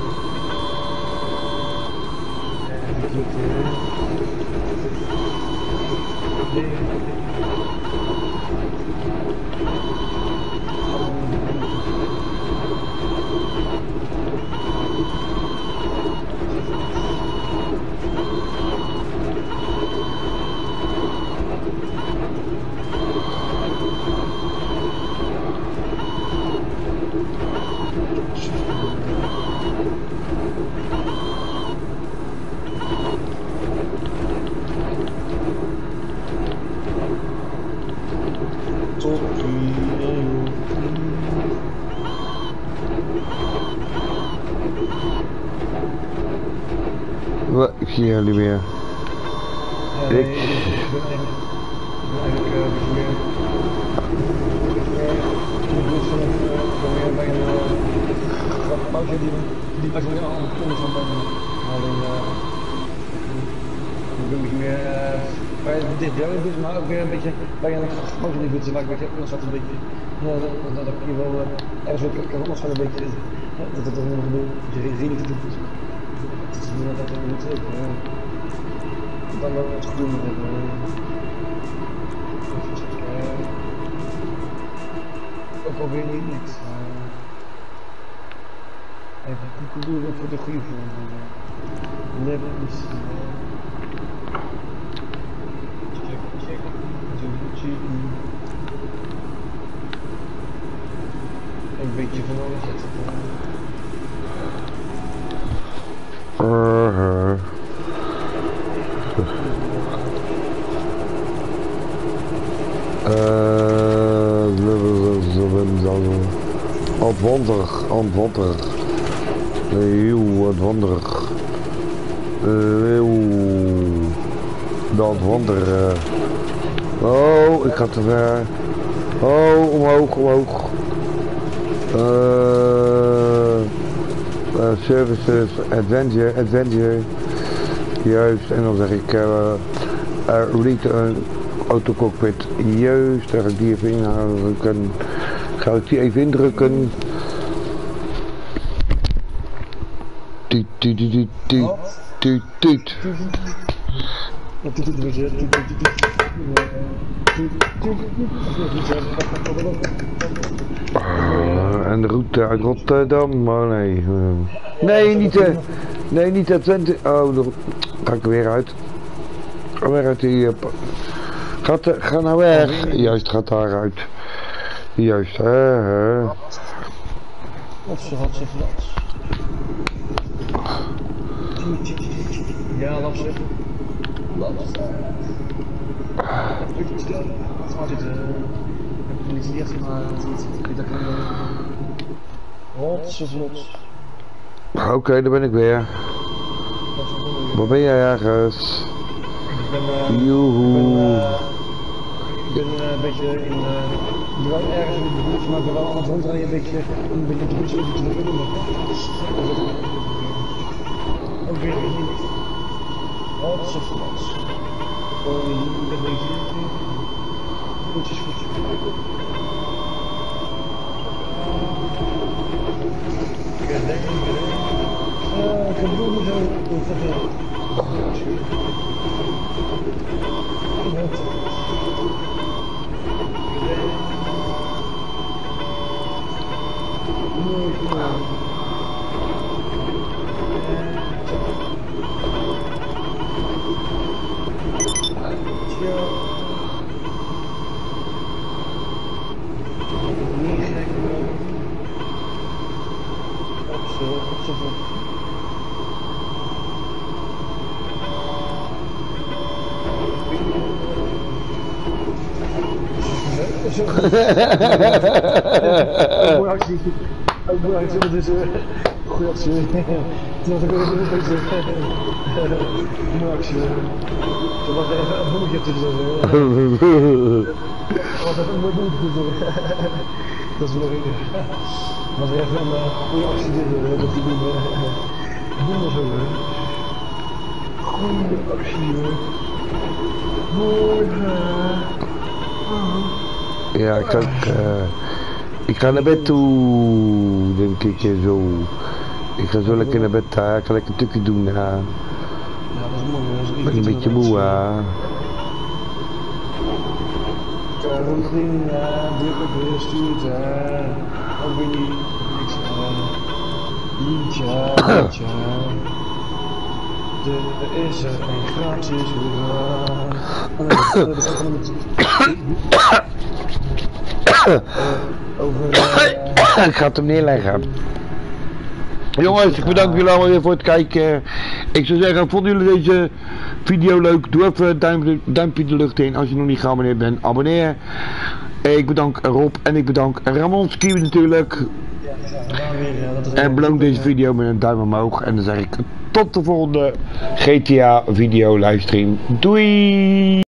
Ik zie jullie weer. Ik. Die een beetje meer, waar je dit wel in doet, maar ook weer een beetje, waar je gewoon niet doet, waar ik weer anders had een beetje, dat ik hier wel ergens ook anders van een beetje, dat het dan nog een beetje redelijk te doen. Dat is niet dat ik niet ook, dan wel wat gedoe met hebben. Ook alweer niet niks. Even concluderen voor de goede vorm. Levels. Check. Een beetje van alles zetten. Ontwanderig. Heel ontwanderig. Dat wanderen. Oh, ik ga te ver. Oh, omhoog. Services, adventure. Juist, en dan zeg ik return autocockpit. Juist, daar ga ik die even inhouden. Ga ik die even indrukken. Tuut. En de route uit Rotterdam, oh nee. Nee, niet de Twente. Oh, dan ga ik er weer uit. Ga weer uit die... Ga nou weg. Juist, gaat daaruit. Juist, Hotse. Ja, lastig. Niet echt maar Hotse vlot. Oké, daar ben ik weer. Waar ben jij ergens? Joehoe. Ik ben een beetje in wel ergens in de buurt, maar ik ben wel aan het rondrijden een beetje de buurt even terug in. Ook weer niet. Hotse vlot. Gewoon een beetje goedjes goed. Ik heb bedoeld niet zo. Goeie actie. Goeie actie, dat is goeie actie. Toen was ik ook even bezig. Goeie actie. Toen was er even een bommetje tussen. Was even een mooi bommetje tussen. Dat is wel leuk. Was er even een goeie actie tussen. Dat die boemen zo. Goeie actie hoor. Mooi. Ja, ik ga naar bed toe, denk ik zo. Ik ga zo lekker naar bed, ik ga lekker een tukje doen. Ja, dat is mooi. Ik ben een beetje moe. Caroline, druk op de stuurt, ook weer niet. Liedje. Er is er een gratis Ik ga het hem neerleggen. Jongens, ik bedank jullie allemaal weer voor het kijken. Ik zou zeggen, vonden jullie deze video leuk? Doe even een duimpje de lucht in. Als je nog niet geabonneerd bent, abonneer. Ik bedank Rob en ik bedank Ramonski natuurlijk. En beloon deze video met een duim omhoog. En dan zeg ik tot de volgende GTA video livestream. Doei!